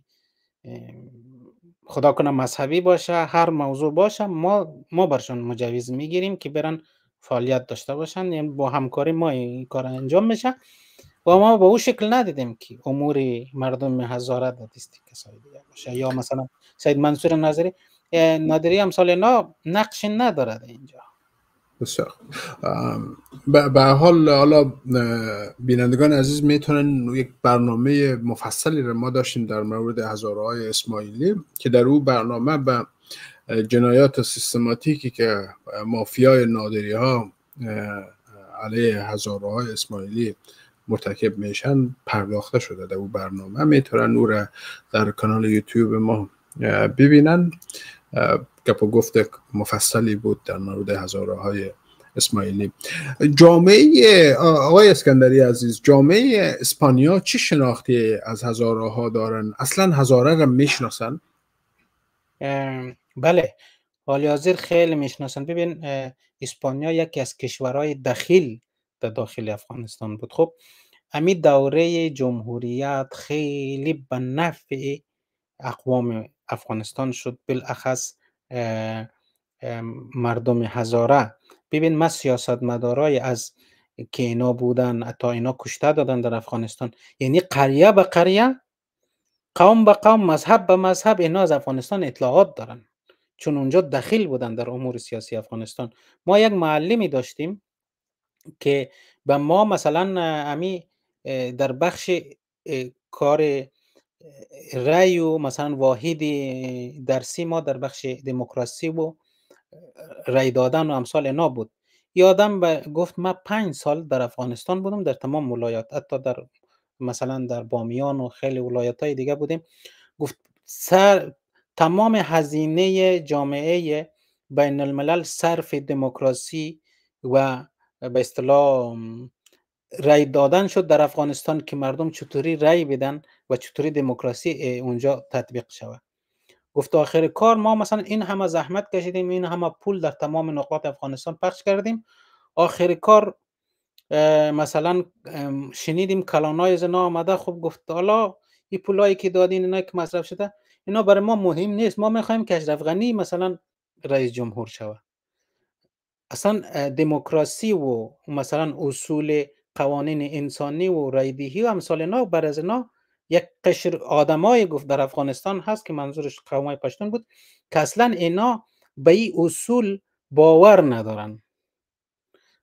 خدا کنه مذهبی باشه، هر موضوع باشه، ما ما برشون مجوز میگیریم که برن فعالیت داشته باشن. یعنی با همکاری ما این کار انجام میشه و ما با اون شکل ندیدیم که امور مردم هزاره در دست کسایی دیگه باشه. یا مثلا سید منصور نادری نادری امثال اینا نقش نداره اینجا. بسیار به حال حالا بینندگان عزیز میتونن یک برنامه مفصلی رو ما داشتیم در مورد هزاره های اسماعیلی که در اون برنامه به جنایات سیستماتیکی که مافیای نادری ها علیه هزاره های اسماعیلی مرتکب میشن پرداخته شده. در اون برنامه میتونن او را در کانال یوتیوب ما ببینن. گپ و گفت مفصلی بود در مورد هزاره های اسماعیلی. جامعه آقای اسکندری عزیز، جامعه اسپانیا چه شناختی از هزاره ها دارن؟ اصلا هزاره را میشناسن؟ بله، حالی حاضر خیلی میشناسن. ببین اسپانیا یکی از کشورهای دخیل در داخل افغانستان بود. خب امی دوره جمهوریت خیلی به نفع اقوام افغانستان شد، بالاخص مردم هزاره. ببین ما سیاستمدارای از که اینا بودن، حتی اینا کشته دادن در افغانستان، یعنی قریه به قریه، قوم به قوم، مذهب به مذهب، اینا از افغانستان اطلاعات دارن، چون اونجا دخیل بودن در امور سیاسی افغانستان. ما یک معلمی داشتیم که به ما مثلا امی در بخش کار رای و مثلا واحد درسی ما در بخش دموکراسی و رای دادن و امثال اینا بود. یادم گفت من پنج سال در افغانستان بودم، در تمام ولایات، حتی در مثلا در بامیان و خیلی ولایت های دیگه بودیم. گفت سر تمام هزینه جامعه بین الملل صرف دموکراسی و به اصطلاح رای دادن شد در افغانستان که مردم چطوری رای بدن و چطوری دموکراسی اونجا تطبیق شود. گفت آخر کار ما مثلا این همه زحمت کشیدیم، این همه پول در تمام نقاط افغانستان پخش کردیم، آخر کار مثلا شنیدیم کلانای زنا آمده. خب گفت حالا این پولایی که دادین اینا که مصرف شده اینا برای ما مهم نیست، ما میخوایم که اشرف غنی مثلا رئیس جمهور شود. اصلا دموکراسی و مثلا اصول قوانین انسانی و رایدهی و امثال اینا بر از اینا یک قشر آدمای گفت در افغانستان هست که منظورش قومای پشتون بود که اصلا اینا به این اصول باور ندارن.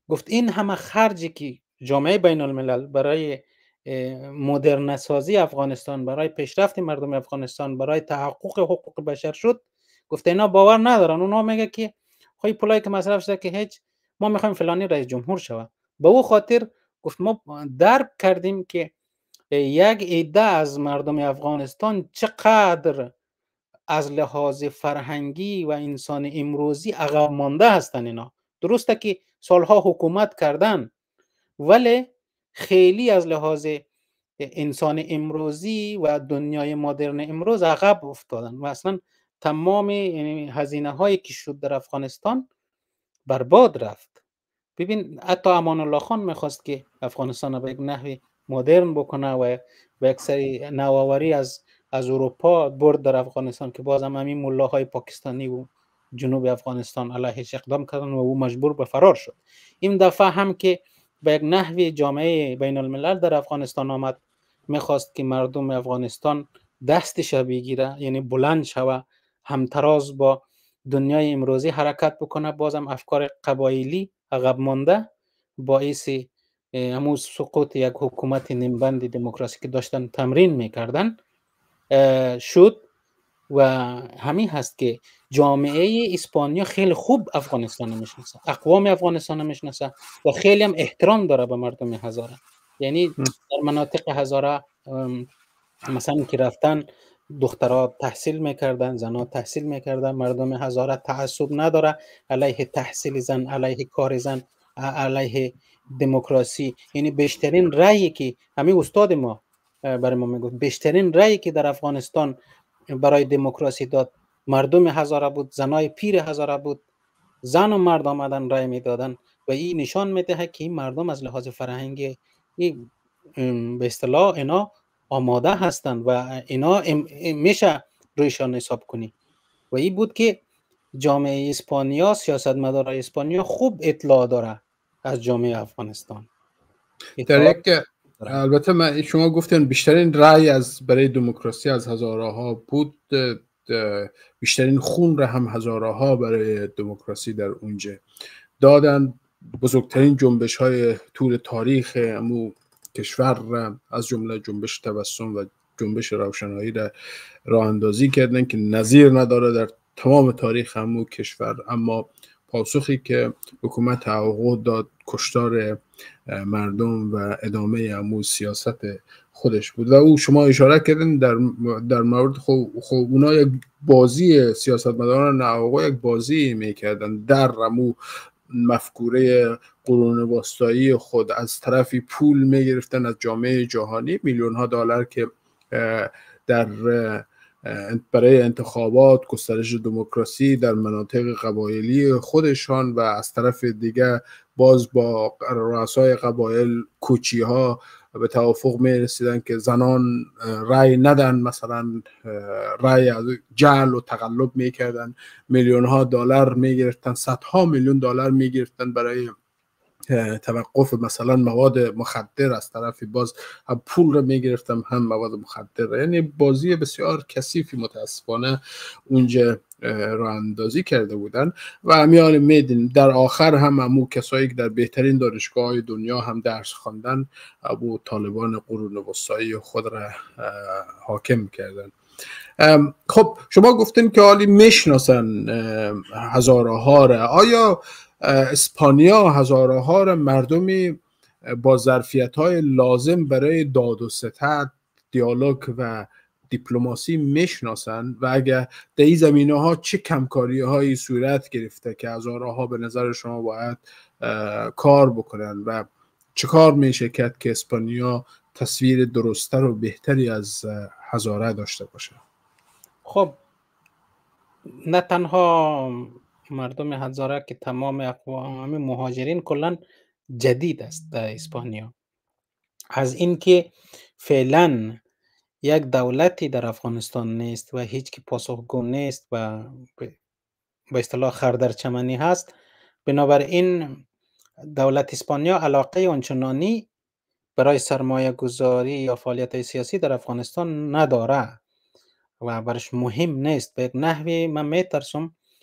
گفت این همه خرجی که جامعه بین الملل برای مدرن سازی افغانستان، برای پیشرفت مردم افغانستان، برای تحقق حقوق بشر شد، گفت اینا باور ندارن. اونا میگه که خواهی پولایی که مصرف شده که هیچ، ما میخوایم فلانی رئیس جمهور شود. به او خاطر گفت ما درک کردیم که یک عده از مردم افغانستان چقدر از لحاظ فرهنگی و انسان امروزی عقب مانده هستن. اینا درسته که سالها حکومت کردن، ولی خیلی از لحاظ انسان امروزی و دنیای مدرن امروز عقب افتادن و اصلا تمام هزینه هایی که شد در افغانستان برباد رفت. ببین حتی امان الله خان میخواست که افغانستان به یک نحوی مدرن بکنه و به یک سری نوآوری از از اروپا برد در افغانستان که بازم همین ملاهای پاکستانی و جنوب افغانستان علیهش اقدام کردن و او مجبور به فرار شد. این دفعه هم که به یک نحوی جامعه بین الملل در افغانستان آمد، میخواست که مردم افغانستان دستش بگیره، یعنی بلند شوه، همتراز با دنیای امروزی حرکت بکنه. بازم افکار قبایلی عقب مانده باعث همون سقوط یک حکومت نیمبند دموکراسی که داشتن تمرین میکردن شد. و همین هست که جامعه اسپانیا خیلی خوب افغانستان میشناسه، اقوام افغانستان میشناسه و خیلی هم احترام داره به مردم هزاره. یعنی در مناطق هزاره مثلا که رفتن دخترها تحصیل میکردن، زنها تحصیل میکردن، مردم هزاره تعصب نداره علیه تحصیل زن، علیه کار زن، علیه دموکراسی. یعنی بیشترین رأیی که همین استاد ما برای ما میگفت، بیشترین رأیی که در افغانستان برای دموکراسی داد مردم هزاره بود، زنای پیر هزاره بود. زن و مرد آمدن رأی میدادن و این نشان میده که این مردم از لحاظ فرهنگی به اصطلاح اینا آماده هستند و اینا میشه رویشان حساب کنی. و این بود که جامعه اسپانیا، سیاستمدارای اسپانیا خوب اطلاع داره از جامعه افغانستان. در یک البته من شما گفتین بیشترین رأی از برای دموکراسی از هزاره ها بود، بیشترین خون را هم هزاره ها برای دموکراسی در اونجا دادن. بزرگترین جنبش های طول تاریخ امو کشور را از جمله جنبش تبسم و جنبش روشنایی را راه اندازی کردن که نظیر نداره در تمام تاریخ امو کشور. اما پاسخی که حکومت تحقق داد کشتار مردم و ادامه امو سیاست خودش بود. و او شما اشاره کردن در در مورد خب خب اونا یک بازی سیاستمداران ناآگاه یک بازی میکردن در امو مفکوره قرون وسطایی خود. از طرفی پول میگرفتن از جامعه جهانی، میلیون ها دلار که در برای انتخابات، گسترش دموکراسی در مناطق قبایلی خودشان، و از طرف دیگه باز با رؤسای قبایل کوچی ها به توافق می رسیدن که زنان رأی ندن، مثلا رأی از جعل و تقلب می کردن، میلیون ها دلار می گرفتن، صدها میلیون دلار می گرفتن برای توقف مثلا مواد مخدر. از طرفی باز هم پول رو میگرفتم هم مواد مخدر. یعنی بازی بسیار کثیفی متاسفانه اونجا راه اندازی کرده بودن و میان میدین در آخر هم همو کسایی که در بهترین دانشگاه های دنیا هم درس خواندن ابو طالبان قرون وسطایی خود را حاکم کردن. خب شما گفتین که حالی میشناسن هزاره ها را. آیا اسپانیا هزاره ها را مردمی با ظرفیت های لازم برای داد و ستد، دیالوگ و دیپلماسی میشناسن و اگر در این زمینه ها چه کمکاری هایی صورت گرفته که هزاره ها به نظر شما باید کار بکنن و چه کار میشه کرد که اسپانیا تصویر درست‌تر و بهتری از هزاره داشته باشه؟ خب نه تنها مردم هزاره که تمام اقوام مهاجرین کلن جدید است در اسپانیا. از اینکه فعلا یک دولتی در افغانستان نیست و هیچ کی پاسخگو نیست و به اصطلاح خردرچمنی هست، بنابراین دولت اسپانیا علاقه آنچنانی برای سرمایه گذاری یا فعالیت سیاسی در افغانستان نداره و برش مهم نیست. به یک نحوی من میترسم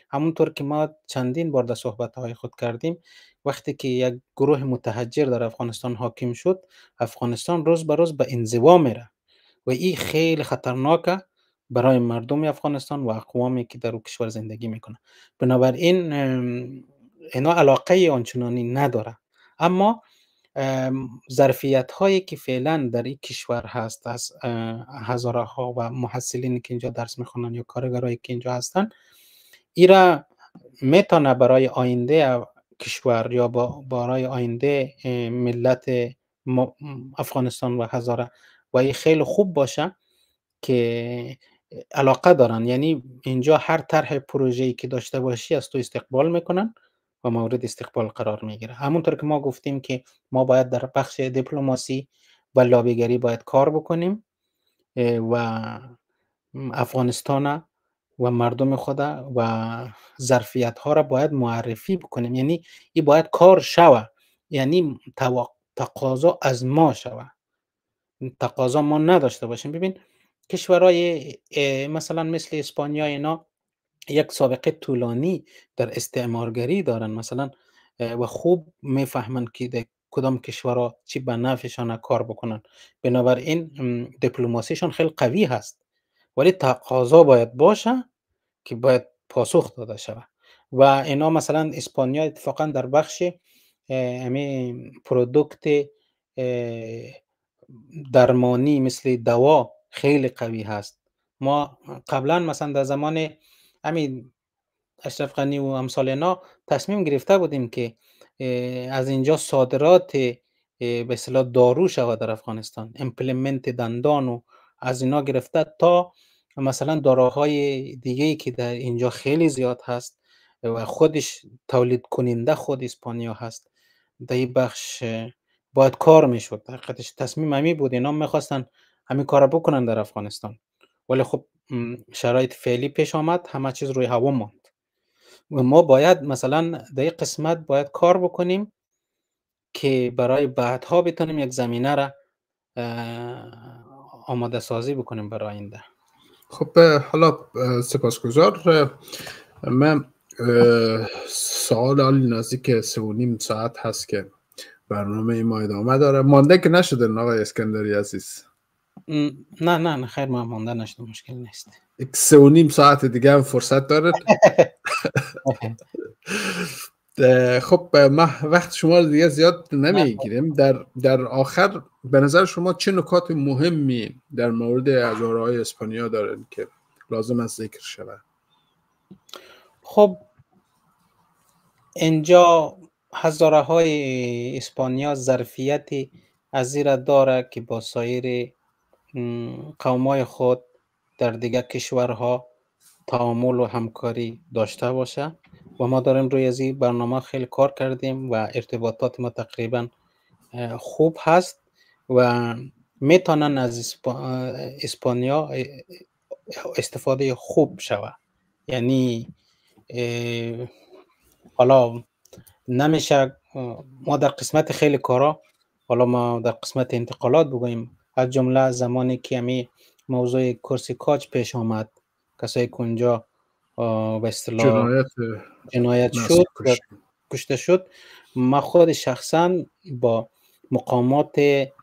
همونطور که ما چندین بار در صحبت‌های خود کردیم، وقتی که یک گروه متحجر در افغانستان حاکم شد، افغانستان روز به روز به انزوا میره و این خیلی خطرناکه برای مردم افغانستان و اقوامی که در اون کشور زندگی میکنه. بنابراین اینا علاقه آنچنانی نداره، اما ظرفیت هایی که فعلا در این کشور هست از هزاره ها و محصلینی که اینجا درس میخونن یا کارگرایی که اینجا هستن، ایرا میتونه برای آینده کشور یا برای آینده ملت افغانستان و هزاره و این خیلی خوب باشه که علاقه دارن. یعنی اینجا هر طرح پروژه‌ای که داشته باشی از تو استقبال میکنن و مورد استقبال قرار میگیره. همونطور که ما گفتیم که ما باید در بخش دیپلماسی و لابیگری باید کار بکنیم و افغانستان و مردم خود و ظرفیت ها را باید معرفی بکنیم. یعنی این باید کار شوه، یعنی تقاضا از ما شوه، تقاضا ما نداشته باشیم. ببین کشورهای مثلا مثل اسپانیا اینا یک سابقه طولانی در استعمارگری دارن مثلا و خوب میفهمن که در کدام کشورها چی به نفعشان کار بکنن. بنابراین دیپلماسیشان خیلی قوی هست، ولی تقاضا باید باشه که باید پاسخ داده شود. و اینا مثلا اسپانیا اتفاقا در بخش همین پرودوکت درمانی مثل دوا خیلی قوی هست. ما قبلا مثلا در زمان همین اشرف غنی و امثال اینا تصمیم گرفته بودیم که از اینجا صادرات به اصطلاح دارو شود در افغانستان، امپلمنت دندان و از اینا گرفته تا مثلا داروهای دیگه‌ای که در اینجا خیلی زیاد هست و خودش تولید کننده خود اسپانیا هست. در این بخش باید کار میشد. حقیقتش تصمیم همی بود، اینا میخواستن همین کار بکنن در افغانستان، ولی خب شرایط فعلی پیش آمد، همه چیز روی هوا ماند و ما باید مثلا در این قسمت باید کار بکنیم که برای بعدها بتونیم یک زمینه را آماده سازی بکنیم برای آینده. خب حالا سپاسگزار. من سوال عالی نزدیک سه و نیم ساعت هست که برنامه ما ادامه داره. مانده که نشده آقای اسکندری عزیز؟ نه نه نه خیر، ما مانده نشده، مشکل نیست. سه و نیم ساعت دیگه هم فرصت دارد. خب ما وقت شما رو دیگه زیاد نمیگیریم. در در آخر به نظر شما چه نکات مهمی در مورد هزاره‌های اسپانیا دارن که لازم است ذکر شود؟ خب اینجا هزاره‌های اسپانیا ظرفیتی از این داره که با سایر قوم‌های خود در دیگر کشورها تعامل و همکاری داشته باشه و ما داریم روی از این برنامه خیلی کار کردیم و ارتباطات ما تقریبا خوب هست و میتونن از اسپانیا استفاده خوب شود. یعنی حالا نمیشه ما در قسمت خیلی کارا، حالا ما در قسمت انتقالات بگویم، از جمله زمانی که همی موضوع کرسی کاج پیش آمد، کسایی که اونجا به اصطلاح جنایت, جنایت شد و کشته شد، ما خود شخصا با مقامات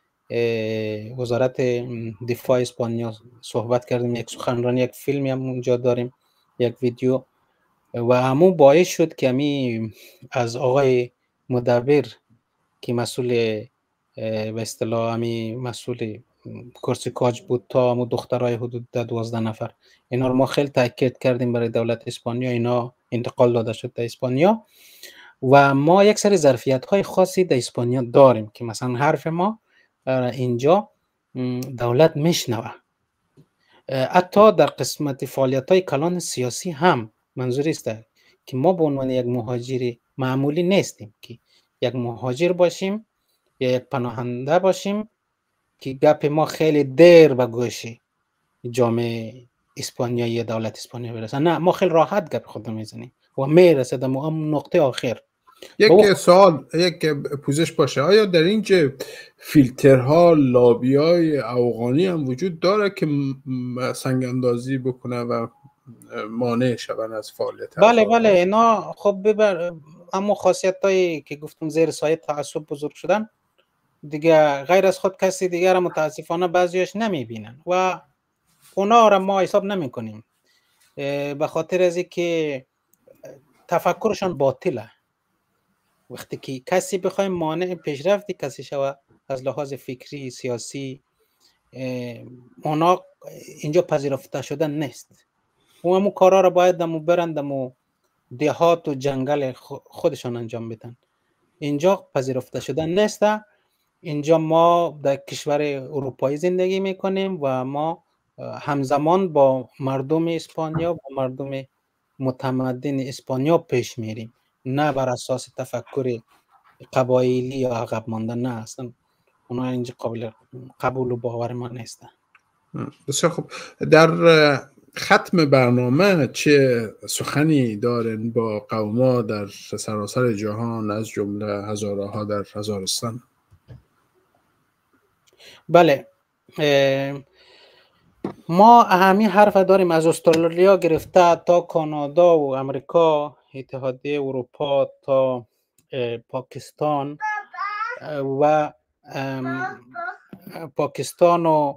وزارت دفاع اسپانیا صحبت کردیم، یک سخنرانی، یک فیلمی هم اونجا داریم، یک ویدیو، و همون باعث شد که همی از آقای مدبر که مسئول به اصطلاح همی مسئول کرسی کاج بود تا همون دخترای حدود دوازده نفر، اینا رو ما خیلی تاکید کردیم برای دولت اسپانیا، اینا انتقال داده شد در اسپانیا و ما یک سری ظرفیت های خاصی در اسپانیا داریم که مثلا حرف ما اینجا دولت میشنوه. حتی در قسمت فعالیت های کلان سیاسی هم منظوری است که ما به عنوان یک مهاجر معمولی نیستیم که یک مهاجر باشیم یا یک پناهنده باشیم که گپ ما خیلی دیر به گوش جامعه اسپانیایی دولت اسپانیا برسه. نه، ما خیلی راحت گپ خود میزنیم و میرسه در نقطه آخر. یک بو... سوال، یک پوزش باشه، آیا در اینجا فیلترها، لابیای افغانی هم وجود داره که سنگ اندازی بکنه و مانع شوند از فعالیت. بله بله اینا خب ببر اما خاصیتایی که گفتم زیر سایه تعصب بزرگ شدن دیگه، غیر از خود کسی دیگر را متاسفانه بعضیش نمیبینن و اونا را ما حساب نمی کنیم به خاطر از که تفکرشان باطله. وقتی که کسی بخوایم مانع پیشرفتی کسی شوه از لحاظ فکری سیاسی، اونا اینجا پذیرفته شدن نیست. و همون کارا را باید دمو برن دمو دیهات و جنگل خودشان انجام بدن. اینجا پذیرفته شدن نیست. اینجا ما در کشور اروپایی زندگی میکنیم و ما همزمان با مردم اسپانیا و مردم متمدن اسپانیا پیش میریم، نه بر اساس تفکر قبایلی یا عقب مانده. نه اصلا اونا اینجا قابل قبول و باور ما نیستن. بسیار خوب. در ختم برنامه چه سخنی دارین با قوما در سراسر جهان از جمله هزاره ها در هزارستان؟ بله، ما اهمی حرف داریم از استرالیا گرفته تا کانادا و امریکا، اتحادیه اروپا تا پاکستان و پاکستان و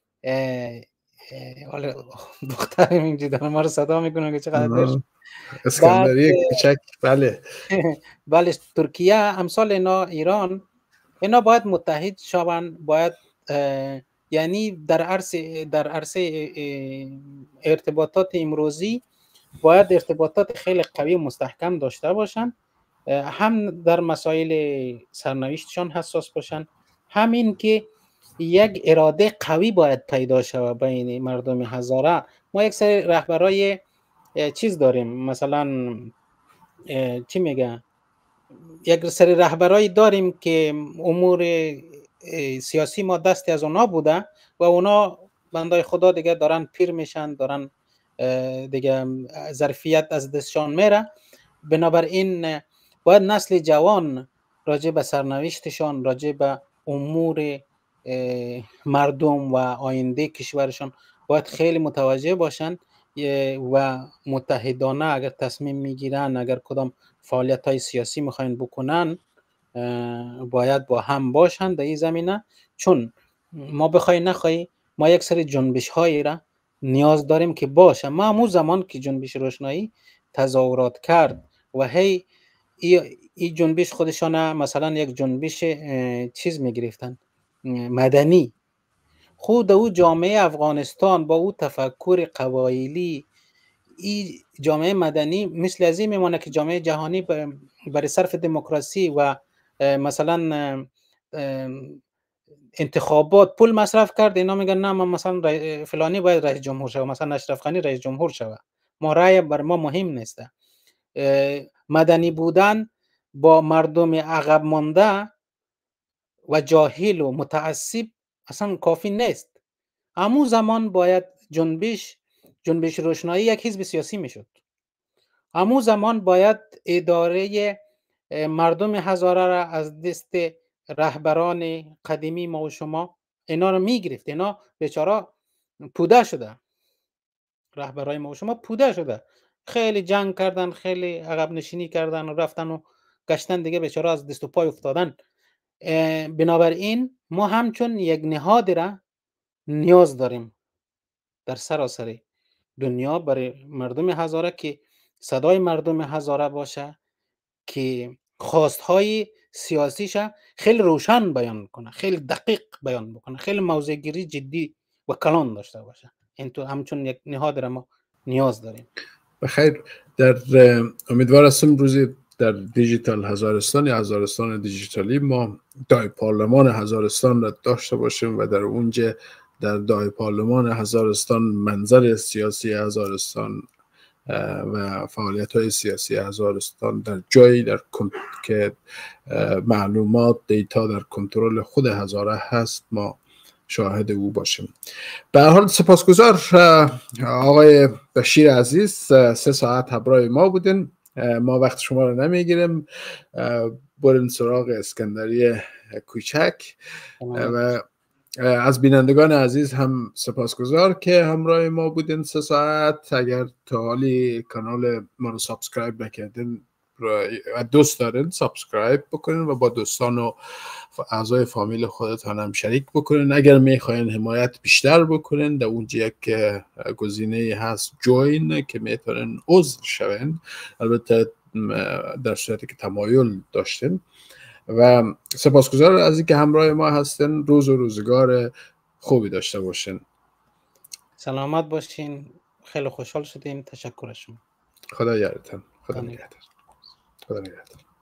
دخترم اینجا داره ما رو صدا میکنه که چقدر داشت اسکندریه کوچک. بله بله ترکیه، امثال اینا، ایران، اینا باید متحد شوند. باید یعنی در عرصه در عرصه ارتباطات امروزی باید ارتباطات خیلی قوی و مستحکم داشته باشن، هم در مسائل سرنوشتشان حساس باشن، همین که یک اراده قوی باید پیدا شود بین مردم هزاره. ما یک سری رهبرای چیز داریم، مثلا چی میگه، یک سری رهبرایی داریم که امور سیاسی ما دستی از اونا بوده و اونا بندای خدا دیگه دارن پیر میشن، دارن دیگه ظرفیت از دستشان میره. بنابراین باید نسل جوان راجع به سرنوشتشان، راجع به امور مردم و آینده کشورشان باید خیلی متوجه باشن و متحدانه اگر تصمیم میگیرن، اگر کدام فعالیت های سیاسی میخواین بکنن، باید با هم باشن در این زمینه. چون ما بخوای نخوای ما یک سری جنبش هایی را نیاز داریم که باشه. ما همون زمان که جنبش روشنایی تظاهرات کرد و هی ای, ای جنبش خودشان مثلا یک جنبش چیز میگرفتن مدنی، خود او جامعه افغانستان با او تفکر قبایلی، ای جامعه مدنی مثل از این میمونه که جامعه جهانی برای صرف دموکراسی و مثلا انتخابات پول مصرف کرد. اینا میگن نه ما مثلا فلانی باید رئیس جمهور شود، مثلا اشرف غنی رئیس جمهور شود، ما رأی بر ما مهم نیست. مدنی بودن با مردم عقب مانده و جاهل و متعصب اصلا کافی نیست. همون زمان باید جنبش جنبش روشنایی یک حزب سیاسی میشد. همون زمان باید اداره مردم هزاره را از دست رهبران قدیمی ما و شما اینا رو میگرفت. اینا بیچاره پوده شده، رهبرای ما و شما پوده شده، خیلی جنگ کردن، خیلی عقب نشینی کردن و رفتن و گشتن دیگه، بیچاره از دست و پای افتادن. بنابراین ما همچون یک نهاد را نیاز داریم در سراسر دنیا برای مردم هزاره که صدای مردم هزاره باشه، که خواستهای سیاسیش خیلی روشن بیان کنه، خیلی دقیق بیان بکنه، خیلی موضع گیری جدی و کلان داشته باشه. این تو همچون یک نهاد را ما نیاز داریم. بخیر. در امیدوار هستم روزی در دیجیتال هزارستان یا هزارستان دیجیتالی ما دای پارلمان هزارستان را داشته باشیم و در اونجا در دای پارلمان هزارستان منظر سیاسی هزارستان و فعالیت‌های سیاسی هزارستان در جایی در که معلومات دیتا در کنترل خود هزاره هست ما شاهد او باشیم. به هر حال سپاسگزار آقای بشیر عزیز، سه ساعت همراه ما بودین. ما وقت شما رو نمیگیریم، برین سراغ اسکندریه کوچک و از بینندگان عزیز هم سپاسگزار که همراه ما بودین سه ساعت. اگر تا حالی کانال ما رو سابسکرایب نکردین و دوست دارین سابسکرایب بکنین و با دوستان و اعضای فامیل خودتان هم شریک بکنین. اگر میخواین حمایت بیشتر بکنین، در اونجا یک گزینه هست جوین که میتونین عضو شوین، البته در صورتی که تمایل داشتین. و سپاسگزار از اینکه همراه ما هستین. روز و روزگار خوبی داشته باشین. سلامت باشین. خیلی خوشحال شدیم. تشکر از شما. خدا یارتون. خدا نگهدار. خدا نگهدار.